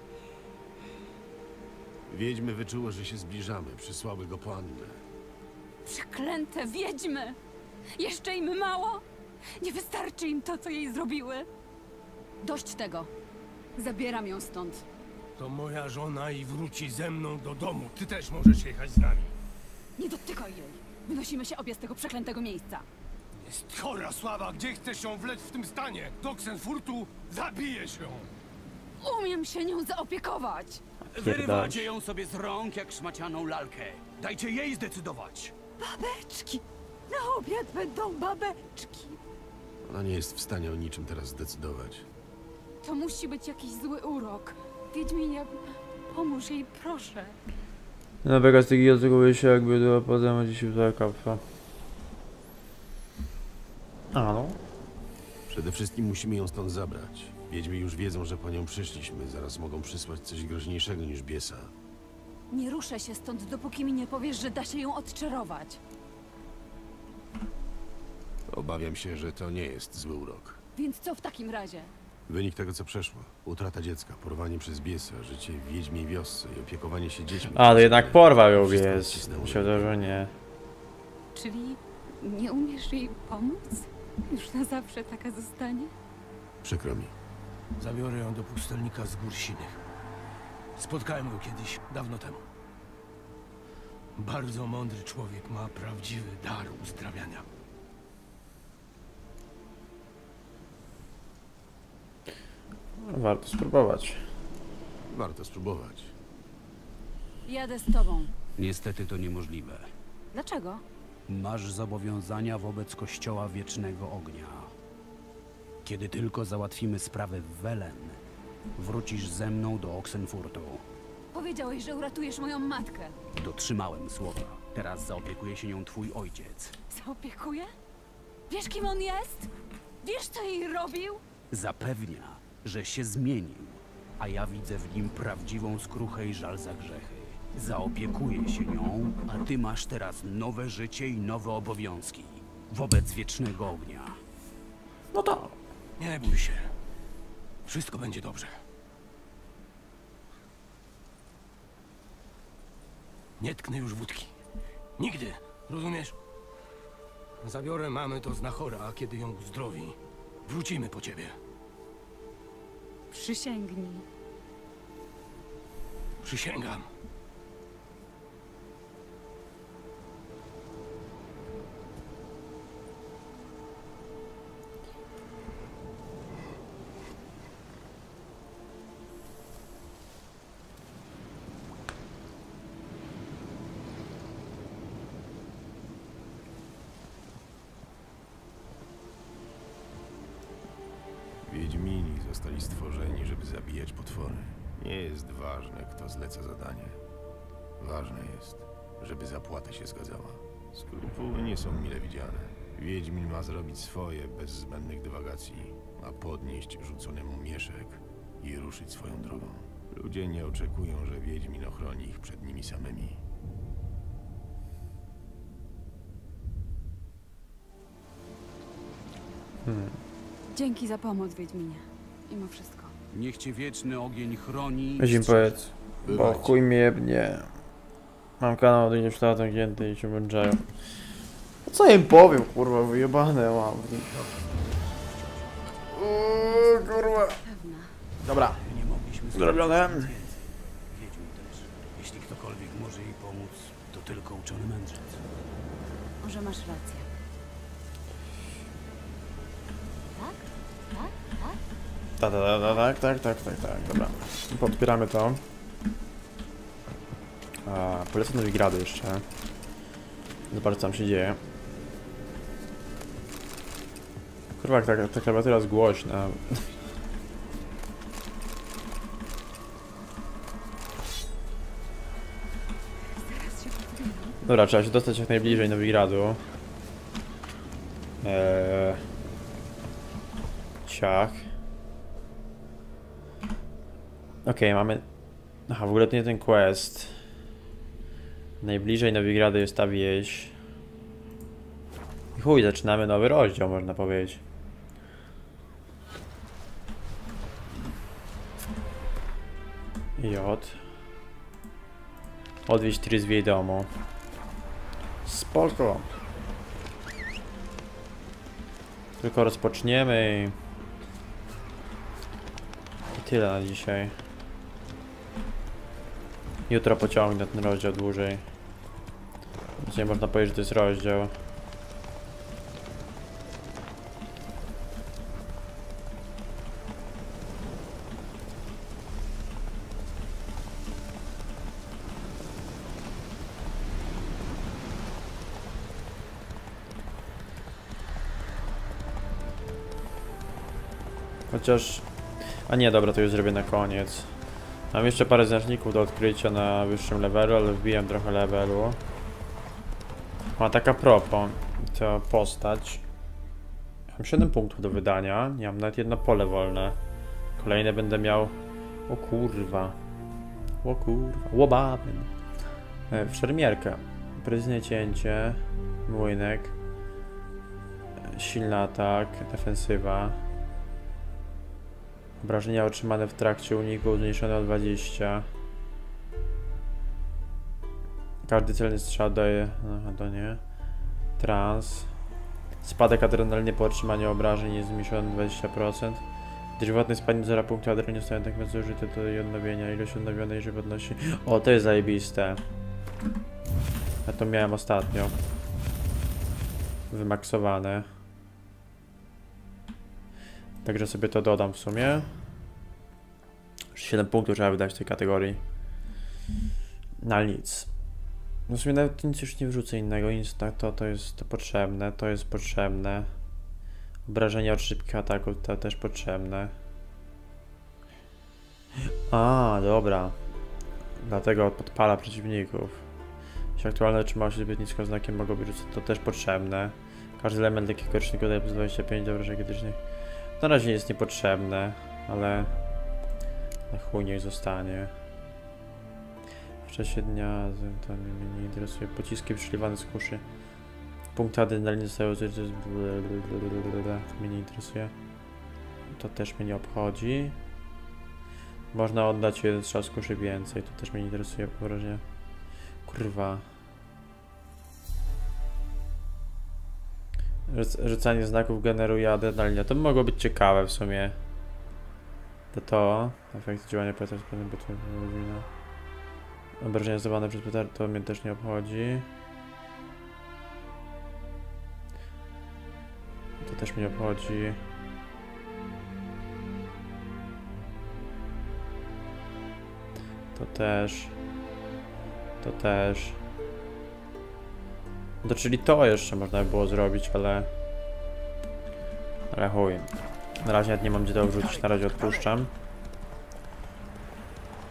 C: Wiedźmy wyczuło, że się zbliżamy. Przysłały go po Annę.
N: Przeklęte wiedźmy! Jeszcze im mało? Nie wystarczy im to, co jej zrobiły? Dość tego. Zabieram ją stąd.
F: To moja żona i wróci ze mną do domu. Ty też możesz jechać z nami.
N: Nie dotykaj jej! Wynosimy się obie z tego przeklętego miejsca.
F: Jest chora, słaba. Gdzie chcesz ją wlec w tym stanie? Do Oxenfurtu zabijesz ją.
N: Umiem się nią zaopiekować!
M: Wyrywacie ją sobie z rąk jak szmacianą lalkę. Dajcie jej zdecydować.
N: Babeczki! Na obiad będą babeczki!
C: Ona nie jest w stanie o niczym teraz zdecydować.
N: To musi być jakiś zły urok. Wiedźminie, pomóż jej, proszę.
A: Na beka z takiego odzyskuje się jakby do potem gdzieś w kapfa. A no.
C: Przede wszystkim musimy ją stąd zabrać. Wiedźmy już wiedzą, że po nią przyszliśmy. Zaraz mogą przysłać coś groźniejszego niż biesa.
N: Nie ruszę się stąd, dopóki mi nie powiesz, że da się ją odczarować.
C: Obawiam się, że to nie jest zły urok.
N: Więc co w takim razie?
C: Wynik tego, co przeszło. Utrata dziecka, porwanie przez biesa, życie w wiedźmiej wiosce i opiekowanie się dziećmi.
A: A, to jednak porwał ją bies. Myślę, że nie.
N: Czyli nie umiesz jej pomóc? Już na zawsze taka zostanie?
C: Przykro mi.
F: Zabiorę ją do pustelnika z Gór Sinych. Spotkałem go kiedyś, dawno temu. Bardzo mądry człowiek, ma prawdziwy dar uzdrawiania.
A: Warto spróbować.
C: Warto spróbować.
N: Jadę z tobą.
M: Niestety to niemożliwe.
N: Dlaczego?
M: Masz zobowiązania wobec Kościoła Wiecznego Ognia. Kiedy tylko załatwimy sprawę w Welen, wrócisz ze mną do Oxenfurtu.
N: Powiedziałeś, że uratujesz moją matkę.
M: Dotrzymałem słowa. Teraz zaopiekuje się nią twój ojciec.
N: Zaopiekuję? Wiesz, kim on jest? Wiesz, co jej robił?
M: Zapewnia, że się zmienił, a ja widzę w nim prawdziwą skruchę i żal za grzechy. Zaopiekuję się nią, a ty masz teraz nowe życie i nowe obowiązki wobec Wiecznego Ognia.
A: No to...
F: Nie bój się. Wszystko będzie dobrze. Nie tknę już wódki. Nigdy. Rozumiesz? Zabiorę mamy do znachora, a kiedy ją uzdrowi, wrócimy po ciebie.
N: Przysięgnij.
F: Przysięgam.
C: Wiedźmini zostali stworzeni, żeby zabijać potwory. Nie jest ważne, kto zleca zadanie. Ważne jest, żeby zapłata się zgadzała. Skrupuły nie są mile widziane. Wiedźmin ma zrobić swoje bez zbędnych dywagacji. Ma podnieść rzuconemu mieszek i ruszyć swoją drogą. Ludzie nie oczekują, że Wiedźmin ochroni ich przed nimi samymi.
A: Hmm.
N: Dzięki za pomoc, Wiedźminie. Mimo wszystko.
M: Niech cię wieczny ogień chroni.
A: Weź im powiedz, bo chuj mnie jebnie. Mam kanał od ileś lat zamknięty i się włączają. Co im powiem, kurwa, wyjebane mam. Uuu, kurwa. Dobra, zrobione.
M: Wiedźmin też. Jeśli ktokolwiek może jej pomóc, to tylko uczony mędrzec.
N: Może masz rację. Tak? Tak? Tak?
A: Tak, tak, tak, tak, tak, tak, dobra. Podpieramy to. A, polecę do Nowigradu jeszcze. Zobacz, co tam się dzieje. Kurwa, jak ta, ta klawiatura jest głośna. Dobra, trzeba się dostać jak najbliżej Nowigradu. Eee... Ciach. Okej, okay, mamy... Aha, w ogóle to nie ten quest. Najbliżej Nowigradu jest ta wieś. I chuj, zaczynamy nowy rozdział, można powiedzieć. J. Odwieźć Triss w jej domu. Spoko. Tylko rozpoczniemy i... I tyle na dzisiaj. Jutro pociągnę ten rozdział dłużej. Dzisiaj można powiedzieć, że to jest rozdział. Chociaż... A nie, dobra, to już zrobię na koniec. Mam jeszcze parę znaczników do odkrycia na wyższym levelu, ale wbijam trochę levelu. Ma taka propos, to postać. Mam siedem punktów do wydania, nie mam nawet jedno pole wolne. Kolejne będę miał... O kurwa. O kurwa. Łobabyn. W szermierkę. Precyzyjne cięcie. Młynek. Silny atak. Defensywa. Obrażenia otrzymane w trakcie uniku zmniejszone o dwadzieścia. Każdy celny strzał daje... Aha, to nie. Trans. Spadek adrenaliny po otrzymaniu obrażeń jest zmniejszony o dwadzieścia procent. Żywotny spadnie zero punktu adrenaliny zostaje natychmiast zużyty do jej odnowienia. Ilość odnowionej żywotności... O, to jest zajebiste. Ja to miałem ostatnio. Wymaksowane. Także sobie to dodam w sumie. siedem punktów trzeba wydać w tej kategorii. No ale nic. No w sumie nawet nic już nie wrzucę innego. Nic, to, to jest to potrzebne. To jest potrzebne. Obrażenia od szybkich ataków to też potrzebne. A, dobra. Dlatego podpala przeciwników. Jeśli aktualne otrzymałość zbytnicką znakiem mogą być rzucone, to też potrzebne. Każdy element lekkiego rocznego daje plus dwadzieścia pięć do obrażeń krytycznych. Na razie jest niepotrzebne, ale na chuj niech zostanie. W czasie dnia to mnie nie interesuje. Pociski wystrzeliwane z kuszy. Punkty adrenaliny zostają... To mnie nie interesuje. To też mnie nie obchodzi. Można oddać jeden strzał z kuszy więcej. To też mnie nie interesuje, wrażenie. Kurwa. Rzucanie znaków generuje adrenalinę. To by mogło być ciekawe w sumie. To to. Efekt działania petardu z pewnym bytem. Obrażenia zdawane przez petardę to mnie też nie obchodzi. To też mnie obchodzi. To też. To też. No czyli to jeszcze można by było zrobić, ale... Ale chuj. Na razie nawet nie mam gdzie to wrzucić, na razie odpuszczam.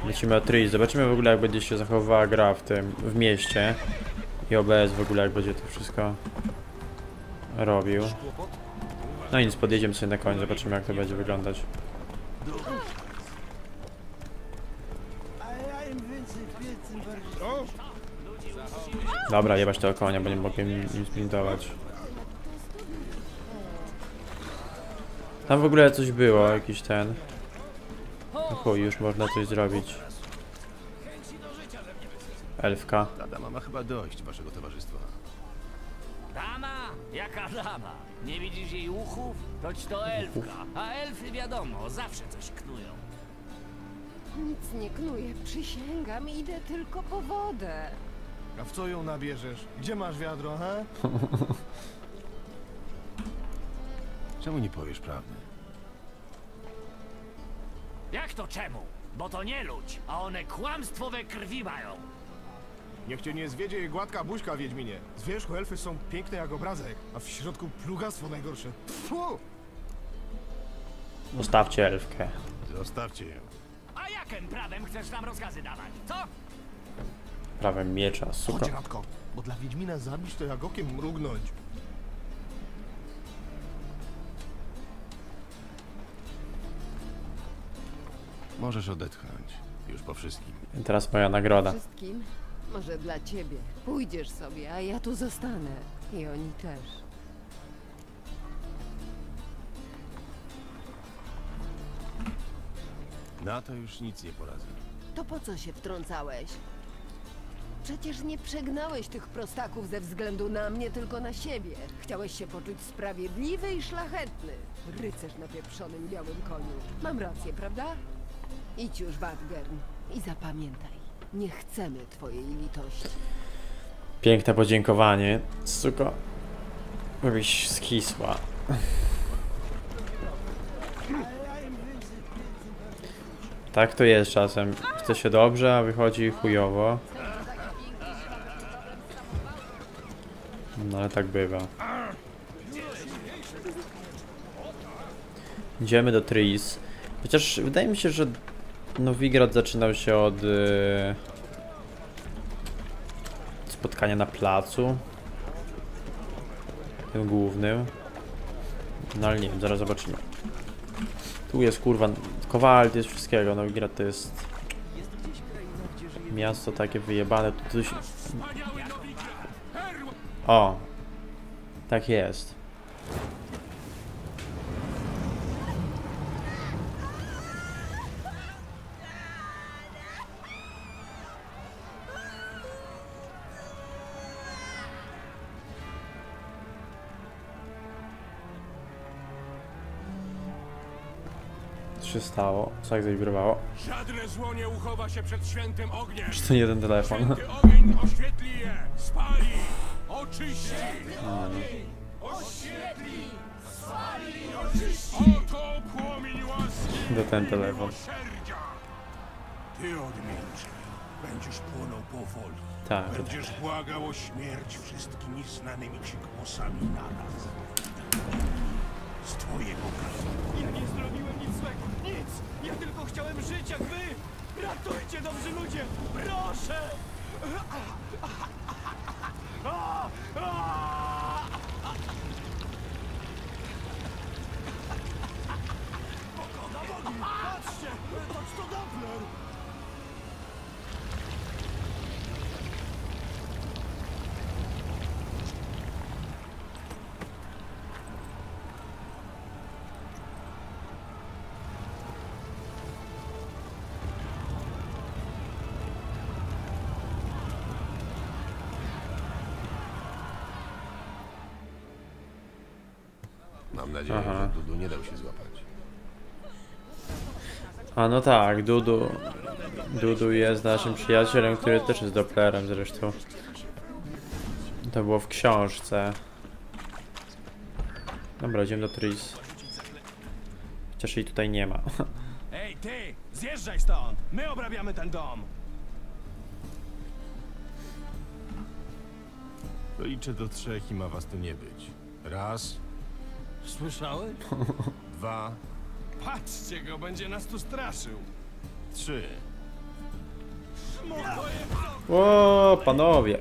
A: Lecimy o Tris. Zobaczymy w ogóle, jak będzie się zachowywała gra w tym, w mieście. I O B S w ogóle, jak będzie to wszystko robił. No i nic, podjedziemy sobie na koniec, zobaczymy, jak to będzie wyglądać. Dobra, jebać tego konia, bo nie mogę im sprintować. Tam w ogóle coś było, jakiś ten... No chuj, już można coś zrobić. Elfka.
C: Ta dama ma chyba dość waszego towarzystwa.
O: Dama? Jaka dama? Nie widzisz jej uchów? Toć to elfka. A elfy wiadomo, zawsze coś knują.
P: Nic nie knuję, przysięgam, idę tylko po wodę.
Q: A w co ją nabierzesz? Gdzie masz wiadro, he?
C: Czemu nie powiesz prawdy?
O: Jak to czemu? Bo to nie ludź, a one kłamstwo we krwi mają.
Q: Niech cię nie zwiedzie jej gładka buźka, Wiedźminie. Z wierzchu elfy są piękne jak obrazek, a w środku plugastwo najgorsze. Pfu!
A: Zostawcie elfkę.
C: Zostawcie ją.
O: A jakim prawem chcesz nam rozkazy dawać, co?
A: Prawem miecza, suka.
Q: Chodź, Radko, bo dla Wiedźmina zabić to jak okiem mrugnąć.
C: Możesz odetchnąć. Już po wszystkim.
A: I teraz moja nagroda.
P: Wszystkim? Może dla ciebie. Pójdziesz sobie, a ja tu zostanę. I oni też.
C: Na to już nic nie poradzę.
P: To po co się wtrącałeś? Przecież nie przegnałeś tych prostaków ze względu na mnie, tylko na siebie. Chciałeś się poczuć sprawiedliwy i szlachetny. Rycerz na pieprzonym białym koniu. Mam rację, prawda? Idź już, Wadgern. I zapamiętaj, nie chcemy twojej litości.
A: Piękne podziękowanie. Suko. Byś skisła. Tak to jest czasem. Chce się dobrze, a wychodzi chujowo. No ale tak bywa. Idziemy do Tris. Chociaż wydaje mi się, że Nowigrad zaczynał się od yy, spotkania na placu. Tym głównym. No ale nie wiem, zaraz zobaczymy. Tu jest kurwa Kowal, jest wszystkiego. Nowigrad to jest miasto takie wyjebane. Tu coś... O! Tak jest. Co się stało? Co jak zawibrowało?
D: Żadne zło nie uchowa się przed świętym ogniem.
A: Czy to nie ten telefon?
D: Święty ogień oświetli je, spali, oczyści. Oświetli, spali, oczyści. Oto płomień łaski.
A: Do ten telefon.
D: Ty odmilczy, będziesz płonął powoli.
A: Tak.
D: Będziesz błagał o śmierć wszystkimi znanymi ci głosami naraz. Z twojego kraju.
R: Ja nie zrobiłem nic złego, nic! Ja tylko chciałem żyć jak wy! Ratujcie, dobrzy ludzie! Proszę!
Q: Pogoda bogi! Patrzcie! Toć to Doppler!
C: Mam nadzieję,
A: Aha.
C: że Dudu nie dał się złapać.
A: A no tak, Dudu. Dudu jest naszym przyjacielem, który też jest Dopplerem zresztą. To było w książce. Dobra, idziemy do Tris. Chociaż jej tutaj nie ma.
R: Ej, ty! Zjeżdżaj stąd! My obrabiamy ten dom!
C: To liczę do trzech i ma was tu nie być. Raz,
R: Słyszałeś?
C: dwa,
R: Patrzcie go, będzie nas tu straszył.
C: trzy.
A: O, panowie.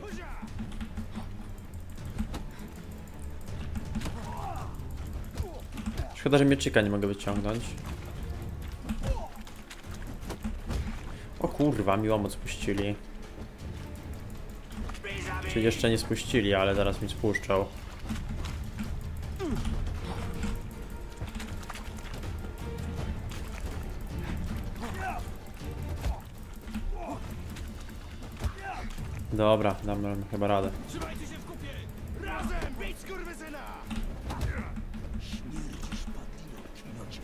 A: Szkoda, że mieczyka nie mogę wyciągnąć. O kurwa, mi łomot spuścili. Czyli jeszcze nie spuścili, ale zaraz mi spuszczą. Dobra, dam nam chyba radę.
Q: Trzymajcie się w kupie! Razem! Bić skurwysyna!
K: Śmierdzisz, padlino, kniocie.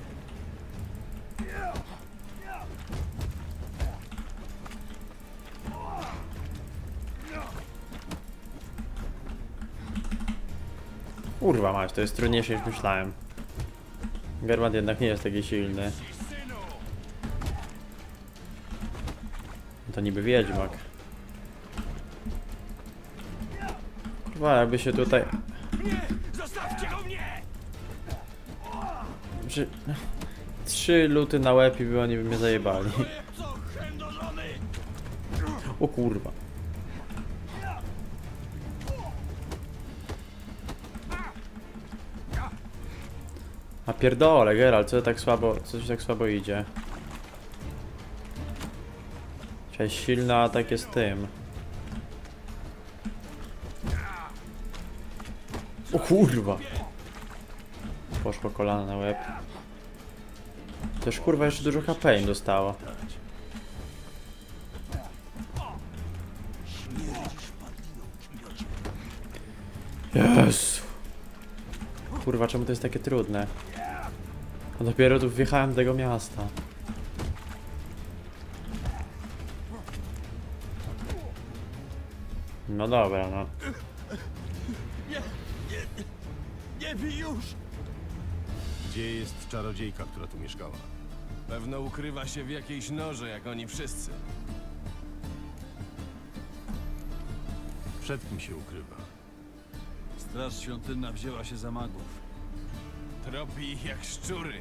A: Kurwa mać, to jest trudniejsze niż myślałem. Gerwant jednak nie jest taki silny. To niby wiedźmak. Kurwa, jakby się tutaj...
Q: Zostawcie go mnie!
A: Że... Trzy luty na łeb i by oni by mnie zajebali. O kurwa. A pierdole, Geralt, co tak słabo, coś tak słabo idzie? Cześć, silny atak jest tym. O kurwa. Poszło kolana na łeb. Też kurwa jeszcze dużo H P im dostało. Jezu. Kurwa, czemu to jest takie trudne? No dopiero tu wjechałem do tego miasta. No dobra, no.
Q: Nie, nie, nie bij już!
C: Gdzie jest czarodziejka, która tu mieszkała?
Q: Pewno ukrywa się w jakiejś norze, jak oni wszyscy.
C: Przed kim się ukrywa?
M: Straż świątynna wzięła się za magów.
Q: Tropi ich jak szczury.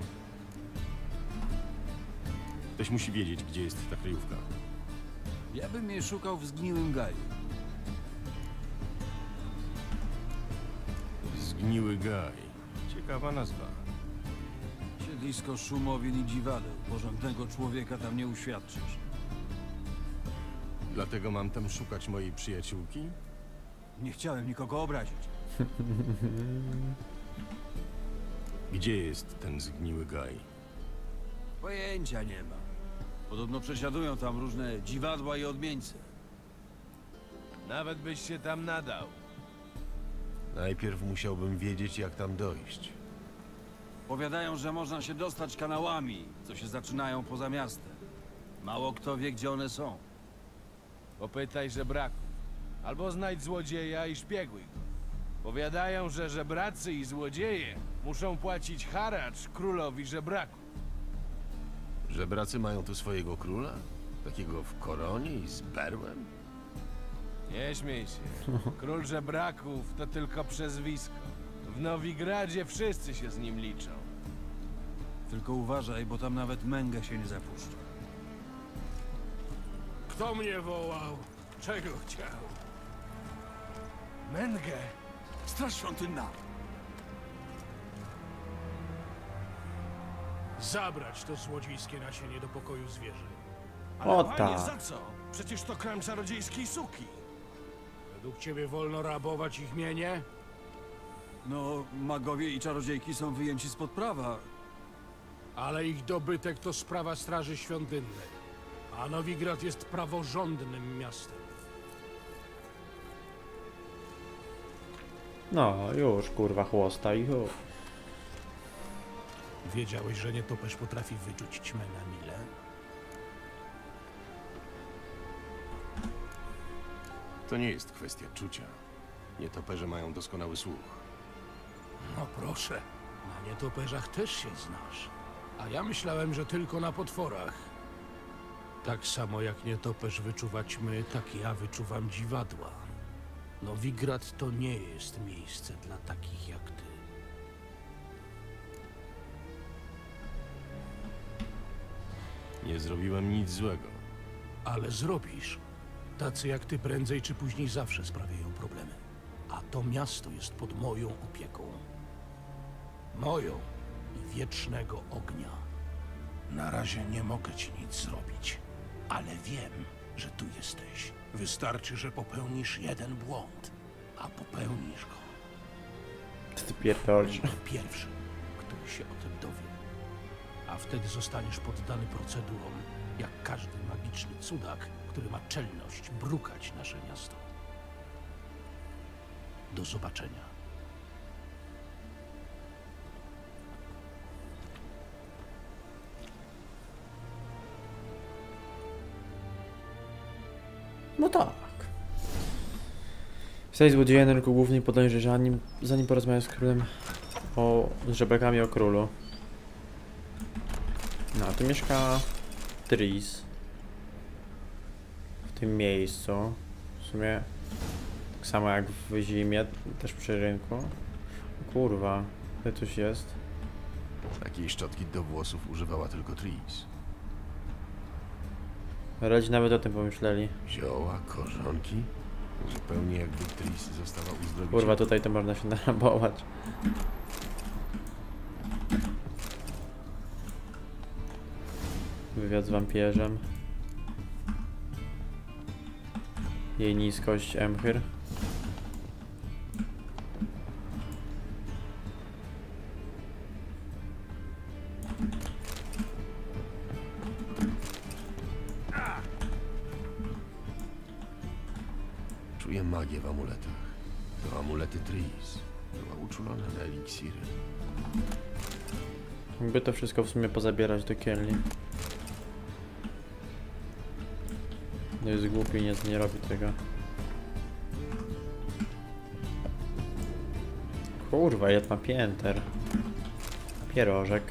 C: Ktoś musi wiedzieć, gdzie jest ta kryjówka.
M: Ja bym jej szukał w zgniłym gaju.
C: Zgniły gaj. Ciekawa nazwa.
M: Siedlisko szumowin i dziwadeł. Porządnego człowieka tam nie uświadczysz.
C: Dlatego mam tam szukać mojej przyjaciółki?
M: Nie chciałem nikogo obrazić.
C: Gdzie jest ten zgniły gaj?
M: Pojęcia nie ma. Podobno przesiadują tam różne dziwadła i odmieńce.
Q: Nawet byś się tam nadał.
C: Najpierw musiałbym wiedzieć, jak tam dojść.
M: Powiadają, że można się dostać kanałami, co się zaczynają poza miastem. Mało kto wie, gdzie one są.
Q: Popytaj żebraków. Albo znajdź złodzieja i szpieguj go. Powiadają, że żebracy i złodzieje muszą płacić haracz królowi żebraków.
C: Żebracy mają tu swojego króla? Takiego w koronie i z berłem?
Q: Nie śmiej się. Król żebraków to tylko przezwisko. W Nowigradzie wszyscy się z nim liczą.
M: Tylko uważaj, bo tam nawet męgę się nie zapuszcza.
D: Kto mnie wołał? Czego chciał?
Q: Mengę!
M: Straż świątynna!
D: Zabrać to złodziejskie nasienie do pokoju zwierzę.
A: O
D: Ale panie,
A: tak.
D: za co? Przecież to krem czarodziejskiej suki. Według ciebie wolno rabować ich mienie?
M: No, magowie i czarodziejki są wyjęci spod prawa.
D: Ale ich dobytek to sprawa Straży Świątynnej. A Nowigrad jest praworządnym miastem.
A: No, już kurwa chłosta i już.
D: Wiedziałeś, że nietoperz potrafi wyczuć ćmę na mile?
C: To nie jest kwestia czucia. Nietoperze mają doskonały słuch.
D: No proszę, na nietoperzach też się znasz. A ja myślałem, że tylko na potworach. Tak samo jak nietoperz wyczuwa ćmy, tak ja wyczuwam dziwadła. Nowigrad to nie jest miejsce dla takich jak ty.
C: Nie zrobiłem nic złego.
S: Ale zrobisz. Tacy jak ty prędzej czy później zawsze sprawiają problemy. A to miasto jest pod moją opieką. Moją i wiecznego ognia. Na razie nie mogę ci nic zrobić, ale wiem, że tu jesteś. Wystarczy, że popełnisz jeden błąd, a popełnisz go.
A: Co ty pierdolisz?
S: Będę pierwszy, który się o tym dowie. A wtedy zostaniesz poddany procedurom, jak każdy magiczny cudak, który ma czelność brukać nasze miasto. Do zobaczenia.
A: No tak. Wstać złodzieja na rynku głównej, podążaj, że zanim, zanim porozmawiam z królem o... z żebrakami o królu. No, tu mieszka Tris. W tym miejscu. W sumie tak samo jak w zimie, też przy rynku. O kurwa, to coś jest.
C: Takiej szczotki do włosów używała tylko Tris.
A: Rodzi nawet o tym pomyśleli.
C: Zioła, korzonki? Zupełnie jakby Tris została uzdrowiona.
A: Kurwa, tutaj to można się narabować. Wywiad z wampierzem. Jej niskość Emhyr.
C: Czuję magię w amuletach. To amulety Tris. Była uczulona na eliksiry.
A: Mógłby to wszystko w sumie pozabierać do kielni. No jest głupi i nie, nie robi tego. Kurwa, jed ma pięter. Pierożek.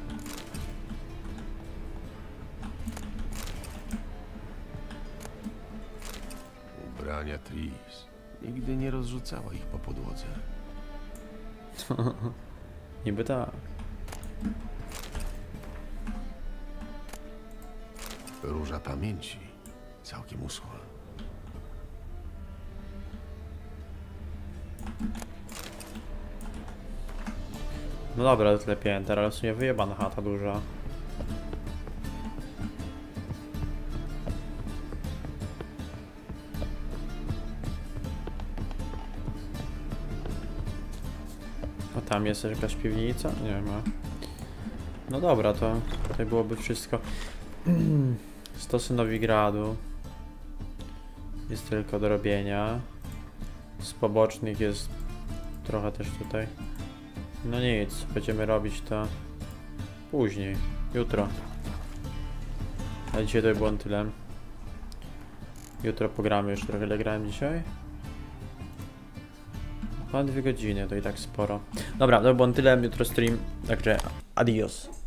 C: Ubrania Tris. Nigdy nie rozrzucała ich po podłodze.
A: Niby tak.
C: Róża pamięci. Całkiem uschła.
A: No dobra, to tyle pięter, ale w sumie wyjebana chata duża. A tam jest jakaś piwnica? Nie ma. No dobra, to tutaj byłoby wszystko. Stosy Nowigradu jest tylko do robienia. Z pobocznych jest trochę też tutaj. No nic, będziemy robić to później, jutro. A dzisiaj to było na tyle. Jutro pogramy już trochę, ile grałem dzisiaj. Ponad dwie godziny, to i tak sporo. Dobra, to było na tyle, jutro stream, także adios.